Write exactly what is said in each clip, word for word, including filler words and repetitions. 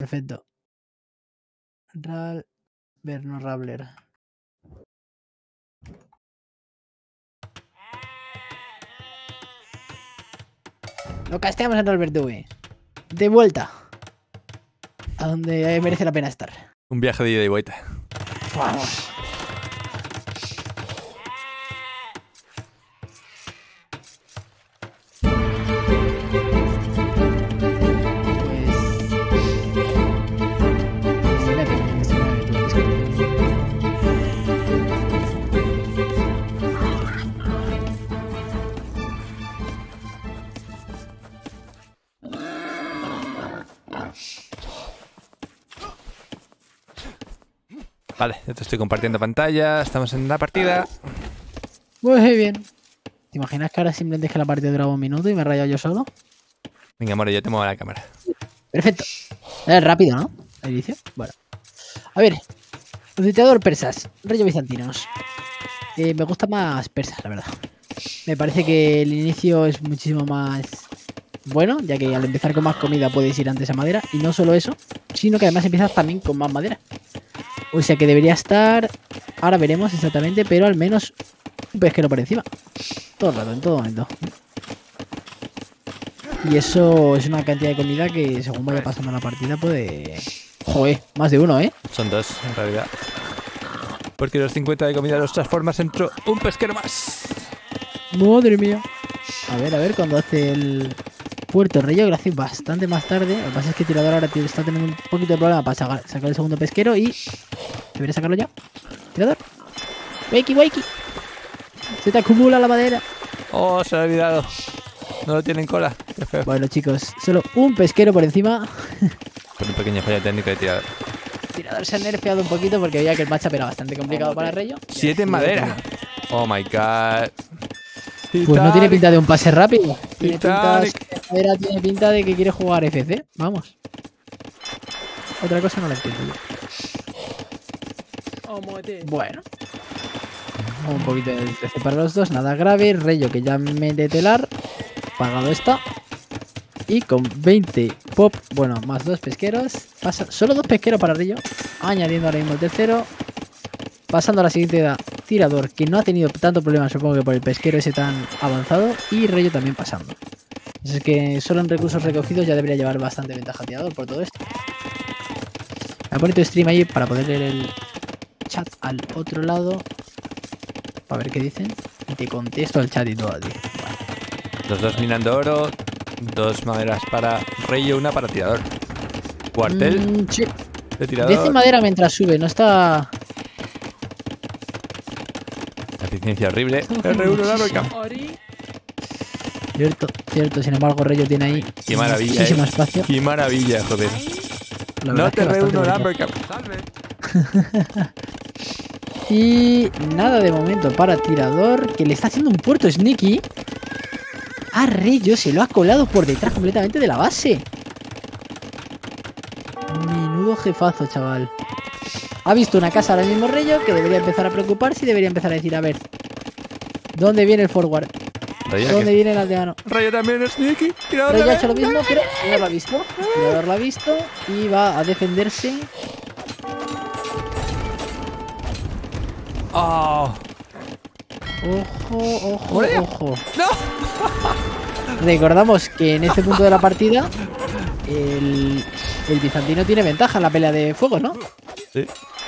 Perfecto. Ral... Verno Rabler. Lo casteamos en Albert Dube. De vuelta. A donde merece la pena estar. Un viaje de ida y vuelta. Vamos. Vale, ya te estoy compartiendo pantalla. Estamos en la partida. Muy bien. ¿Te imaginas que ahora simplemente es que la partida duraba un minuto y me he rayado yo solo? Venga, More, yo te muevo la cámara. Perfecto. Es rápido, ¿no? El inicio. Bueno. A ver. Luteador persas. Reyes bizantinos. Eh, me gusta más persas, la verdad. Me parece que el inicio es muchísimo más bueno, ya que al empezar con más comida puedes ir antes a madera. Y no solo eso, sino que además empiezas también con más madera. O sea que debería estar... Ahora veremos exactamente, pero al menos un pesquero por encima. Todo el rato, en todo momento. Y eso es una cantidad de comida que según vaya pasando la partida puede... Joder, más de uno, ¿eh? Son dos, en realidad. Porque los cincuenta de comida los transformas en un pesquero más. Madre mía. A ver, a ver, cuando hace el Puerto Reyo, que lo hace bastante más tarde. Lo que pasa es que Tirador ahora está teniendo un poquito de problema para sacar, sacar el segundo pesquero y... Debería sacarlo ya. Tirador. Wakey, wakey. Se te acumula la madera. Oh, se lo he olvidado. No lo tienen cola. Qué feo. Bueno, chicos, solo un pesquero por encima. Con un pequeño fallo técnico de Tirador. Tirador se ha nerfeado un poquito porque veía que el matchup era bastante complicado oh, para Reyo. Siete en madera. Oh my god. Pues no tiene pinta de un pase rápido. Tiene pinta, madera tiene pinta de que quiere jugar F C. Vamos. Otra cosa no la entiendo yo. Bueno. Un poquito de trece para los dos, nada grave. Reyo que ya mete telar. Pagado está. Y con veinte pop, bueno, más dos pesqueros. Pasa, solo dos pesqueros para Reyo. Añadiendo ahora mismo el tercero. Pasando a la siguiente edad, Tirador, que no ha tenido tanto problema, supongo que por el pesquero ese tan avanzado. Y Reyo también pasando. Así que solo en recursos recogidos ya debería llevar bastante ventaja Tirador por todo esto. Voy a poner tu stream ahí para poder leer el chat al otro lado. Para ver qué dicen. Y te contesto al chat y todo a ti. Vale. Los dos minando oro. Dos maderas para Reyo, una para Tirador. Cuartel mm, sí. de Tirador. Dice madera mientras sube, no está... Eficiencia horrible. R uno la roca. Cierto, cierto. Sin embargo, Reyo tiene ahí qué maravilla, muchísimo eh. espacio. Qué maravilla, joder. No te reúno la roca. Y nada de momento para Tirador, que le está haciendo un puerto sneaky. A Reyo se lo ha colado por detrás completamente de la base. Menudo jefazo, chaval. Ha visto una casa ahora mismo Reyo que debería empezar a preocuparse y debería empezar a decir, a ver, ¿dónde viene el forward? Reyo, ¿Dónde ¿qué? viene el aldeano? Reyo también es sneaky. Reyo ha hecho lo mismo, pero Tirador lo ha visto. Tirador lo ha visto y va a defenderse. Oh. Ojo, ojo, ¡Olea! ojo. ¡No! Recordamos que en este punto de la partida el, el bizantino tiene ventaja en la pelea de fuego, ¿no? Sí.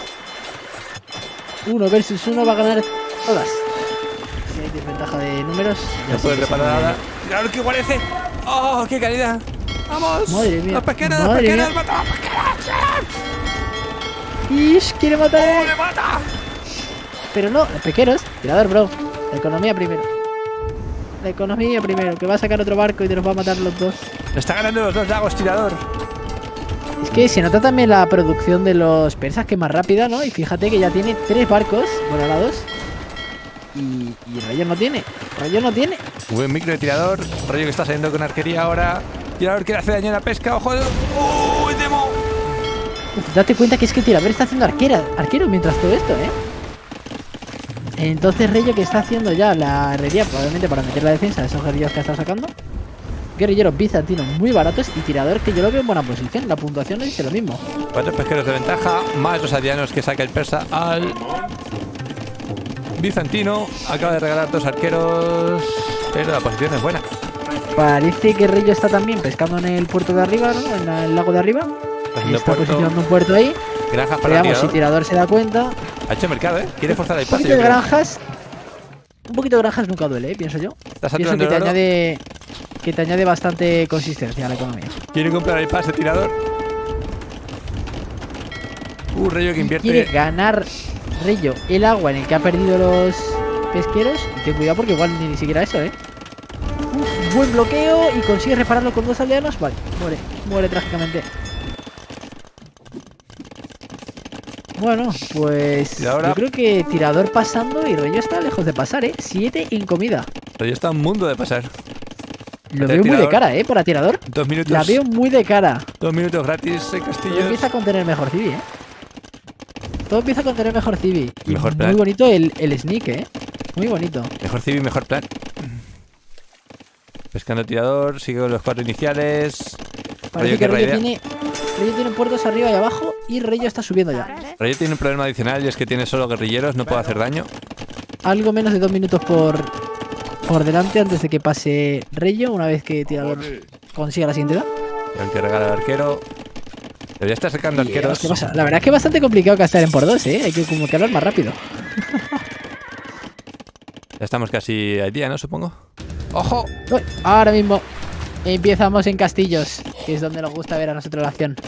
Uno versus uno va a ganar todas. Si hay desventaja de números, no puede reparar nada. ¡Claro que parece! ¡Oh, qué calidad! ¡Vamos! Madre mía. ¡Los pesqueros, los Madre pesqueros! mía. ¡Mata a los pesqueros! ¡Ish! ¡Quiere matar! ¡Oh, le mata! Pero no, los pesqueros. Tirador, bro. La economía primero. La economía primero. Que va a sacar otro barco y te los va a matar los dos. Está ganando los dos lagos, Tirador. Es que se nota también la producción de los persas, que es más rápida, ¿no? Y fíjate que ya tiene tres barcos volados. Y, y Reyo no tiene. Reyo no tiene. Buen micro de Tirador. Reyo que está saliendo con arquería ahora. Tirador que le hace daño a la pesca. ¡Ojo! ¡Uy, demo! Uf, date cuenta que es que Tirador está haciendo arquera, arquero mientras todo esto, ¿eh? Entonces Reyo que está haciendo ya la herrería, probablemente para meter la defensa de esos guerrillos que está sacando. guerrilleros bizantinos muy baratos y tirador que yo lo veo en buena posición. La puntuación nos dice lo mismo. Cuatro pesqueros de ventaja, más los aldeanos que saca el persa al bizantino. Acaba de regalar dos arqueros, pero la posición es buena. Parece que Reyo está también pescando en el puerto de arriba, ¿no? En el lago de arriba. Está puerto. posicionando un puerto ahí. Granjas para Veamos tirador. si tirador se da cuenta. Ha hecho mercado, ¿eh? Quiere forzar el Un pase. poquito de granjas. Un poquito de granjas nunca duele, ¿eh? Pienso yo. Está Pienso saturando que te el oro. añade que te añade bastante consistencia a la economía. Quiere comprar el pase tirador. Uh, Reyo que invierte. Quiere ganar Reyo el agua en el que ha perdido los pesqueros. Y ten cuidado porque igual ni, ni siquiera eso, ¿eh? Uf, buen bloqueo y consigue repararlo con dos aldeanos. Vale, muere, muere trágicamente. Bueno, pues ahora... yo creo que tirador pasando y Reyo está lejos de pasar, ¿eh? siete en comida. Reyo está un mundo de pasar. Lo veo muy de cara, ¿eh? Para tirador. Dos minutos. La veo muy de cara. Dos minutos gratis en Todo Castillo. empieza con tener mejor civi, ¿eh? Todo empieza con tener mejor civi. Y Mejor muy plan. bonito el, el sneak, ¿eh? Muy bonito. Mejor civi, mejor plan. Pescando tirador, sigue con los cuatro iniciales. Parece Reyo que que Reyo raidea. tiene, Reyo tiene puertos arriba y abajo y Reyo está subiendo ya. Reyo tiene un problema adicional y es que tiene solo guerrilleros, no puede hacer daño. Algo menos de dos minutos por, por delante antes de que pase Reyo, una vez que tirador consiga la siguiente edad. El que regala al arquero. Debería estar sacando Y, arqueros. ¿qué pasa? La verdad es que es bastante complicado castear en por dos, ¿eh? Hay que como que hablar más rápido. Ya estamos casi al día, ¿no? Supongo. ¡Ojo! Uy, ahora mismo empezamos en Castillos, que es donde nos gusta ver a nosotros la acción.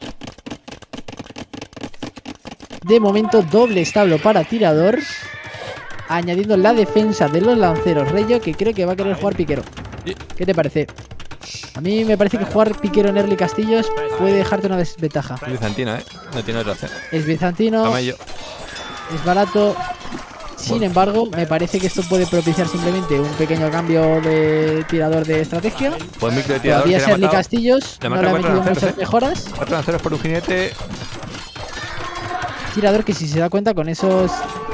De momento, doble establo para tirador, añadiendo la defensa de los lanceros. Reyo, que creo que va a querer jugar piquero. ¿Qué te parece? A mí me parece que jugar piquero en early Castillos puede dejarte una desventaja. Es bizantino, ¿eh? No tiene otra opción. Es bizantino, Camello. es barato. Sin embargo, me parece que esto puede propiciar simplemente un pequeño cambio de tirador de estrategia. Pues micro de tirador. Todavía que es le ha early matado. Castillos, Le no marca le ha cuatro metido lanceros, muchas ¿eh? mejoras. Cuatro lanceros por un jinete. Tirador que si se da cuenta con esos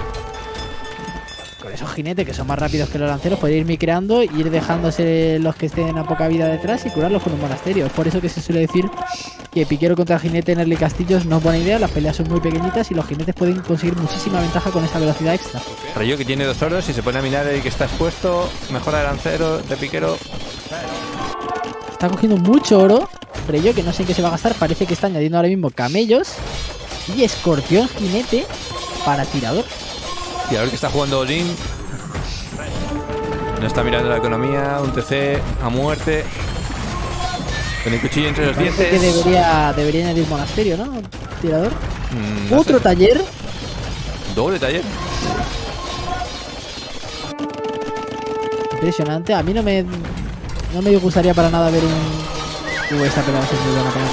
con esos jinetes que son más rápidos que los lanceros puede ir micreando, ir dejándose los que estén a poca vida detrás y curarlos con un monasterio. Es por eso que se suele decir que piquero contra jinete en early Castillos no es buena idea. Las peleas son muy pequeñitas y los jinetes pueden conseguir muchísima ventaja con esa velocidad extra. Reyo que tiene dos oros y se pone a minar el que está expuesto. Mejora de lancero, de piquero. Está cogiendo mucho oro. Reyo, que no sé en qué se va a gastar, parece que está añadiendo ahora mismo camellos y escorpión jinete para tirador. Tirador que está jugando Olin. No está mirando la economía. Un T C a muerte. Con el cuchillo entre los Parece dientes. que debería, debería añadir monasterio, ¿no? Tirador. Mm, no Otro sé. taller. Doble taller. Impresionante. A mí no me no me gustaría para nada ver un... Uh, esta pelea va a ser muy buena para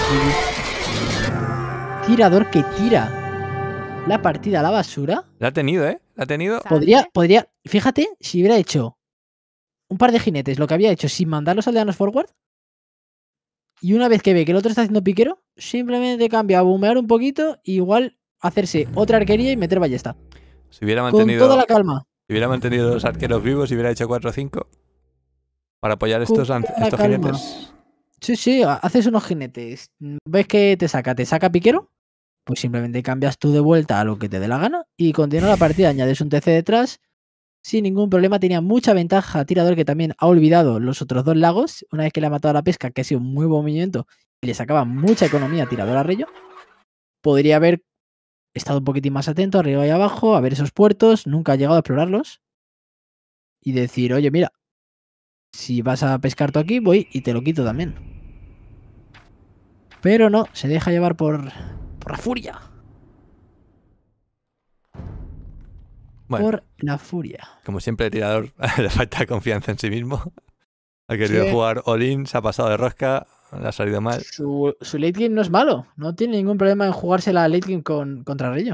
Reyo. Tirador que tira la partida a la basura. La ha tenido, ¿eh? La ha tenido. Podría, podría... Fíjate, si hubiera hecho un par de jinetes, lo que había hecho sin mandar los aldeanos forward, y una vez que ve que el otro está haciendo piquero, simplemente cambia a bumear un poquito y igual hacerse otra arquería y meter ballesta. Si hubiera Con mantenido. toda la calma. Si hubiera mantenido los arqueros vivos y hubiera hecho cuatro o cinco. Para apoyar Con estos, lan- toda la estos calma. jinetes. Sí, sí, ha- haces unos jinetes. ¿Ves que te saca? ¿Te saca piquero? Pues simplemente cambias tú de vuelta a lo que te dé la gana y continúa la partida. Añades un T C detrás sin ningún problema. Tenía mucha ventaja tirador, que también ha olvidado los otros dos lagos. Una vez que le ha matado a la pesca, que ha sido un muy buen movimiento y le sacaba mucha economía a tirador a Reyo. Podría haber estado un poquitín más atento arriba y abajo, a ver esos puertos. Nunca ha llegado a explorarlos. Y decir, oye, mira, si vas a pescar tú aquí, voy y te lo quito también. Pero no, se deja llevar por, por la furia. Bueno, Por la furia. como siempre, el tirador le falta confianza en sí mismo. Ha querido Sí. jugar all-in, se ha pasado de rosca, le ha salido mal. Su, su late game no es malo. No tiene ningún problema en jugársela late game con, contra Reyo.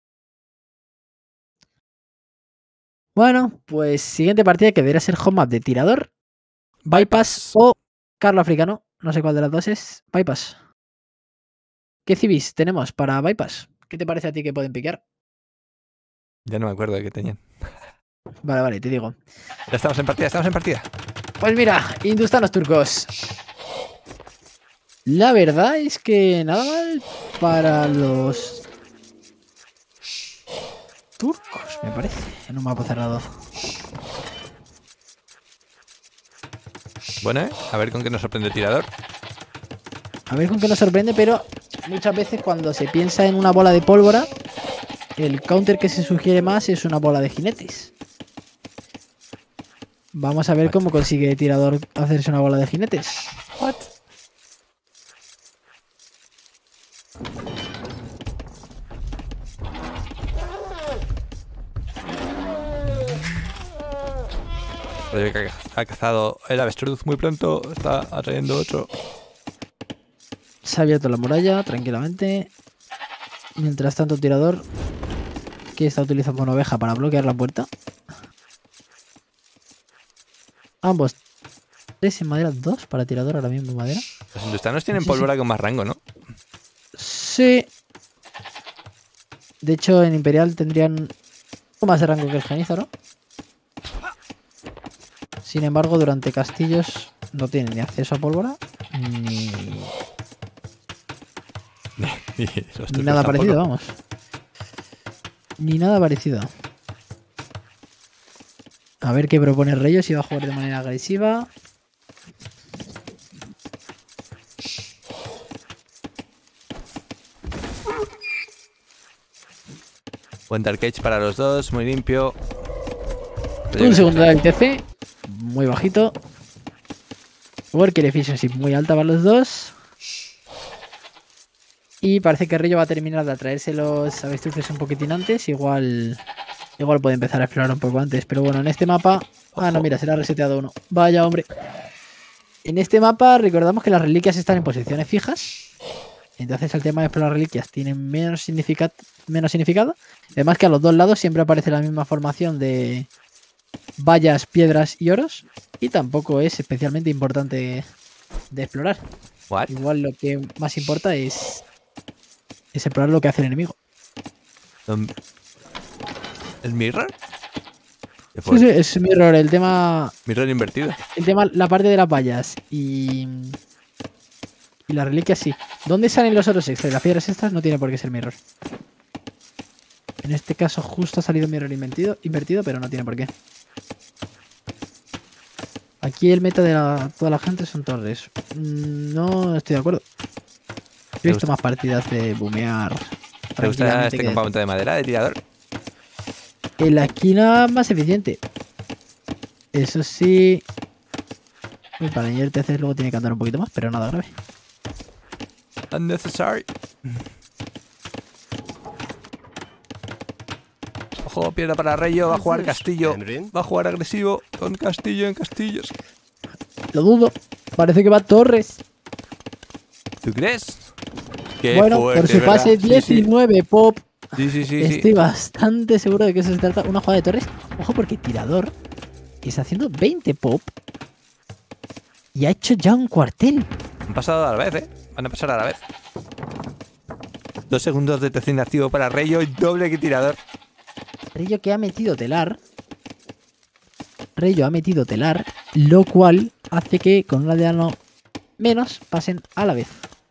Bueno, pues siguiente partida que debería ser home map de tirador, bypass o Carlo Africano. No sé cuál de las dos es. Bypass. ¿Qué civis tenemos para bypass? ¿Qué te parece a ti que pueden piquear? Ya no me acuerdo de qué tenían. Vale, vale, te digo. Ya estamos en partida, estamos en partida. Pues mira, hindustanos turcos. La verdad es que nada mal para los turcos, me parece, en un mapa cerrado. Bueno, ¿eh? A ver con qué nos sorprende el tirador. A ver con qué nos sorprende, pero muchas veces cuando se piensa en una bola de pólvora, el counter que se sugiere más es una bola de jinetes. Vamos a ver cómo consigue el tirador hacerse una bola de jinetes. What? Rayo que ha cazado el avestruz muy pronto. Está atrayendo otro. Se ha abierto la muralla tranquilamente. Mientras tanto, el tirador que está utilizando una oveja para bloquear la puerta. Ambos. Tres en madera, dos para tirador ahora mismo en madera. Los hindustanos tienen Sí, pólvora sí. con más rango, ¿no? Sí. De hecho, en Imperial tendrían un poco más de rango que el Genízaro. Sin embargo, durante castillos no tienen ni acceso a pólvora ni, Y los ni turcos nada tampoco. parecido, vamos. Ni nada parecido. A ver qué propone Reyes, si va a jugar de manera agresiva. Buen Dark Age para los dos, muy limpio. Un segundo del T C, muy bajito. Worker Efficiency muy alta para los dos. Y parece que Rillo va a terminar de atraerse los avestruces un poquitín antes. Igual igual puede empezar a explorar un poco antes. Pero bueno, en este mapa... Ah, no, mira, se le ha reseteado uno. Vaya, hombre. En este mapa recordamos que las reliquias están en posiciones fijas. Entonces el tema de explorar reliquias tiene menos, significa... menos significado. Además que a los dos lados siempre aparece la misma formación de vallas, piedras y oros. Y tampoco es especialmente importante de explorar. What? Igual lo que más importa es, es explorar lo que hace el enemigo. Um, ¿El mirror? ¿Qué Sí, fue? sí, es mirror. El tema, Mirror invertido. el tema, la parte de las vallas y, y las reliquias sí. ¿Dónde salen los oros extra y las piedras extras? No tiene por qué ser mirror. En este caso justo ha salido mirror invertido, invertido pero no tiene por qué. Aquí el meta de la- toda la gente son torres. Mm, No estoy de acuerdo. He ¿Te visto gusta- más partidas de boomear. ¿Te gusta tranquilamente este que de- campamento de madera de tirador? En la esquina más eficiente. Eso sí. Uy, para añadir T C luego tiene que andar un poquito más, pero nada grave. Unnecessary. Ojo, piedra para Rayo. Va a jugar castillo. Va a jugar agresivo con castillo en castillos. Lo dudo. Parece que va Torres. ¿Tú crees? Qué Bueno, fuerte, por su ¿verdad? pase Sí, diecinueve pop. Sí, sí, sí. sí, Estoy sí. bastante seguro de que eso se trata. Una jugada de Torres. Ojo, porque tirador está haciendo veinte pop. Y ha hecho ya un cuartel. Han pasado a la vez, ¿eh? Van a pasar a la vez. Dos segundos de T C inactivo para Rayo y doble que tirador. Rayo que ha metido telar. Rayo ha metido telar. Lo cual hace que con un aldeano menos pasen a la vez.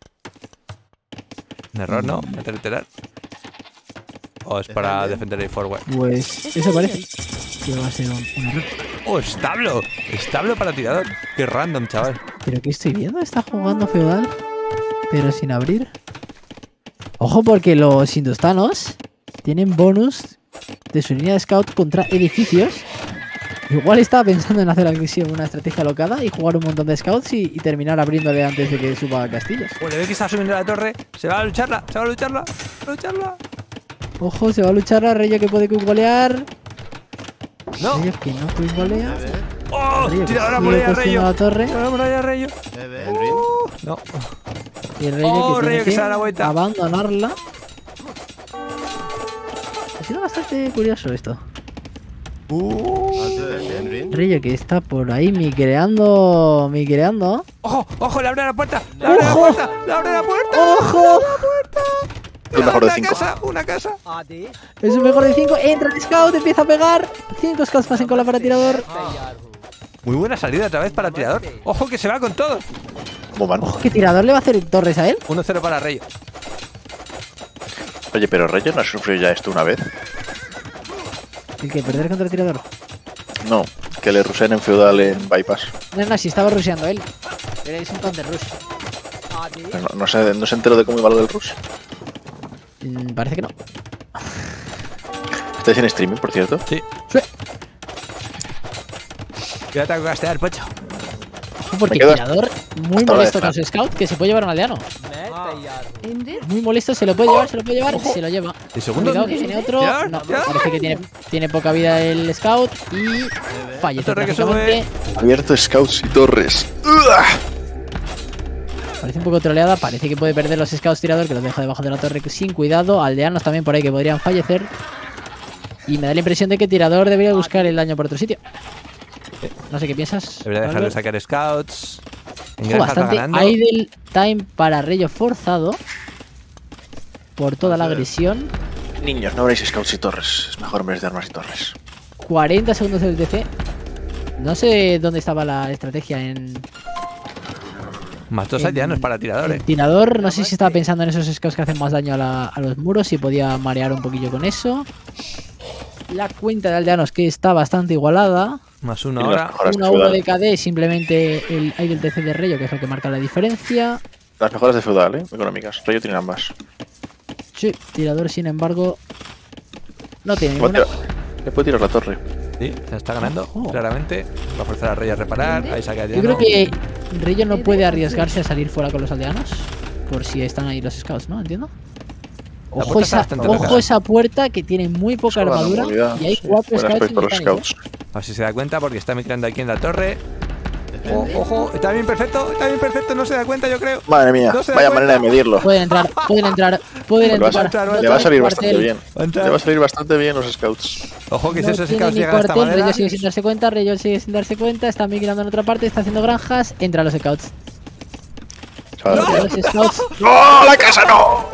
Un error, ¿no? Meter el telar. O es para defender el forward. Pues eso parece que va a ser un, un error. ¡Oh, establo! Establo para tirador. Qué random, chaval. ¿Pero qué estoy viendo? Está jugando feudal, pero sin abrir. Ojo, porque los hindustanos tienen bonus de su línea de scout contra edificios. Igual estaba pensando en hacer agresivo una estrategia locada y jugar un montón de scouts y, y terminar abriéndole antes de que suba a castillos. Oh, le ve que está subiendo la torre. Se va a lucharla. Se va a lucharla. Se va a lucharla. Ojo, se va a luchar a Rayo que puede golear. No. Rayo que no golea. ¡Oh! Rayo que Tirador a sigue muralla, cogiendo Rayo. la torre. Tirador a muralla, Rayo. Uh, no. Y el Rayo Oh, que Rayo tiene que que se da la vuelta. abandonarla. Ha sido bastante curioso esto. Uh. Rayo que está por ahí migreando, migreando. ¡Ojo! ¡Ojo! ¡Le abre la puerta! ¡Le abre ¡Ojo! la puerta! ¡Le abre la puerta! ¡Ojo! El mejor de una cinco. casa! ¡Una casa! Es un mejor de cinco. Entra el scout, empieza a pegar. cinco scouts pasan con la para tirador. Muy buena salida otra vez para tirador. Ojo que se va con todo. ¿Cómo van? Ojo, ¿qué tirador le va a hacer torres a él? uno cero para Rayo. Oye, pero Rayo no ha sufrido ya esto una vez. ¿El que perder contra el tirador? No, que le ruseen en feudal en bypass. No, no, si estaba rusheando él. Pero es un counter rush. Pero No, no, se, no se enteró de cómo iba lo del rush. Mm, parece que no. ¿Estáis en streaming, por cierto? Sí. Sí. Ya tengo que gastear, Pocho. Ojo, porque Me quedo tirador muy hasta molesto ahora con de su scout que se puede llevar a un aldeano. Muy molesto, se lo puede llevar, se lo puede llevar, se lo lleva. ¿El segundo? Cuidado que viene otro. Ya, No, ya. parece que tiene, tiene poca vida el scout y fallece Torre que prácticamente. Abierto scouts y torres. ¡Uah! Parece un poco troleada, parece que puede perder los scouts tirador que los deja debajo de la torre sin cuidado. Aldeanos también por ahí que podrían fallecer. Y me da la impresión de que tirador debería buscar el daño por otro sitio. No sé qué piensas. Debería dejarle Albert. sacar scouts. En Ojo, granja está bastante ganando. idle time para Rayo forzado por toda la agresión. Niños, no habréis scouts y torres. Es mejor en vez de armas y torres. cuarenta segundos del T C. No sé dónde estaba la estrategia en Más dos en- aldeanos para tirador, el eh. tirador. No sé si estaba pensando en esos scouts que hacen más daño a, la- a los muros y podía marear un poquillo con eso. La cuenta de aldeanos que está bastante igualada. Más uno Y las ahora. mejoras uno de a uno feudal. de K D, simplemente el idle T C de Rayo, que es lo que marca la diferencia. Las mejoras de feudal, ¿eh? Económicas. Rayo tiene ambas. Sí, tirador, sin embargo, no tiene Le puede ninguna. tirar- le puede tirar la torre. Sí, se está ganando, Ojo. claramente. Va a forzar a Rayo a reparar. Ahí saca Yo creo que Rayo no puede arriesgarse a salir fuera con los aldeanos. Por si están ahí los scouts, ¿no? Entiendo. La Ojo puerta está esa, bastante ojo cerrada. esa puerta que tiene muy poca Sobra la armadura. movilidad, Y hay sí. cuatro Buen scouts aspecto los simultáneos, scouts. A ver si se da cuenta porque está metiendo aquí en la torre. Ojo, ojo, está bien perfecto, está bien perfecto, no se da cuenta yo creo. Madre mía, No se da vaya cuenta. manera de medirlo. ¿eh? Pueden entrar, pueden entrar, pueden Le va a entrar. salir- Le va a salir Cuartel. bastante bien. Va a entrar. Le va a salir bastante bien los scouts. Ojo que si No esos tiene scouts ni llegan hasta cuartel, madera. Rayo sigue sin darse cuenta, Rayo sigue sin darse cuenta, está migrando en otra parte, está haciendo granjas, entra los scouts. Se va a dar Entra bien. los scouts, ¡No! ¡La casa no!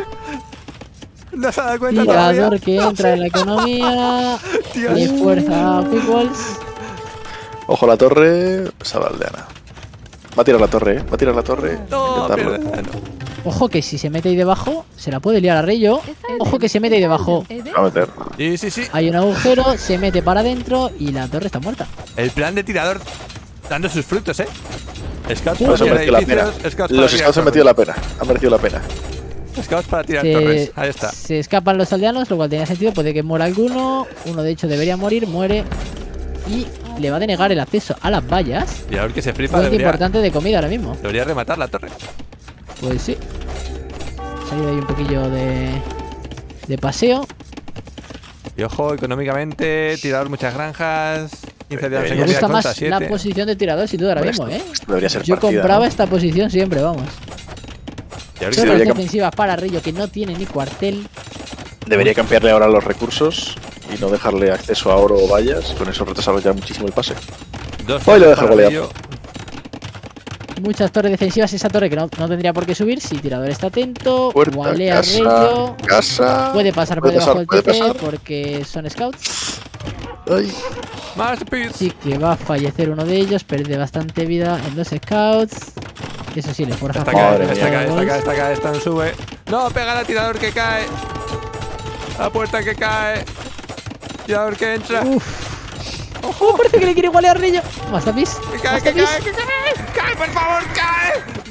No se da cuenta tirador todavía. que entra en la economía, Dios. y fuerza a Quickballs. Ojo la torre. Pesada aldeana. Va a tirar la torre, ¿eh? Va a tirar la torre. No, Intentarlo. pierde. No. Ojo que si se mete ahí debajo, se la puede liar a Rayo. Ojo que se mete ahí debajo. Va a meter. Sí, sí, sí. Hay un agujero, se mete para adentro y la torre está muerta. El plan de tirador dando sus frutos, eh. Scouts Por para eso ha tirar merecido la pena. edificios, scouts para Los tirar scouts han torres. merecido la pena. Han merecido la pena. Scouts para tirar torres. Se, Ahí está. se escapan los aldeanos, lo cual tenía sentido. Puede que muera alguno. Uno de hecho debería morir, muere. Y le va a denegar el acceso a las vallas. Tirador que se flipa Muy debería, importante de comida ahora mismo. debería rematar la torre. Pues sí. Ha salido ahí un poquillo de, de paseo. Y ojo, económicamente, tirador muchas granjas. quince de Me Me seguridad gusta contra más la siete. posición de tirador sin duda ahora Bueno, mismo, esto- ¿eh? esto debería ser Yo partida, compraba ¿no? esta posición siempre, vamos. Tirador Sí, que- Torres debería camp- defensivas para Rayo que no tiene ni cuartel. Debería cambiarle ahora los recursos y no dejarle acceso a oro o vallas. Con eso retrasarlo ya muchísimo el pase. Dos Hoy lo torres deja para golear. Rayo. Muchas torres defensivas. Esa torre que no, no tendría por qué subir. Si tirador está atento. Puerta, Walea casa, Rayo. casa. Puede pasar por puede debajo pasar, del puede T C pasar. porque son scouts. Ay, Masterpiece. Sí que va a fallecer uno de ellos. Pierde bastante vida en los scouts. Eso sí, le fuerza Está a acá, Madre está mía. acá, está acá, está acá, está en sube. No, pega al tirador que cae. La puerta que cae. Tirador que entra. Uf. ¡Ojo! Parece que le quiere igualar a Rayo. Masterpiece. Que cae, que Masterpiece. cae, que cae. ¡Cae, por favor, cae!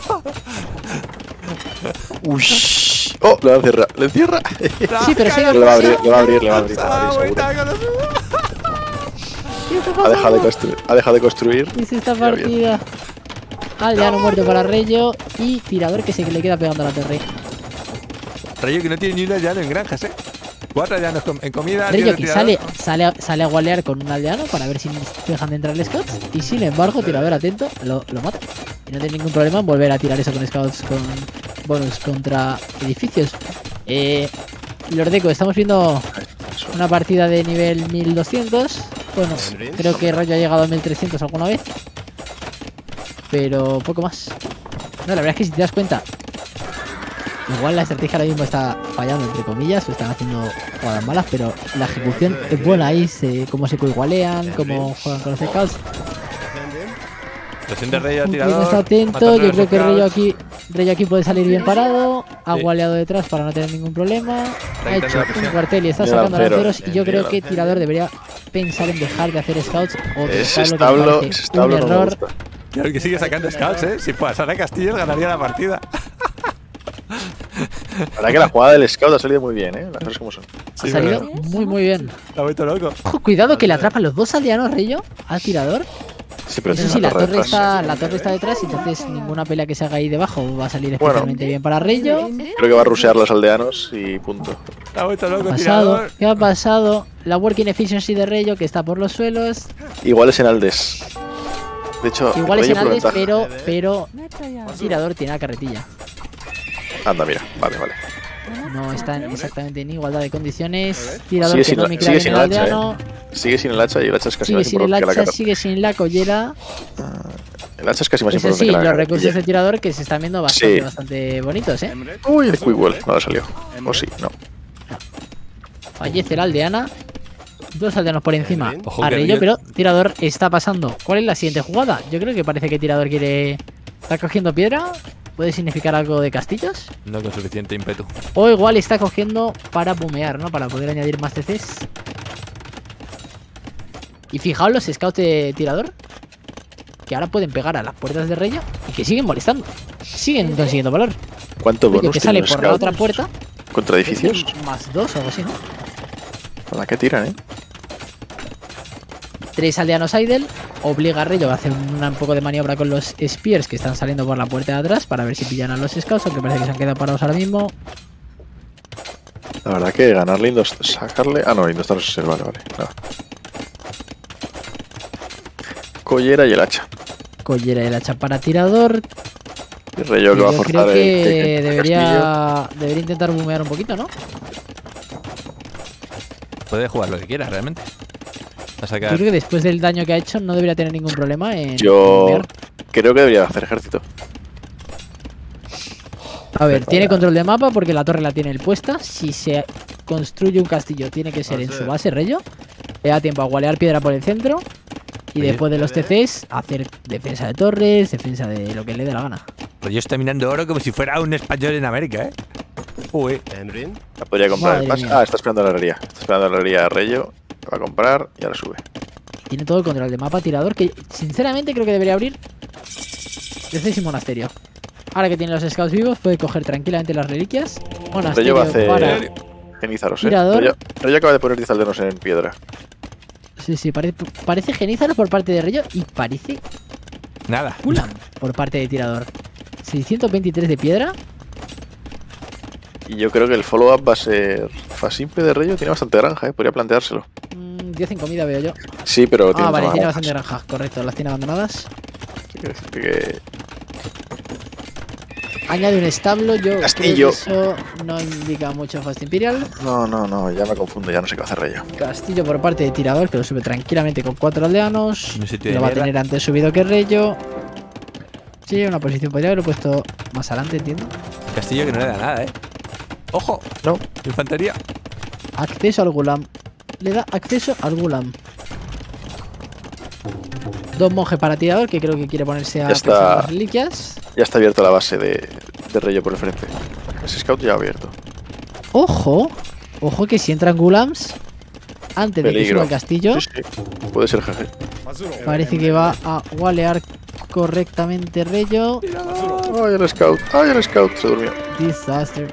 ¡No! uy. Oh, le va a encierrar. Le encierra. Sí, pero sigue- Le va a abrir, le va a abrir, le va a abrir. Le va a Ah, abrir seguro. vuelta con los- ¿Qué está Ha dejado de pasando? construir. Ha dejado de construir. ¿Qué es esta Ya bien. partida? Aldeano muerto para Rayo. Y tirador que se le queda pegando a la torre. Rayo que no tiene ni un aldeano en granjas, eh. Cuatro aldeanos com- en comida. Rayo tiene que tirador. sale, sale, a, sale a gualear con un aldeano para ver si dejan de entrar los scouts. Y sin embargo, tirador atento, lo, lo mata. Y no tiene ningún problema en volver a tirar eso con scouts con bonus contra edificios. Eh, Lord Deco, estamos viendo una partida de nivel mil doscientos. Bueno, creo que Rayo ha llegado a mil trescientos alguna vez. Pero poco más. No, la verdad es que si te das cuenta, Igual la estrategia ahora mismo está fallando, entre comillas, o están haciendo jugadas malas, pero la ejecución es buena ahí, se, cómo se coigualean, cómo juegan con los scouts. Presión de Reyo, Uno tirador. está atento, matando yo a creo los que Reyo scouts. aquí, Reyo aquí puede salir bien parado, ha Sí. gualeado detrás para no tener ningún problema, ha quitando hecho la un presión. cuartel y está Mira, sacando lancero. lanceros y yo creo que Lancero. Tirador debería pensar en dejar de hacer scouts o de Ese establo, que me establo, parece ese establo un no me error. gusta. Claro que sigue sacando scouts, ¿eh? Si pasara Castillo ganaría la partida. La verdad que la jugada del scout ha salido muy bien, ¿eh? Las cosas como son. Ha Sí, salido pero- muy muy bien. La ha vuelto loco. Ojo, cuidado que le atrapan los dos aldeanos, Reyo, al Tirador. Sí, pero Eso tiene sí, la una torre, detrás. está, la torre está detrás, entonces ninguna pelea que se haga ahí debajo va a salir Bueno. especialmente bien para Reyo. Creo que va a rushear los aldeanos y punto. La ha vuelto ¿Qué ha loco, pasado? tirador. ¿Qué ha pasado? La working efficiency de Reyo que está por los suelos. Igual es en Aldes. De hecho, Igual es Reyo en por Aldes, ventaja. pero, pero Tirador tiene la carretilla. Anda, mira. Vale, vale. No están exactamente en igualdad de condiciones. Tirador Sigue que sin no la- micra sigue bien sin el el hacha, aldeano. Sigue sin el hacha y el hacha es casi Sigue más sin el importante que la hacha, carga. sigue sin la collera. El hacha es casi más Eso importante sí, que la los carga. recursos de Tirador que se están viendo bastante, Sí. bastante bonitos, ¿eh? Uy, el Quickwell. No le salió. O sí, no. Fallece la aldeana. Dos aldeanos por encima Ojo a que Reyo, Reyo- pero Tirador está pasando. ¿Cuál es la siguiente jugada? Yo creo que parece que Tirador quiere... ¿Está cogiendo piedra? ¿Puede significar algo de castillos? No con suficiente ímpetu. O igual está cogiendo para bumear, ¿no? Para poder añadir más T Cs. Y fijaos los scouts de Tirador, que ahora pueden pegar a las puertas de Reyo y que siguen molestando. Siguen consiguiendo valor. ¿Cuánto Reyo bonus que tiene sale un por la scout otra puerta. contra edificios? Más dos o algo así, ¿no? ¿Para qué tiran, eh? Tres aldeanos idle. Obliga a Reyo a hacer un, un poco de maniobra con los spears que están saliendo por la puerta de atrás para ver si pillan a los scouts, aunque parece que se han quedado parados ahora mismo. La verdad que ganarle Indos... Sacarle... Ah, no, Indostar es vale, vale. No. Collera y el hacha. Collera y el hacha para Tirador. El Reyo que va a Yo forzar creo el que el castillo. debería, debería intentar bumear un poquito, ¿no? Puede jugar lo que quiera, realmente. Va a Yo sacar. creo que después del daño que ha hecho no debería tener ningún problema en Yo bumear. creo que debería hacer ejército. A ver, tiene control de mapa porque la torre la tiene él puesta. Si se construye un castillo tiene que ser en su base, Reyo. Le da tiempo a gualear piedra por el centro. Y Oye. después de los T Cs, hacer defensa de torres, defensa de lo que le dé la gana. Reyo está minando oro como si fuera un español en América, ¿eh? Uy. La podría comprar Madre el pase. mía. Ah, está esperando la herrería. Está esperando la herrería a Reyo. La va a comprar y ahora sube. Tiene todo el control de mapa Tirador que sinceramente creo que debería abrir desde ese monasterio. Ahora que tiene los scouts vivos puede coger tranquilamente las reliquias. Reyo Monasterio va a hacer para... genízaros, eh. Tirador. Reyo, Reyo acaba de poner diez aldeanos en piedra. Sí, sí, pare- parece genízaros por parte de Reyo y parece Nada. Gulam por parte de Tirador. seiscientos veintitrés de piedra. Y yo creo que el follow-up va a ser Fasimpe de Reyo. Tiene bastante granja, eh. Podría planteárselo. Mm, diez en comida veo yo. Sí, pero tiene Ah, vale, muchas tiene más bastante granja. Correcto, las tiene abandonadas. granjas. Quiere decir que Añade un establo. Yo Castillo. creo que eso no indica mucho Fast Imperial. No, no, no, ya me confundo, ya no sé qué va a hacer Reyo. Castillo por parte de Tirador, que lo sube tranquilamente con cuatro aldeanos. Un sitio de Lo va a mierda. tener antes subido que Reyo. Sí, una posición. Podría haberlo puesto más adelante, entiendo. Castillo que no le da nada, ¿eh? ¡Ojo! No. Infantería. Acceso al Gulam. Le da acceso al Gulam. Dos monjes para Tirador, que creo que quiere ponerse a Ya está. pensar las reliquias. Ya está abierta la base de, de Reyo por el frente. Ese scout ya ha abierto. Ojo, ojo que si entran Gulams antes de que Peligro. suba el castillo, Sí, sí. Puede ser G G. parece que va a walear correctamente Reyo. Ay, el scout. Ay, el scout. Se durmió. Disaster.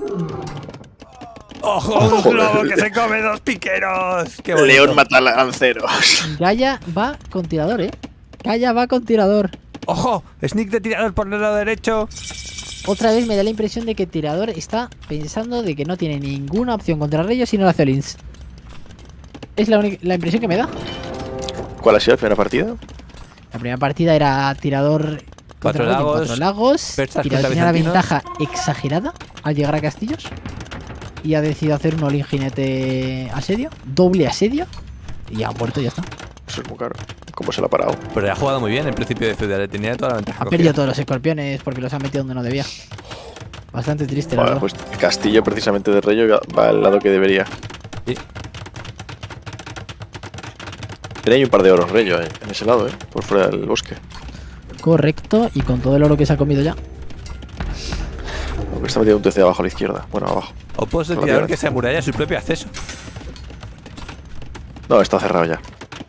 ¡Ojo! Ojo. ¡Un globo que se come dos piqueros! ¡Qué bonito! León mata lanceros. Gaia va con Tirador, eh. Gaia va con Tirador. ¡Ojo! Sneak de tirador por el lado derecho. Otra vez me da la impresión de que Tirador está pensando de que no tiene ninguna opción contra Reyo si no la hace Olins. Es la, única- la impresión que me da. ¿Cuál ha sido la primera partida? La primera partida era Tirador Cuatro contra Reyo en lagos, Cuatro lagos. persas Tirador contra tenía la bizantinos. ventaja exagerada al llegar a castillos. Y ha decidido hacer un all-in jinete asedio. Doble asedio. Y ha muerto y ya está. Eso es muy caro. ¿Cómo se la ha parado? Pero ha jugado muy bien en principio de ciudad. Tenía toda la ventaja. Ha cogida. perdido todos los escorpiones porque los ha metido donde no debía. Bastante triste, la Bueno, verdad. pues el castillo precisamente de Reyo va al lado que debería. Sí. Tiene ahí un par de oros Reyo eh, en ese lado, ¿eh? Por fuera del bosque. Correcto, y con todo el oro que se ha comido ya. Aunque está metido un T C abajo a la izquierda. Bueno, abajo. O puedo ser Hola, tirador tío. que se amuralla su propio acceso. No, está cerrado ya.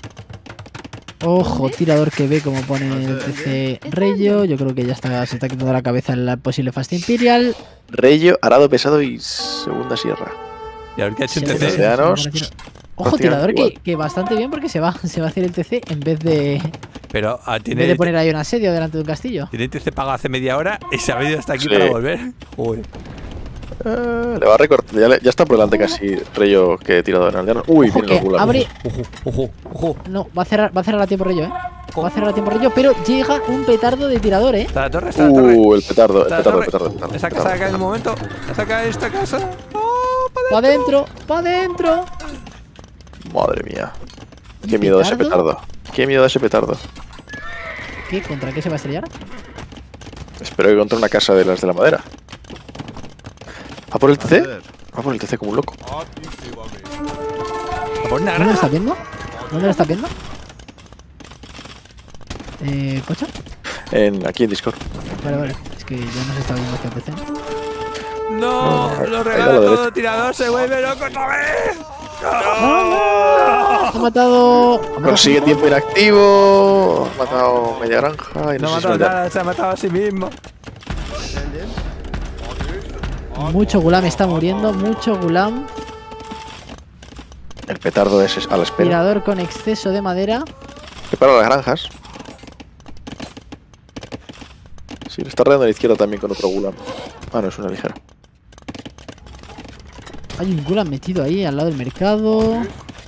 Ojo, tirador que ve como pone el T C Reyo. Yo creo que ya está, se está quitando la cabeza en la posible Fast Imperial. Reyo, arado pesado y segunda sierra. Y ahora que ha hecho un Se T ve C. que- Aldeanos, Ojo, prácticamente tirador que, igual. que bastante bien porque se va, se va a hacer el T C en vez de, en Pero ah, vez tiene, de poner ahí un asedio delante de un castillo. tiene T C pagado hace media hora y se ha venido hasta aquí Sí. para volver. Joder. Eh, le va a recortar. Ya, le- ya está por delante casi Reyo que tirador en aldeanos. Uy, Ojo vienen los que gulags. abre. Ojo, ojo, ojo. No, va a cerrar, va a cerrar a tiempo Reyo, eh. Va a cerrar a tiempo Reyo, pero llega un petardo de tirador, eh. Está la torre, está la torre. Uh, el petardo, el Está la petardo, el torre. petardo, el petardo. Esa el casa petardo. cae en un momento. Esa cae esta casa. ¡Oh, Pa' adentro, pa' adentro. Madre mía. ¿Y Qué miedo de ese petardo? petardo. Qué miedo de ese petardo. ¿Qué? ¿Contra qué se va a estrellar? Espero que contra una casa de las de la madera. ¿Va por el T C? Va por el T C como un loco. A por una ¿Dónde lo granja. estás viendo? ¿Dónde lo estás viendo? Eh, ¿Cocha? En, aquí en Discord. Vale, vale. Es que yo no se está viendo este T C. No, No, lo ahí regala a la todo. derecha. Tirador se vuelve loco otra vez. Ha matado. ha matado Consigue cinco. tiempo inactivo. Ha matado media granja. Y no, No ha sé si matado valdrá. nada, se ha matado a sí mismo. Mucho gulam está muriendo. Mucho gulam. El petardo es a la espera. Tirador con exceso de madera. Prepara las granjas. Sí, le está rodeando a la izquierda también con otro gulam. Ah, no, es una ligera. Hay un gulam metido ahí al lado del mercado.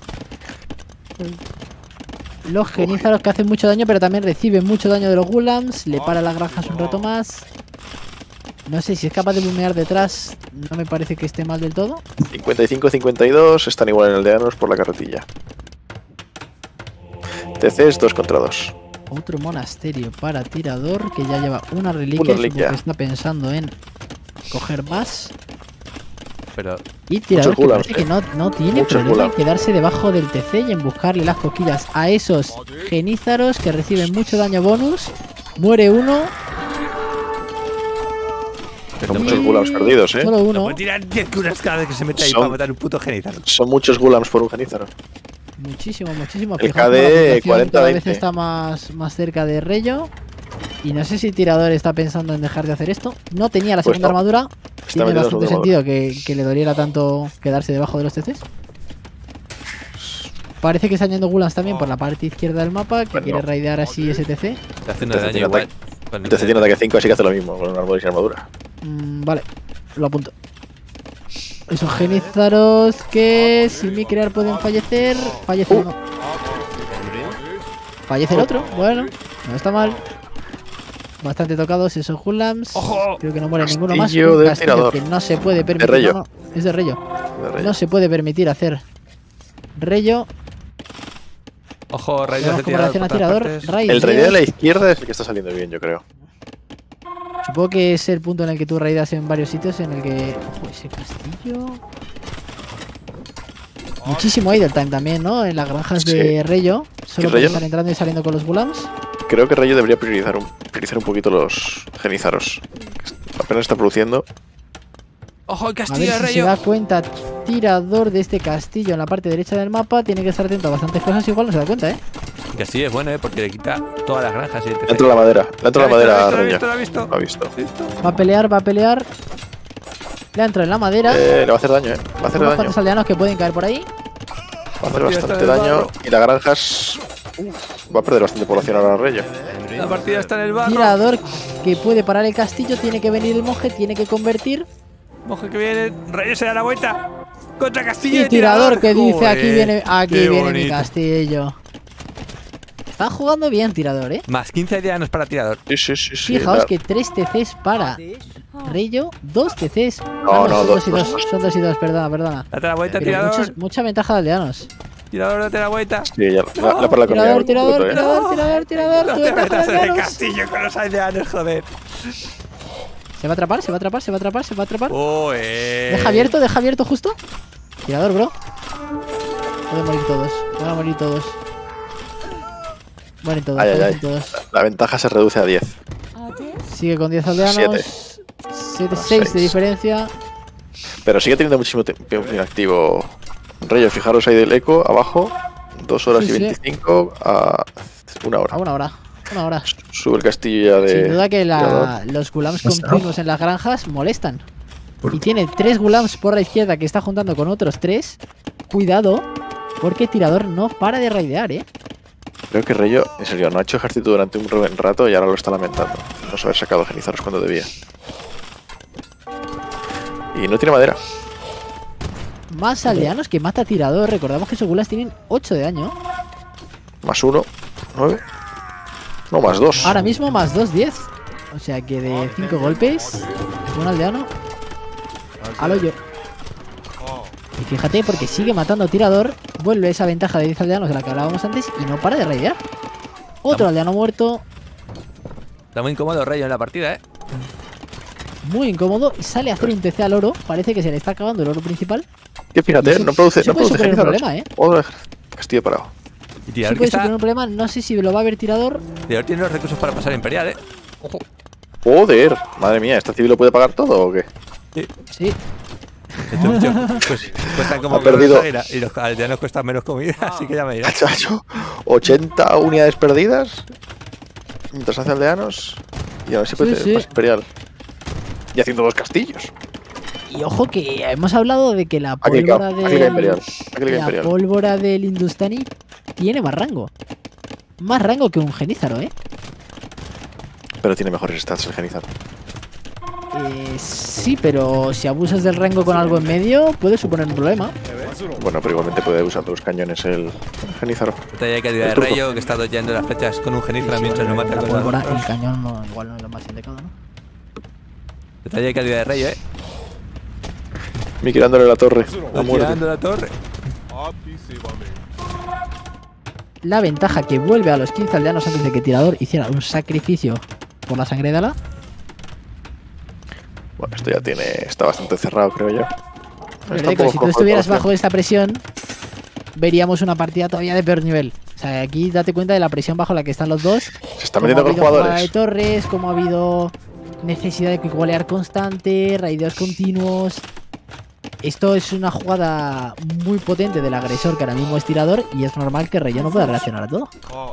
Los genízaros que hacen mucho daño, pero también reciben mucho daño de los gulams. Le para las granjas un rato más. No sé si es capaz de bumear detrás. No me parece que esté mal del todo. cincuenta y cinco cincuenta y dos. Están igual en aldeanos por la carretilla. T C es dos contra dos. Otro monasterio para tirador que ya lleva una reliquia. Una reliquia. supongo que está pensando en coger más. Pero Y tirador que gulams, parece eh. que no, no tiene Muchos problema en gulams. quedarse debajo del T C y en buscarle las coquillas a esos genízaros que reciben mucho daño bonus. Muere uno, Son Y- muchos gulams perdidos, eh. solo no uno. puede tirar diez curas cada vez que se mete ahí Son- para matar un puto genizar. Son muchos gulams por un genízaro. Muchísimo, muchísimo. El Fijaos K D cómo la puntuación cuarenta cada vez veinte. está más, más cerca de Reyo. Y no sé si tirador está pensando en dejar de hacer esto. No tenía la Pues segunda no. armadura. Está Tiene metiendo bastante su sentido que, que le doliera tanto quedarse debajo de los T Cs. Parece que están yendo Gulans también por la parte izquierda del mapa, que Bueno. quiere raidear así ese T C. Está haciendo T C daño tiene igual. ataque. Con el T C tiene ataque cinco, así que hace lo mismo con armadura y sin armadura. Mm, vale, lo apunto. Esos genízaros que sin mi crear pueden fallecer. Fallece Uh. uno. Fallece el otro. Bueno, no está mal. Bastante tocados esos Gulams. ¡Ojo! Creo que no muere ninguno más. Castillo Un del castillo tirador. que no se puede permitir. Reyo. no, no, es de Reyo. De rey. No se puede permitir hacer Reyo. Ojo, raíz Veamos de cómo tirador. reacciona por todas tirador. partes. Raid, El raid de la Dios. izquierda es el que está saliendo bien, yo creo. Supongo que es el punto en el que tú raidas en varios sitios en el que. Ojo, ese castillo. Muchísimo idle time también, ¿no? En las granjas de Sí. Reyo. Solo por Reyo estar no- entrando y saliendo con los Gulams. Creo que Rayo debería priorizar un, priorizar un poquito los genizaros. Apenas está produciendo. Ojo, el A ver castillo de si se rayo. da cuenta tirador de este castillo en la parte derecha del mapa. Tiene que estar atento a bastantes cosas. Igual no se da cuenta, ¿eh? El castillo es bueno, ¿eh? Porque le quita todas las granjas y el Dentro de la madera. Dentro de la madera, ¿Lo ha Rayo. visto? ¿Lo ha visto? Lo ha visto. ¿Listo? Va a pelear, va a pelear. Le ha entrado en la madera. Eh, le va a hacer daño, eh. Va a hacer Unos daño. cuantos aldeanos que pueden caer por ahí. Va a hacer Partida está bastante en el daño. barro. Y las granjas. Va a perder bastante población ahora Rayo. La partida está en el barro. Tirador que puede parar el castillo. Tiene que venir el monje. Tiene que convertir. Monje que viene. Rayo se da la vuelta. Contra castillo Y de tirador que dice aquí Joder, viene, aquí qué viene mi bonito. castillo. Está jugando bien tirador, eh. Más quince aldeanos para tirador. Sí, sí, sí. sí. Fijaos La- que tres T Cs para Reyo, dos T Cs. No, no, son dos, dos y dos, dos, dos. son dos y dos, perdona, perdona. Date la vuelta, Pero tirador. muchos- mucha ventaja de aldeanos. Tirador, date la vuelta. Sí, ya la, la, para la Tirador, comida. tirador, completo, eh. tirador, tirador, tirador. No tu te ventaja de metas en el aldeanos. castillo con los aldeanos, joder. Se va a atrapar, se va a atrapar, se va a atrapar, se va a atrapar. Oh, eh. Deja abierto, deja abierto justo. Tirador, bro. Pueden morir todos. Van a morir todos. Mueren todos, Ay, ay, mueren ay. todos. La ventaja se reduce a diez. Sigue con diez aldeanos. siete, Ah, seis de seis. diferencia. Pero sigue teniendo muchísimo tiempo inactivo. Rayo, fijaros ahí del eco, abajo. dos horas Sí, y sí. veinticinco a una hora. A una hora. Una hora. Sube el castillo ya de. Sin duda que la- tirador. los gulams Ya está. continuos en las granjas molestan. ¿Por Y qué? tiene tres gulams por la izquierda que está juntando con otros tres. Cuidado, porque Tirador no para de raidear, ¿eh? Creo que Rayo, en serio, no ha hecho ejército durante un buen rato y ahora lo está lamentando. No saber sacado genizaros cuando debía. Y no tiene madera. Más aldeanos que mata Tirador. Recordamos que esos gulams tienen ocho de daño. Más uno, nueve. No, más dos. Ahora mismo más dos, diez. O sea que de cinco golpes, un aldeano al hoyo. Y fíjate, porque sigue matando Tirador, vuelve esa ventaja de diez aldeanos de la que hablábamos antes y no para de raidear. Otro aldeano muerto, Está muy incómodo Rayo en la partida, eh. muy incómodo, y sale a hacer un T C al oro. Parece que se le está acabando el oro principal. Que fíjate, Eso- no produce, eso no puede produce suponer un genizaros. problema, ¿eh? Otro castillo parado. Y Sí Tirador que puede está. suponer un problema, no sé si lo va a ver Tirador. Tirador tiene los recursos para pasar a Imperial, eh. Ojo. Joder, madre mía, ¿esta civil lo puede pagar todo o qué? Sí, Esto mucho, pues, cuesta como Ha que perdido. una águila, y los aldeanos cuestan menos comida, así que ya me dirás. Ha hecho ochenta unidades perdidas mientras hace aldeanos y ahora sí puede Sí, tener sí. más imperial. Y haciendo dos castillos. y ojo que hemos hablado de que la Aquí le pólvora cae, aquí le cae del, imperial. Aquí le cae la imperial. pólvora del Hindustani tiene más rango. Más rango que un Genízaro, ¿eh? Pero tiene mejores stats el Genizar. Eh, sí, pero si abusas del rango con algo en medio, puede suponer un problema. Bueno, pero igualmente puede usar los cañones el Genizar. Detalle que ayuda de El turco. Rayo, que está doyendo las flechas con un Genizra mientras lo mata La con pólvora, la... el cañón no, igual no es lo más indicado, ¿no? Detalle que ayuda de Rayo, eh. Miki dándole la torre. A muerte. Tirando la torre. La ventaja que vuelve a los quince aldeanos antes de que Tirador hiciera un sacrificio por la sangre de Ala. Bueno, esto ya tiene. Está bastante cerrado, creo yo. Pero, Está un Deco, poco si tú flojo el estuvieras palacio. bajo esta presión, veríamos una partida todavía de peor nivel. O sea, aquí date cuenta de la presión bajo la que están los dos. Se está Cómo metiendo ha con habido jugada de jugadores. torres, como ha habido necesidad de quickballear constante, raideos continuos. Esto es una jugada muy potente del agresor que ahora mismo es Tirador y es normal que Rayo no pueda reaccionar a todo.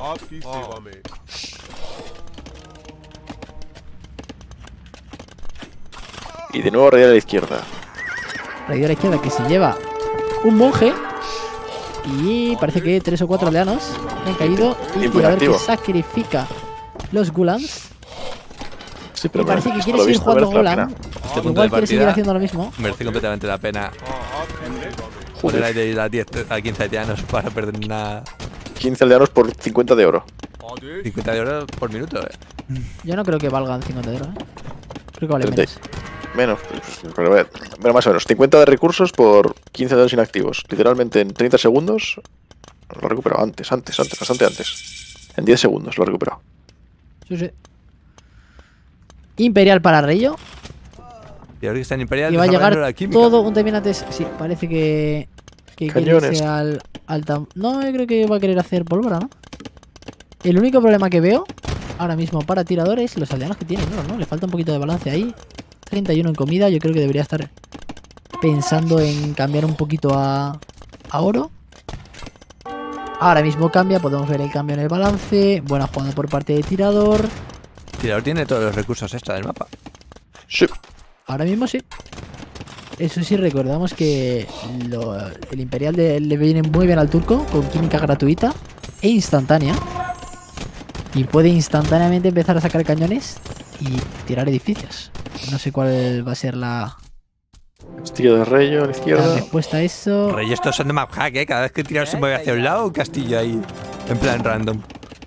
Y de nuevo radial a la izquierda. Rayo a la izquierda que se lleva un monje y parece que tres o cuatro aldeanos han caído y Tiempo Tirador que inactivo. sacrifica los gulams Sí, y pero parece bueno, que esto quiere lo he seguir visto, jugando merece la gulam. pena. Este punto de Igual quiere seguir partida haciendo lo mismo. merece completamente la pena Joder, poner ahí a diez a quince aldeanos para perder una quince aldeanos por cincuenta de oro. cincuenta de oro por minuto, eh. Yo no creo que valgan cincuenta de oro, ¿eh? Creo que vale treinta. menos. Menos, pues, pero, pero más o menos. cincuenta de recursos por quince aldeanos inactivos. Literalmente en treinta segundos lo he recuperado. Antes, antes, antes, bastante antes. En diez segundos lo he recuperado. Sí, sí. Imperial para Rayo. Y ahora que está en Imperial Y va a llegar desarrollando la química. todo un también antes. Sí, parece que. Que quiere Cañones. irse al, al tam- No, yo creo que va a querer hacer pólvora, ¿no? El único problema que veo ahora mismo para Tirador es los aldeanos que tienen, ¿no? ¿no? Le falta un poquito de balance ahí. treinta y uno en comida. Yo creo que debería estar pensando en cambiar un poquito a, a oro. Ahora mismo cambia. Podemos ver el cambio en el balance. Buena jugada por parte de Tirador. Tirador tiene todos los recursos extra del mapa. Sí. Ahora mismo sí. Eso sí, recordamos que lo- el Imperial de- le viene muy bien al turco, con química gratuita e instantánea. Y puede instantáneamente empezar a sacar cañones y tirar edificios. No sé cuál va a ser la, Castillo de Rayo a la la izquierda. respuesta a eso. Rey, estos son de map hack, eh. Cada vez que Tirador se mueve hacia un lado, un castillo ahí. En plan random.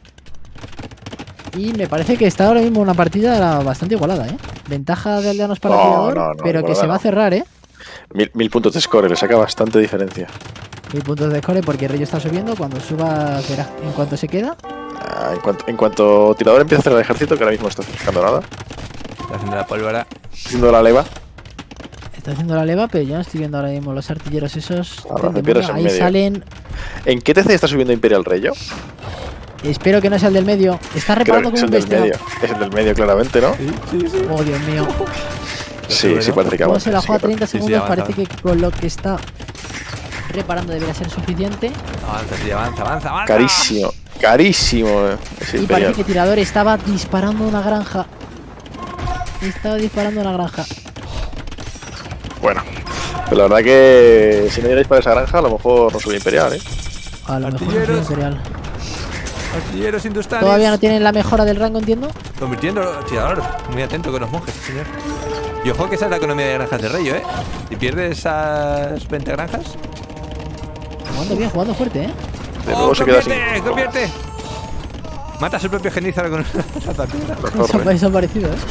Y me parece que está ahora mismo una partida bastante igualada, ¿eh? Ventaja de aldeanos para No, Tirador, no, no, pero que igualada se va a no. cerrar, ¿eh? Mil, mil puntos de score, le saca bastante diferencia. Mil puntos de score porque Rey está subiendo. Cuando suba, verá en cuanto se queda. Ah, en, cuanto, en cuanto tirador empieza a hacer el ejército, que ahora mismo no está sacando nada. Está haciendo la pólvora. Haciendo la leva. Está haciendo la leva, pero yo no estoy viendo ahora mismo los artilleros esos. Ahora, del te pierdes demonio. en Ahí medio. salen. ¿En qué T C está subiendo Imperial Reyo? Espero que no sea el del medio. Está Creo reparando que es como el un del bestia. medio. Es el del medio, claramente, ¿no? Sí, sí, sí. Oh, Dios mío. Sí, sí, parece que Cómo avanza. se la sí juega que treinta sí, segundos, avanza. parece que con lo que está reparando debería ser suficiente. Avanza, sí, avanza, avanza, avanza. Carísimo, carísimo eh, ese Y Imperial. parece que Tirador estaba disparando una granja. Estaba disparando una granja. Bueno, pero la verdad que si no llegáis para esa granja, a lo mejor no sube Imperial, ¿eh? A lo mejor no Artilleros. es imperial. Artilleros hindustaníes. Todavía no tienen la mejora del rango, entiendo. Convirtiendo tirador. Muy atento con los monjes, sí, señor. Y ojo que esa es la economía de granjas de Reyo, ¿eh? Si pierdes esas veinte granjas. Jugando bien, jugando fuerte, ¿eh? De ¡Oh, nuevo se queda sin. convierte! ¡Convierte! Mata a su propio genízaro con una zapatera. Lo Eso, corre. eso ha parecido, ¿eh?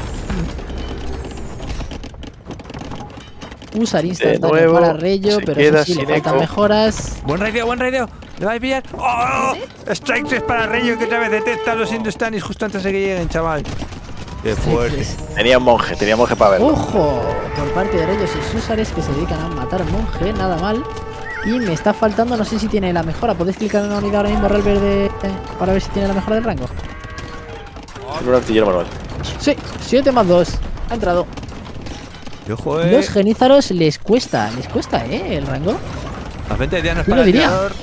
Usar instantáneo nuevo, para Reyo, se pero queda eso sí, le sin faltan eco. mejoras. Buen raideo, buen raideo. ¿Le vais a pillar? ¡Oh! Strike tres para Reyo que otra vez detecta a los hindustanis justo antes de que lleguen, chaval. ¡Qué fuerte! Tenía un monje, tenía monje para verlo. Ojo, por parte de Reyos y Súsares que se dedican a matar monje, nada mal. Y me está faltando, no sé si tiene la mejora. ¿Podéis clicar en una unidad ahora mismo, Real Verde, para ver si tiene la mejora del rango? Tiene un artillero manual. Sí, siete más dos. Ha entrado. Y ojo, eh. Los genízaros les cuesta, les cuesta, ¿eh? El rango. Las veinte de dianos ¿Quién para lo el diría? tirador.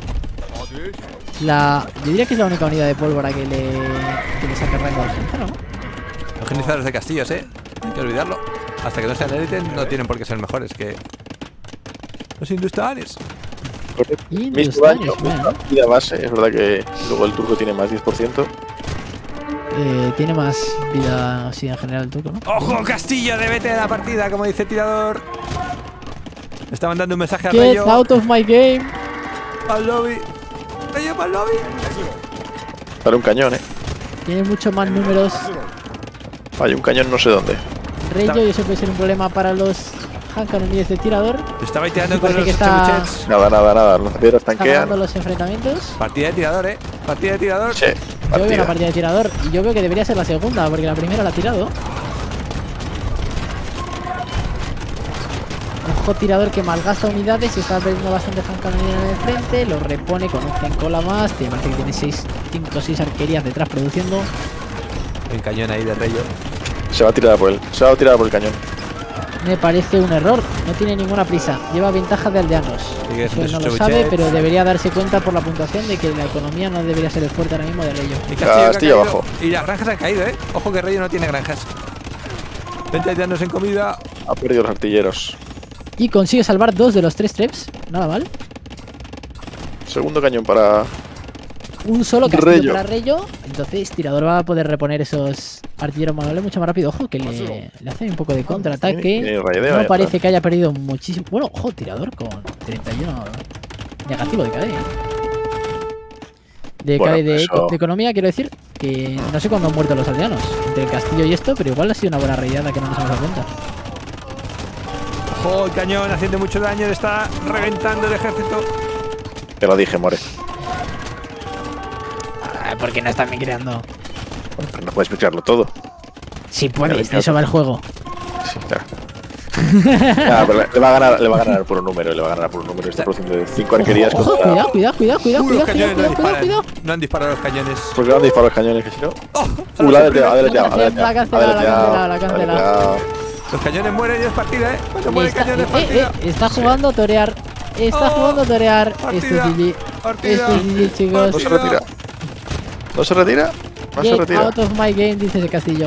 La, yo diría que es la única unidad de pólvora que le, que le saca rango al genízaro, ¿no? Los genizaros de castillos, eh. Hay que olvidarlo. Hasta que no sean élite, no tienen por qué ser mejores que los hindustanis. Y Mismo daño, Hindustanis, bueno. misma vida base. Es verdad que luego el turco tiene más diez por ciento. Eh, tiene más vida así en general el turco, ¿no? ¡Ojo, Castillo! De vete de la partida, como dice el tirador. Le está mandando un mensaje a Get Reyo. out of my game. Al lobby. Reyo para el lobby. Para un cañón, eh. Tiene muchos más números. Hay un cañón no sé dónde. Reyo, y eso puede ser un problema para los Hankanonides de tirador. Estaba tirando Sí, con parece los que está- chamuchets. Nada, nada, nada. Los piedras Está tanquean. ganando los enfrentamientos. Partida de tirador, eh. Partida de tirador. Che, Yo veo una partida. partida de tirador y yo veo que debería ser la segunda, porque la primera la ha tirado. Ojo tirador que malgasta unidades y está perdiendo bastante Hankanonides en el frente. Lo repone con un Zencola más. Tiene, parece que tiene cinco o seis arquerías detrás produciendo. El cañón ahí de Reyo. Se va a tirar por él. Se va a tirar por el cañón. Me parece un error, no tiene ninguna prisa. Lleva ventaja de aldeanos. Sí, que es Eso de no sus lo sabe, chabuchets. pero debería darse cuenta por la puntuación de que la economía no debería ser el fuerte ahora mismo de Reyo. El Castillo que ha caído. abajo. Y las granjas han caído, eh. Ojo que Reyo no tiene granjas. veinte tianos en comida. Ha perdido los artilleros. Y consigue salvar dos de los tres traps. Nada mal. Segundo cañón para. Un solo castillo Reyo. para Reyo. Entonces Tirador va a poder reponer esos artilleros manuales mucho más rápido. Ojo, que le, le hace un poco de contraataque. Tiene raideo, No ya parece está. que haya perdido muchísimo. Bueno, ojo, Tirador con treinta y uno negativo de K D. ¿eh? De Bueno, K D de, eso- de economía, quiero decir que no sé cuándo han muerto los aldeanos. Entre el castillo y esto, pero igual ha sido una buena raideada que no nos hemos dado cuenta. Ojo, el cañón haciendo mucho daño. Le está reventando el ejército. Te lo dije, More. ¿Por qué no están creando? Pero no puedes explicarlo todo. Sí puedes, Claro, de eso va el juego. Sí, claro. Nada, pero le, le va a ganar, le va a ganar por un número, le va a ganar por un número. Está produciendo de cinco arquerías Ojo, contra. cuidado, cuidado, cuidado, cuidado, Uh, los cuidado, cañones cuidado, no cuidado, cuidado, disparan. cuidado. No han disparado los cañones. Porque no han disparado los cañones, que si no. ¡Oh! Uh, la ha deleteado, ha deleteado, ha La ha deleteado. cancelado, la ha cancelado, la ha cancelado. Los cañones mueren y es partida, eh. Cuando mueren Está, cañones, eh, partida. eh, está jugando a torear. Está Oh, jugando a torear. Esto partida, es G G. partida, Esto es G G, chicos. No se retira. No se retira. No se Get retira. out of my game, dice ese castillo.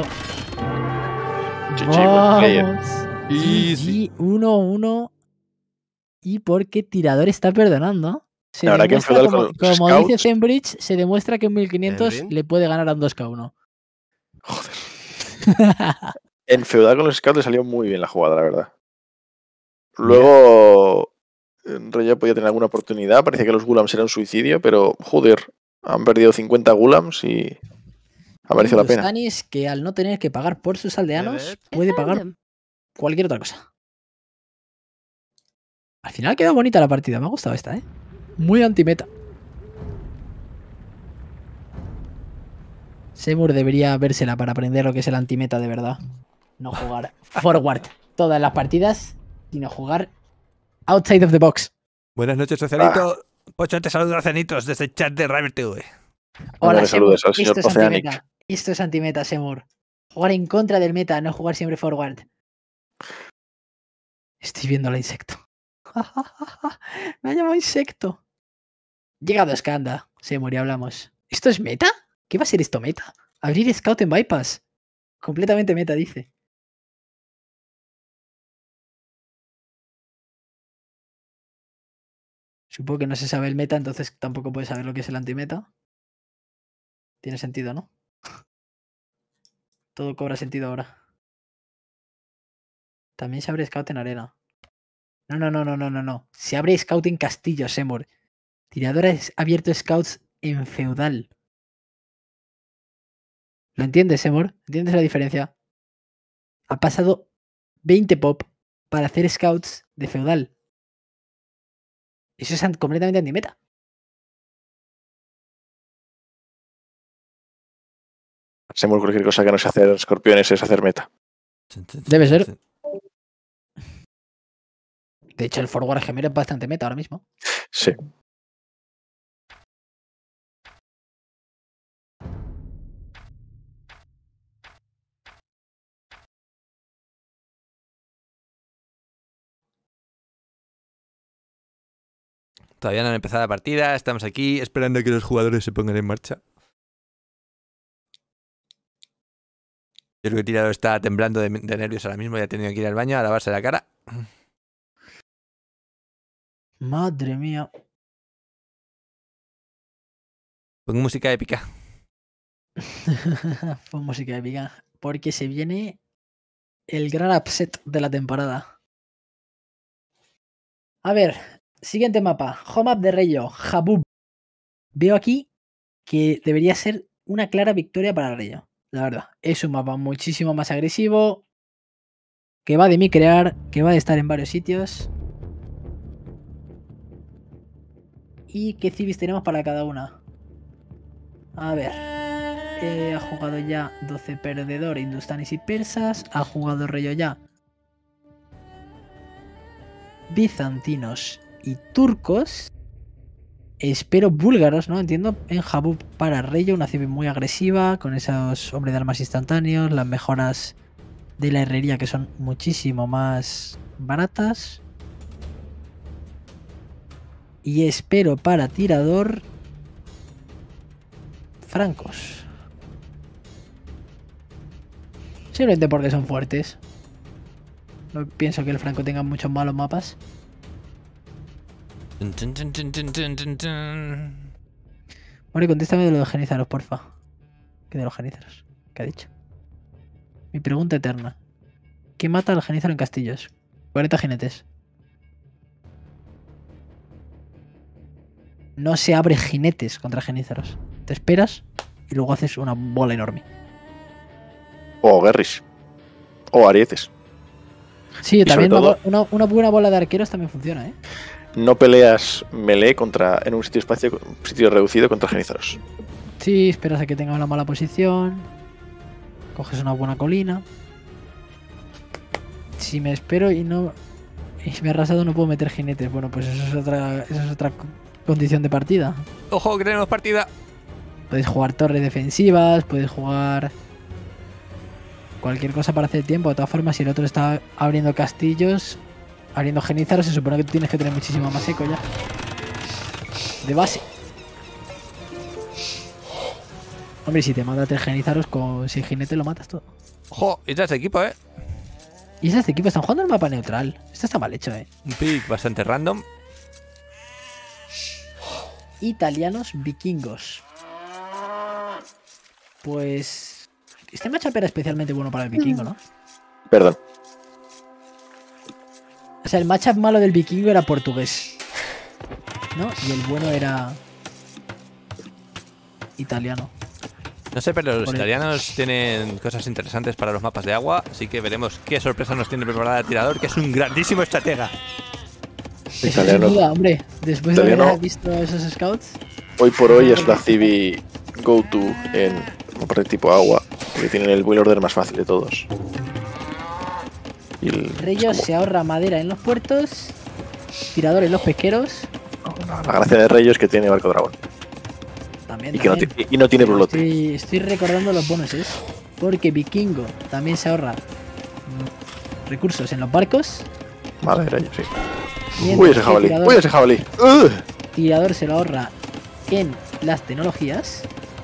G G, buen player. Vamos. Easy. G G uno uno. Y porque Tirador está perdonando. Se La verdad que en demuestra, feudal como, con los como scouts- dice Zenbridge, se demuestra que en mil quinientos ¿Edwin? le puede ganar a un dos K uno. En feudal con los scouts le salió muy bien la jugada, la verdad. Luego. Reya podía tener alguna oportunidad. Parecía que los Gulams eran un suicidio, pero joder, han perdido cincuenta Gulams y. Ha merecido la pena. Stanis, que al no tener que pagar por sus aldeanos, Edward. puede pagar cualquier otra cosa. Al final queda bonita la partida, me ha gustado esta, ¿eh? Muy antimeta. Seymour debería vérsela para aprender lo que es el antimeta de verdad. No jugar forward todas las partidas, sino jugar outside of the box. Buenas noches, Oceanito. Pocho, te saludo, Oceanitos, desde el chat de River T V. Hola, Me Seymour. saludes al señor Esto es Oceanic. antimeta. Esto es antimeta, Seymour. Jugar en contra del meta, no jugar siempre forward. Estoy viendo al insecto. Me ha llamado insecto. Llegado Skanda. Seymour, y hablamos. ¿Esto es meta? ¿Qué va a ser esto meta? Abrir Scout en Bypass. Completamente meta, dice. Supongo que no se sabe el meta, entonces tampoco puede saber lo que es el antimeta. Tiene sentido, ¿no? Todo cobra sentido ahora. También se abre Scout en arena. No, no, no, no, no, no, no. Se abre Scout en Castillo, Seymour. Tirador ha abierto Scouts en Feudal. ¿Lo entiendes, Seymour? ¿Entiendes la diferencia? Ha pasado veinte pop para hacer Scouts de Feudal. Eso es an- completamente antimeta. Seymour, cualquier cosa que no sea hacer escorpiones es hacer meta. Debe ser. De hecho, el forward gemelo es bastante meta ahora mismo. Sí. Todavía no han empezado la partida, estamos aquí esperando a que los jugadores se pongan en marcha. Yo creo que el tirador está temblando de, de nervios ahora mismo y ha tenido que ir al baño a lavarse la cara. Madre mía. Con música épica. Fue música épica. Porque se viene el gran upset de la temporada. A ver, siguiente mapa. Home up de Reyo. Habub. Veo aquí que debería ser una clara victoria para Reyo. La verdad. Es un mapa muchísimo más agresivo. Que va de mí crear. Que va de estar en varios sitios. ¿Y qué civis tenemos para cada una? A ver. Eh, ha jugado ya doce perdedor, hindustanes y persas. Ha jugado Reyo ya bizantinos y turcos. Espero búlgaros, ¿no? Entiendo en Habub para Reyo, una civis muy agresiva, con esos hombres de armas instantáneos, las mejoras de la herrería que son muchísimo más baratas. Y espero para tirador francos. Simplemente porque son fuertes. No pienso que el franco tenga muchos malos mapas. Tun, tun, tun, tun, tun, tun, tun, tun. Bueno, y contéstame de lo de genízaros, porfa. ¿Qué de los genízaros? ¿Qué ha dicho? Mi pregunta eterna. ¿Qué mata al genízaro en castillos? cuarenta jinetes. No se abre jinetes contra genízaros. Te esperas y luego haces una bola enorme. O Guerris. O Arietes. Sí, Y también sobre una, todo- bo- una, una buena bola de arqueros también funciona, ¿eh? No peleas melee contra, en un sitio espacio un sitio reducido contra genízaros. Sí, esperas a que tenga una mala posición. Coges una buena colina. Si me espero y no... Y me he arrasado, no puedo meter jinetes. Bueno, pues eso es otra, eso es otra co- condición de partida. ¡Ojo, que tenemos partida! Puedes jugar torres defensivas, puedes jugar cualquier cosa para hacer tiempo. De todas formas, si el otro está abriendo castillos, abriendo genízaros, se supone que tú tienes que tener muchísimo más eco ya. De base. Hombre, si te mata tres genízaros con sin jinete lo matas todo. ¡Ojo! Y tras equipo, ¿eh? Y estos equipos están jugando el mapa neutral. Esto está mal hecho, eh. Un pick bastante random. Italianos vikingos. Pues... Este matchup era especialmente bueno para el vikingo, ¿no? Perdón. O sea, el matchup malo del vikingo era portugués, ¿no? Y el bueno era... italiano. No sé, pero los Por el- italianos tienen cosas interesantes para los mapas de agua, así que veremos qué sorpresa nos tiene preparada el tirador, que es un grandísimo estratega. Eso Italiano. sin duda, hombre. Después de Italiano. haber visto esos scouts... Hoy por hoy es la civi go-to en Aparte tipo agua, porque tienen el wheel order más fácil de todos. Y el, Reyo es como- se ahorra madera en los puertos, tirador en los pesqueros. la gracia de Reyo es que tiene barco dragón. También, Y, que no, también. ti- y no tiene brulote. Estoy, estoy recordando los bonuses. Porque Vikingo también se ahorra mm, recursos en los barcos. Vale, Reyo, sí. Mientras Uy, ese que jabalí. tirador, Uy, ese jabalí. ¡Ugh! tirador se lo ahorra en las tecnologías.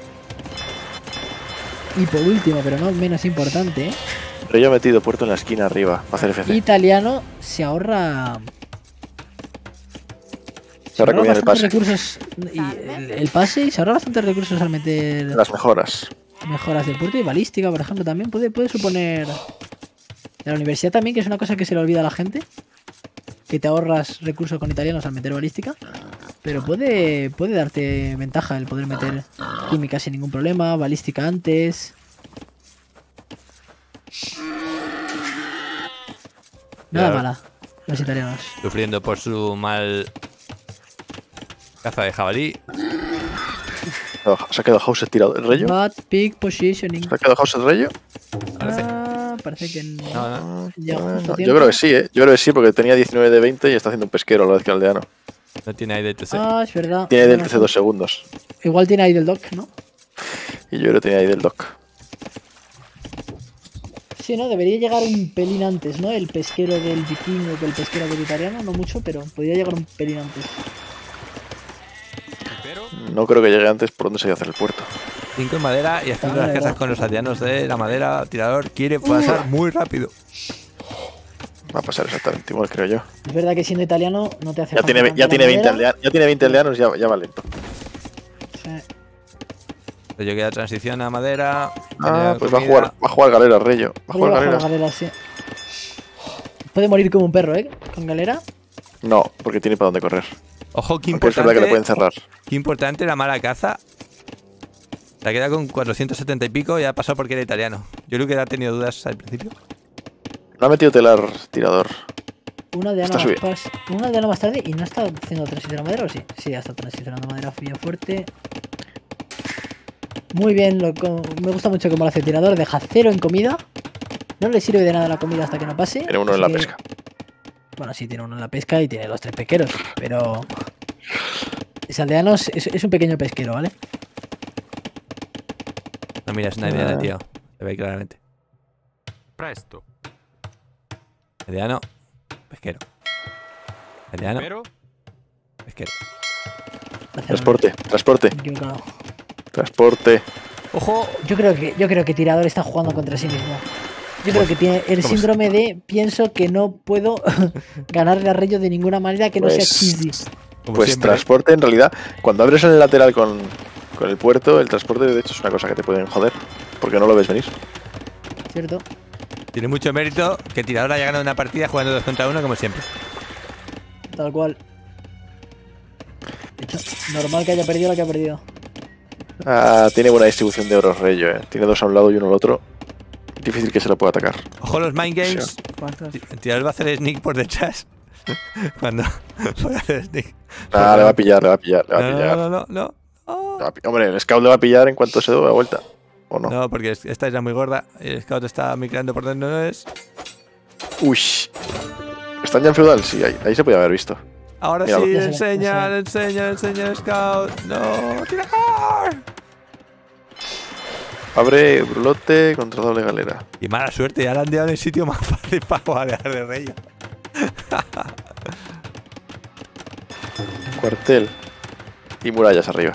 Y por último, pero no menos importante, Reyo ha metido puerto en la esquina arriba para hacer F C. Italiano se ahorra. Se ahorra comida en el bastantes pase. recursos. Y el, el pase y se ahorra bastantes recursos al meter Las mejoras. mejoras del puerto y balística, por ejemplo, también puede, puede suponer. De la universidad también, que es una cosa que se le olvida a la gente. Que te ahorras recursos con italianos al meter balística. Pero puede, puede darte ventaja el poder meter química sin ningún problema, balística antes. Nada Ya. mala, los italianos. Sufriendo por su mal caza de jabalí. Se ha quedado House tirado. ¿El Reyo? Bad pick positioning. ¿Se ha quedado House el Reyo? Parece. Ah, parece que no. No, no, Ya, Ah, justo no, tiempo. yo creo que sí, ¿eh? Yo creo que sí, porque tenía diecinueve de veinte y está haciendo un pesquero a la vez que Aldeano. no tiene ahí de T C. Ah, es verdad. Tiene del Bueno, T C dos segundos. igual tiene ahí del doc, ¿no? Y yo creo que tenía ahí del doc. Sí, ¿no? Debería llegar un pelín antes, ¿no? El pesquero del vikingo que el pesquero del italiano, no mucho, pero podría llegar un pelín antes. No creo que llegue antes por donde se iba a hacer el puerto. cinco en madera y haciendo Ah, las verdad. cazas con los aldeanos de la madera. Tirador quiere pasar muy rápido. Va a pasar exactamente igual, creo yo. Es verdad que siendo italiano no te hace Ya falta tiene, tanta ya tiene veinte madera. aldeanos, ya tiene veinte aldeanos, ya, ya va lento. Sí. Yo queda transición a madera. Ah, madera, pues va a comida. jugar, va a jugar Galera, Reyo. Va a Puede jugar bajar la Galera. galera, sí. Puede morir como un perro, ¿eh? Con galera. No, porque tiene para dónde correr. Ojo, qué Porque es verdad que le pueden importante. cerrar. Qué importante la mala caza. La queda con cuatrocientos setenta y pico y ha pasado porque era italiano. Yo creo que ha tenido dudas al principio. No ha metido telar tirador. Una de Está más, subiendo. pas- una de más tarde y no está haciendo transición a madera, ¿o sí? Sí, ha estado transicionando madera bien fuerte. Muy bien, lo, co- me gusta mucho cómo lo hace el tirador. Deja cero en comida. No le sirve de nada la comida hasta que no pase. Tiene uno así en la que- pesca. Bueno, sí, tiene uno en la pesca y tiene los tres pesqueros, pero... Ese aldeano es, es- es un pequeño pesquero, ¿vale? No miras una aldeana, Ah. tío. Se ve claramente. Presto. Aldeano, pesquero. Aldeano, Pero pesquero. Hace Transporte, transporte, Me he equivocado. transporte. ¡Ojo! Yo creo que yo creo que tirador está jugando contra sí mismo. Yo creo que tiene el ¿cómo síndrome de pienso que no puedo ganarle a Reyo de ninguna manera que no sea Pues- cheesy. Como Pues siempre. transporte, en realidad, cuando abres el lateral con, con el puerto, el transporte de hecho es una cosa que te pueden joder. Porque no lo ves venir. ¿Cierto? Tiene mucho mérito que Tirador haya ganado una partida jugando dos contra uno como siempre. Tal cual. De hecho, normal que haya perdido lo que ha perdido. Ah, tiene buena distribución de oro Reyo, eh. Tiene dos a un lado y uno al otro. Difícil que se lo pueda atacar. Ojo los mind games. ¿Cuántos? El Tirador va a hacer sneak por detrás. Cuando puede hacer sneak. Ah, le va a pillar, le va a pillar, le va a No, pillar. no, no, no, no. Oh. Le va a pi- Hombre, el scout le va a pillar en cuanto se dé la vuelta. ¿O no? No, porque es- esta es ya muy gorda. El scout está micrando por donde no es. Uy. ¿Están ya en feudal? Sí, ahí, ahí se podía haber visto. Ahora Míralo. sí, Ya se ve, enseña, ya se ve. enseña, enseña el scout. No, Tirador. Abre brulote contra doble galera. Y mala suerte, ya le han dado en el sitio más fácil para jugar de rey. Cuartel. Y murallas arriba.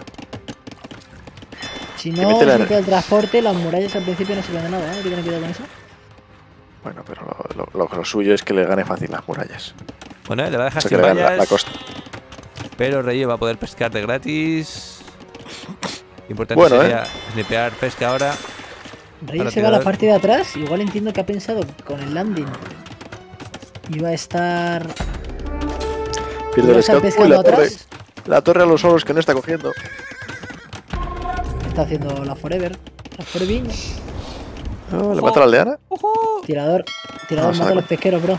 Si Que no mete la- mete el transporte, las murallas al principio no sirven de nada, ¿eh? Hay que tener cuidado con eso. Bueno, pero lo, lo- lo- lo suyo es que le gane fácil las murallas. Bueno, le va a O dejar sea, sin que le gane la, vallas, la costa. pero Rey va a poder pescar de gratis. Importante Bueno, sería snipear pesca ahora. Rey Para se va a la tirador. parte de atrás. Igual entiendo que ha pensado con el landing. Iba a estar. Pierde Iba a el estar scout. Uy, pescando la torre. atrás. La torre a los solos que no está cogiendo. Está haciendo la Forever. La Forever. No, ¿le mata la aldeana? Tirador. Tirador Vamos a mata a ver. los pesqueros, bro.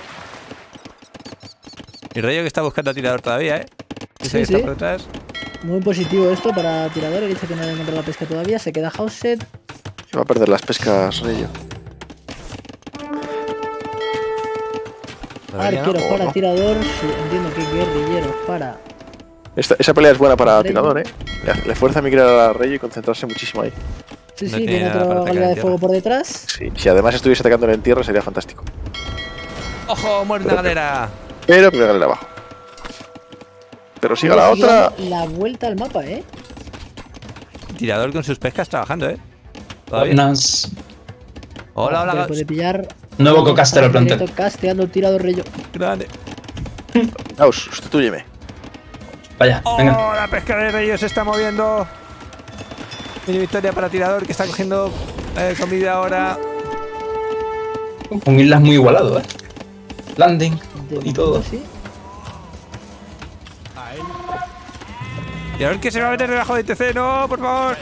Y Rayo que está buscando a Tirador todavía, ¿eh? Dice Sí, que está sí. por detrás. Muy positivo esto para tirador. He dicho que no ha encontrado la pesca todavía. Se queda Houset. Va a perder las pescas, Rayo. Arquero o para no. tirador. Su- Entiendo que guerrillero para. Esta, esa pelea es buena para Rayo. tirador, ¿eh? Le, le fuerza a migrar a Rayo y concentrarse muchísimo ahí. Sí, No sí, tiene tiene nada para otra atacar galería en de fuego tierra. por detrás. Sí, si además estuviese atacándole en tierra sería fantástico. ¡Ojo! ¡Muere una galera! Pero que galera abajo. Pero siga la Sigue otra. dando La vuelta al mapa, ¿eh? Tirador con sus pescas trabajando, ¿eh? Todavía. Buenas. Hola, Que hola. puede pillar. Nuevo cocaster al plantel. Directo, Casteando el tirador Rayo. Grande. Aus, sustitúyeme. Vaya, ¡Oh! venga. La pesca de Rayo se está moviendo. Mini victoria para tirador que está cogiendo eh, comida ahora. Un islas muy igualado, eh. Landing De y todo. momento, sí. Tirador que se va a meter debajo de T C. ¡No, por favor!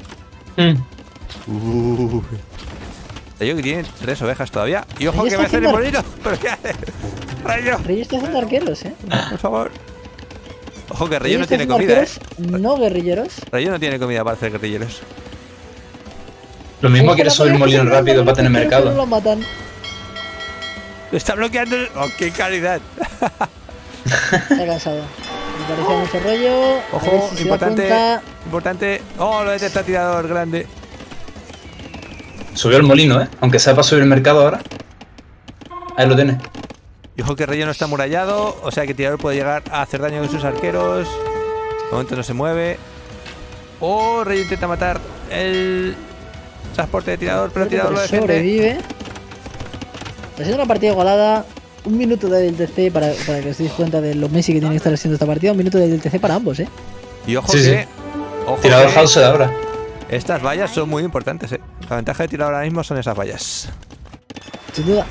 Mm. Rayo que tiene tres ovejas todavía. Y ojo Rayo que va a está hacer el haciendo- molino. ¿Pero qué hace? Rayo, Rayo está haciendo arqueros, ¿eh? por favor. Ojo que Rayo no está tiene haciendo comida, ¿eh? arqueros, no guerrilleros. Rayo no tiene comida para hacer guerrilleros. Lo mismo Ojo, quiere la subir el pelea molino que se rápido manda, para tener los pesqueros mercado. No lo matan. Lo está bloqueando. el- ¡Oh, qué calidad! Está cansado. Me parecía mucho rollo. A ver Ojo, si se da importante. cuenta. Importante. ¡Oh, lo detecta tirador grande! Subió el molino, eh. Aunque sea para subir el mercado ahora. Ahí lo tiene. Y ojo que Rayo no está amurallado. O sea que tirador puede llegar a hacer daño con sus arqueros. De momento no se mueve. Oh, Rayo intenta matar el transporte de tirador, pero el tirador lo defiende. Sobrevive. Está siendo una partida igualada. Un minuto de D L T C para, para que os deis cuenta de lo Messi que tiene que estar haciendo esta partida. Un minuto de D L T C para ambos, ¿eh? Y ojo Sí, que. sí. Ojo Tirador que house de ahora. estas vallas son muy importantes, eh. La ventaja de tirador ahora mismo son esas vallas. Sin duda.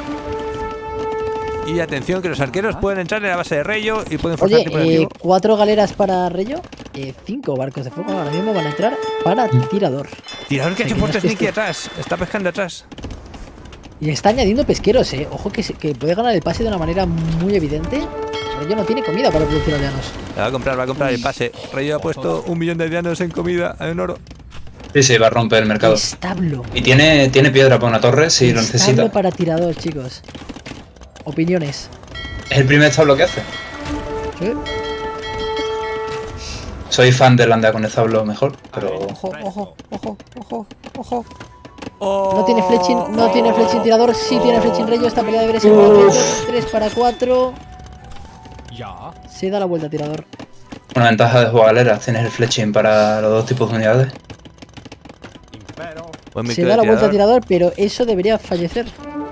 Y atención que los arqueros pueden entrar en la base de Rayo y pueden forzar Oye, tipo eh, negativo. cuatro galeras para Rayo. Eh, cinco barcos de fuego ahora mismo van a entrar para tirador. Tirador que ha hecho que fuerte no es que sneaky esto- atrás. Está pescando atrás. Y está añadiendo pesqueros, eh. Ojo que, se- que puede ganar el pase de una manera muy evidente. Rayo no tiene comida para producir aldeanos. La va a comprar, va a comprar el pase. Rayo ha puesto un millón de aldeanos en comida, en oro. Sí, sí, va a romper el mercado. Establo. Y tiene, tiene piedra para una torre si lo Establo necesita. para tirador, chicos. Opiniones. Es el primer establo que hace. ¿Sí? Soy fan del andar con establo mejor, pero. Ojo, ojo, ojo, ojo, ojo. Oh, No tiene fletching, no tiene fletching tirador, sí tiene fletching Rayo. Esta pelea debería ser tres para cuatro. Se da la vuelta tirador. Una ventaja de jugar galera, tienes el fletching para los dos tipos de unidades. Buen Se micro da de la vuelta tirador. tirador, pero eso debería fallecer.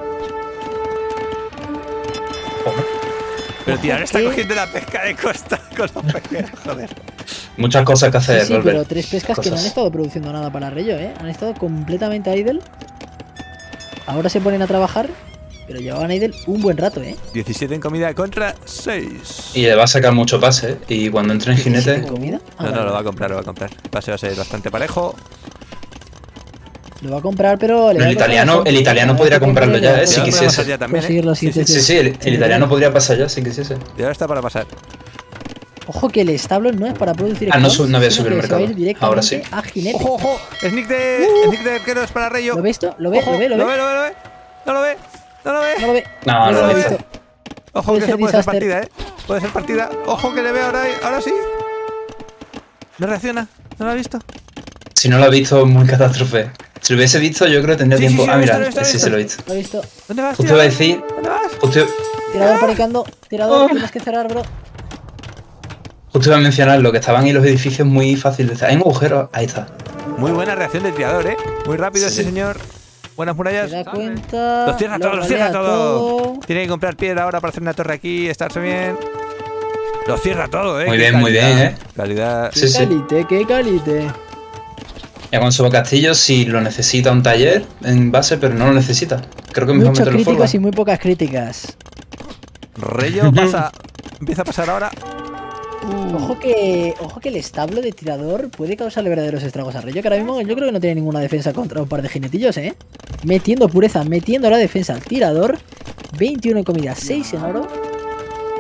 Pero tirador está ¿Qué? cogiendo la pesca de costa con los pesqueros, joder. Muchas cosas que Sí, hacer, sí, Robert. pero tres pescas que no han Cosas. estado produciendo nada para Rayo, ¿eh? Han estado completamente idle. Ahora se ponen a trabajar, pero llevaban idle un buen rato, ¿eh? diecisiete en comida contra seis. Y le va a sacar mucho pase, ¿eh? Y cuando entre en jinete. ¿Sin comida? Ah, No, no, vale, lo va a vale. comprar, lo va a comprar. El pase va a ser bastante parejo. Lo va a comprar, pero... le va El a costar italiano, bastante. el italiano Habrá podría que comprarlo comprarle ya, la ¿eh? Si Tirador puede quisiese. pasar ya también, Conseguir ¿eh? los Sí, sí, Sí, siguientes. sí, el, el italiano podría pasar ya si quisiese. Tirador está para pasar. Ojo que el establo no es para producir Ah, no spawns, sub- no voy a sino subir el que se va a ir mercado. directamente Ahora sí. a jinete. ¡Ojo, ojo! Sneak de, sneak de arqueros para Rayo. ¿Lo ves esto? ¿Lo ve? Ojo, ¿Lo ve? ¿Lo ve? lo ve, lo ve. No lo ve, no lo ve. No lo ve. No, No no lo lo he he visto. visto. Ojo Puede que ser eso puede ser disaster. partida, eh. Puede ser partida. Ojo que le ve ahora, ahora sí. No reacciona, no lo ha visto. Si no lo ha visto, muy catástrofe. Si lo hubiese visto, yo creo que tendría Sí, sí, tiempo. sí, ah, lo he visto, mira, lo he visto, lo he sí, visto. se lo he visto. Lo he visto. ¿Dónde vas, Justo iba a tirador? decir. ¿Dónde vas? Justo, Tirador panicando. Tirador, Oh. tienes que cerrar, bro. justo iba a mencionar lo que estaban ahí los edificios muy fáciles de. Hay un agujero, ahí está. Muy buena reacción del tirador, eh. Muy rápido Sí, ese sí. señor. Buenas murallas. Se da cuenta. Los cierra lo todo, los cierra galea todo. Tiene que comprar piedra ahora para hacer una torre aquí, estarse bien. Los cierra todo, eh. Muy Qué bien, muy calidad. bien, eh. Calidad. Sí, Qué sí. calite, qué calite. Ya con su castillo, si lo necesita un taller en base, pero no lo necesita. Creo que es mejor Muchos meterlo fuego. críticos y muy pocas críticas. Rayo pasa. Empieza a pasar ahora. Ojo que, ojo que el establo de tirador puede causarle verdaderos estragos a Rayo, que ahora mismo yo creo que no tiene ninguna defensa contra un par de jinetillos, ¿eh? Metiendo pureza, metiendo la defensa al tirador. veintiuno en comida, seis en oro.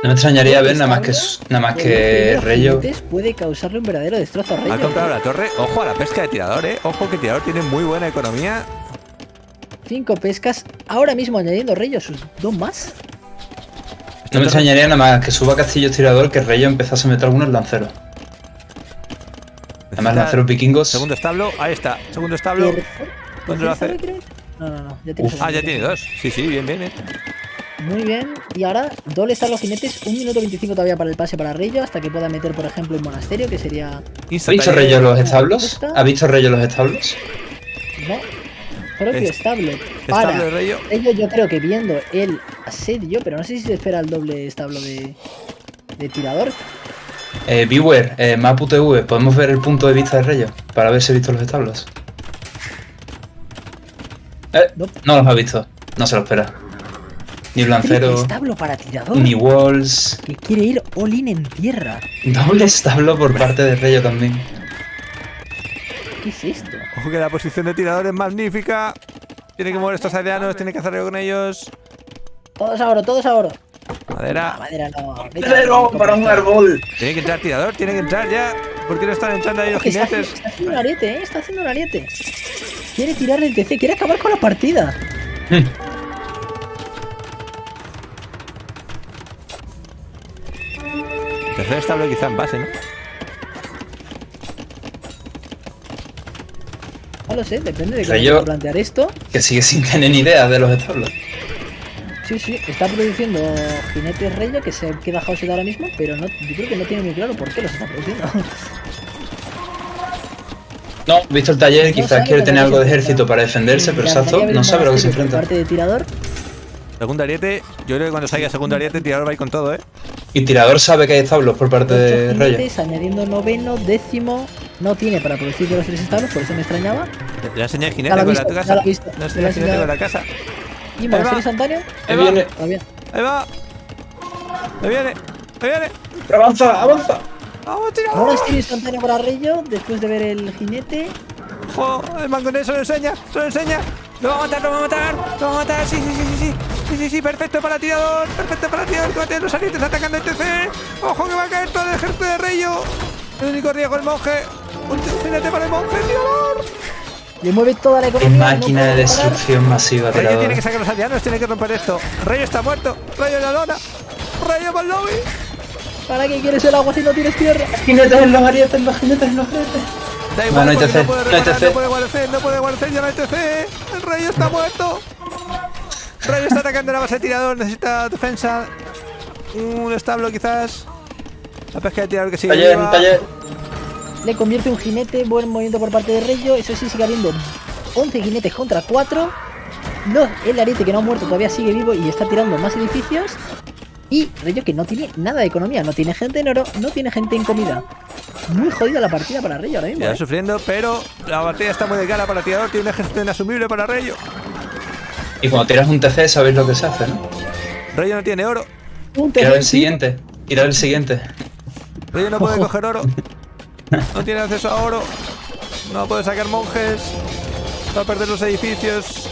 No me extrañaría ver nada más que, nada más que Reyo. Puede causarle un verdadero destrozo a Reyo. Ha comprado la torre. Ojo a la pesca de tirador, eh. Ojo que tirador tiene muy buena economía. Cinco pescas. Ahora mismo añadiendo Reyo sus dos más. No me extrañaría nada más que suba castillos tirador que Reyo empezase a meter algunos lanceros. Además, lanceros vikingos. Segundo establo, ahí está. Segundo establo. ¿Dónde lo hace? No, no, no. Ya tiene Uf, ah, ya tiene dos. Sí, sí, bien, bien, bien. Muy bien. Y ahora, doble están los jinetes. Un minuto veinticinco todavía para el pase para Reyo. Hasta que pueda meter, por ejemplo, un monasterio, que sería. ¿Ha visto Reyo los establos? ¿Ha visto Reyo los establos? No. Propio Es- establo. Para Establo de Reyo. Reyo, yo creo que viendo el asedio, pero no sé si se espera el doble establo de, de tirador. Eh, viewer, eh, Mapu T V, ¿podemos ver el punto de vista de Reyo? Para ver si he visto los establos. Eh, No. no los ha visto. No se lo espera. Ni un Triple lancero, establo para tirador. ni walls. Que quiere ir all in en tierra. Doble establo por parte de Reyo también. ¿Qué es esto? Ojo que la posición de tirador es magnífica. Tiene que mover estos aldeanos, tiene que hacer algo con ellos. Todos a oro, todos a oro. Ah, Madera. madera no. Vete a- ¡Pero para un árbol! Tiene que entrar tirador, tiene que entrar ya. ¿Por qué no están entrando ahí los Está, jinetes? está haciendo un ariete, ¿eh? Está haciendo un ariete. Quiere tirarle el T C, quiere acabar con la partida. Tercer establo quizá en base, ¿no? No lo sé, depende de cómo Rayo. quiera plantear esto. Que sigue sin tener ni idea de los establos. Sí, sí, está produciendo jinetes Reyo que se queda Hauser ahora mismo, pero no, yo creo que no tiene muy claro por qué los está produciendo. No, visto el taller, No quizás sabe quiere lo tener que algo de se ejército enfrenta. para defenderse, pero Me encantaría Sazo ver no un sabe a lo que se monasterio por enfrenta. parte de tirador. Segundo ariete. Yo creo que cuando salga segundo ariete, tirador va a ir con todo, ¿eh? Y tirador sabe que hay establos por parte de Ocho Reyo. jinetes, añadiendo noveno, décimo. No tiene para producir de los tres establos, por eso me extrañaba. Ya enseñé el Ya jinete lo he con visto, la ya casa. lo he visto, No ya lo enseñé he el jinete enseñado. con la casa. Y Ahí monasterio va. instantáneo. Ahí viene. Está bien. Ahí va. Ahí viene. Ahí viene. ¡Avanza, avanza! Vamos, tirador. Monasterio instantáneo para Reyo, después de ver el jinete. Ojo, el mangonés se lo enseña, se lo enseña. Lo va a matar, lo va a matar, lo va a matar. Sí, sí, sí, sí, sí. Sí, sí, sí, perfecto para tirador, perfecto para tirador. Que va a tener los arientes atacando el T C. Ojo que va a caer todo el ejército de Reyo. El único riesgo el monje. Un jinete para el monje, tirador. Le mueve toda la ¡Qué economía. máquina no de puede parar. destrucción masiva, Reyo tiene que tirador! sacar los aldeanos, tiene que romper esto. Reyo está muerto, Reyo en la lona. Reyo para el lobby. ¿Para qué quieres el agua si no tienes tierra? ¡Jinetes en los arietes, los jinetes en los arietes! Da No, igual, no hay porque T C, no puede no hay reparar, T C. no puede guarecer, no puede guarecer, ya no hay T C. El Reyo está muerto. Reyo está atacando la base de tirador, necesita defensa. Un establo quizás. La pesca de tirador que sigue Taller, viva. taller. Le convierte un jinete, buen movimiento por parte de Reyo. Eso sí, sigue habiendo once jinetes contra cuatro. No, el ariete que no ha muerto todavía sigue vivo y está tirando más edificios. Y Reyo que no tiene nada de economía, no tiene gente en oro, no tiene gente en comida. Muy jodida la partida para Reyo ahora mismo. Ya ¿eh? sufriendo, pero la batalla está muy de cara para tirador. Tiene un ejército inasumible para Reyo. Y cuando tiras un T C sabéis lo que se hace, ¿no? Reyo no tiene oro. Un Tirar tercer el siguiente. Tirar el siguiente. Reyo no puede Ojo. coger oro. No tiene acceso a oro. No puede sacar monjes. Va a perder los edificios.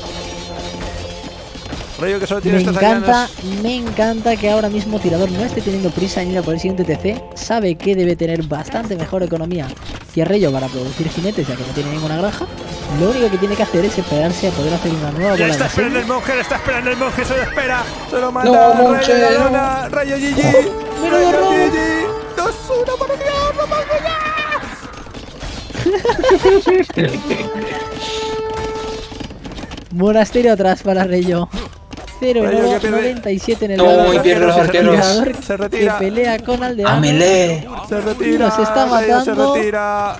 Reyo que solo tiene Me estos encanta, aldeanos. me encanta que ahora mismo Tirador no esté teniendo prisa en ir a por el siguiente T C. Sabe que debe tener bastante mejor economía que Reyo para producir jinetes, ya que no tiene ninguna granja. Lo único que tiene que hacer es esperarse a poder hacer una nueva Ya bola está de esperando asedio. el monje, le está esperando el monje, se lo espera. Se lo manda. No, Rayo monje, en la no. lona. Rayo G G. Menudo Rayo robo. G G. dos uno para tirador, no pasa ya. Monasterio atrás para Reyo. cero en Reyo oro, que pierde. noventa y siete en el No, lado. y pierde los arqueros. Tirador Se retira. que pelea con Aldeano. ¡A melee! Se retira. Nos está Rayo matando. Se retira.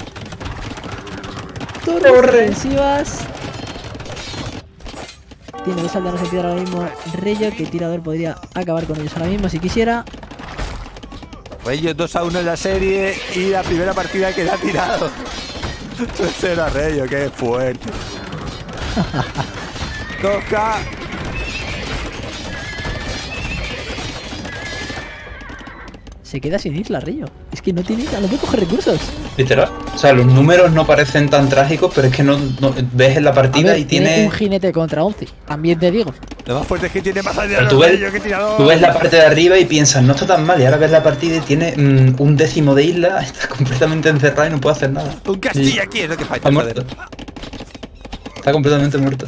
Torres Torre. defensivas. Tiene dos aldeanos en piedra ahora mismo. Reyo, que Tirador podría acabar con ellos ahora mismo si quisiera. Reyo dos a uno en la serie y la primera partida que le ha tirado. Tercero a Reyo, qué fuerte. dos K. Se queda sin isla, Rayo. Es que no tiene isla, no puede coger recursos. Literal. O sea, los números no parecen tan trágicos, pero es que no, no ves en la A partida ver, y tiene. un jinete contra once. También te digo. Lo más fuerte es que tiene más Pero aldeanos tú ves, Rayo que tirador. tú ves la parte de arriba y piensas, no está tan mal. Y ahora ves la partida y tiene mm, un décimo de isla, está completamente encerrado y no puede hacer nada. Un castillo Y aquí es lo que falla. Está muerto. joder. Está completamente muerto.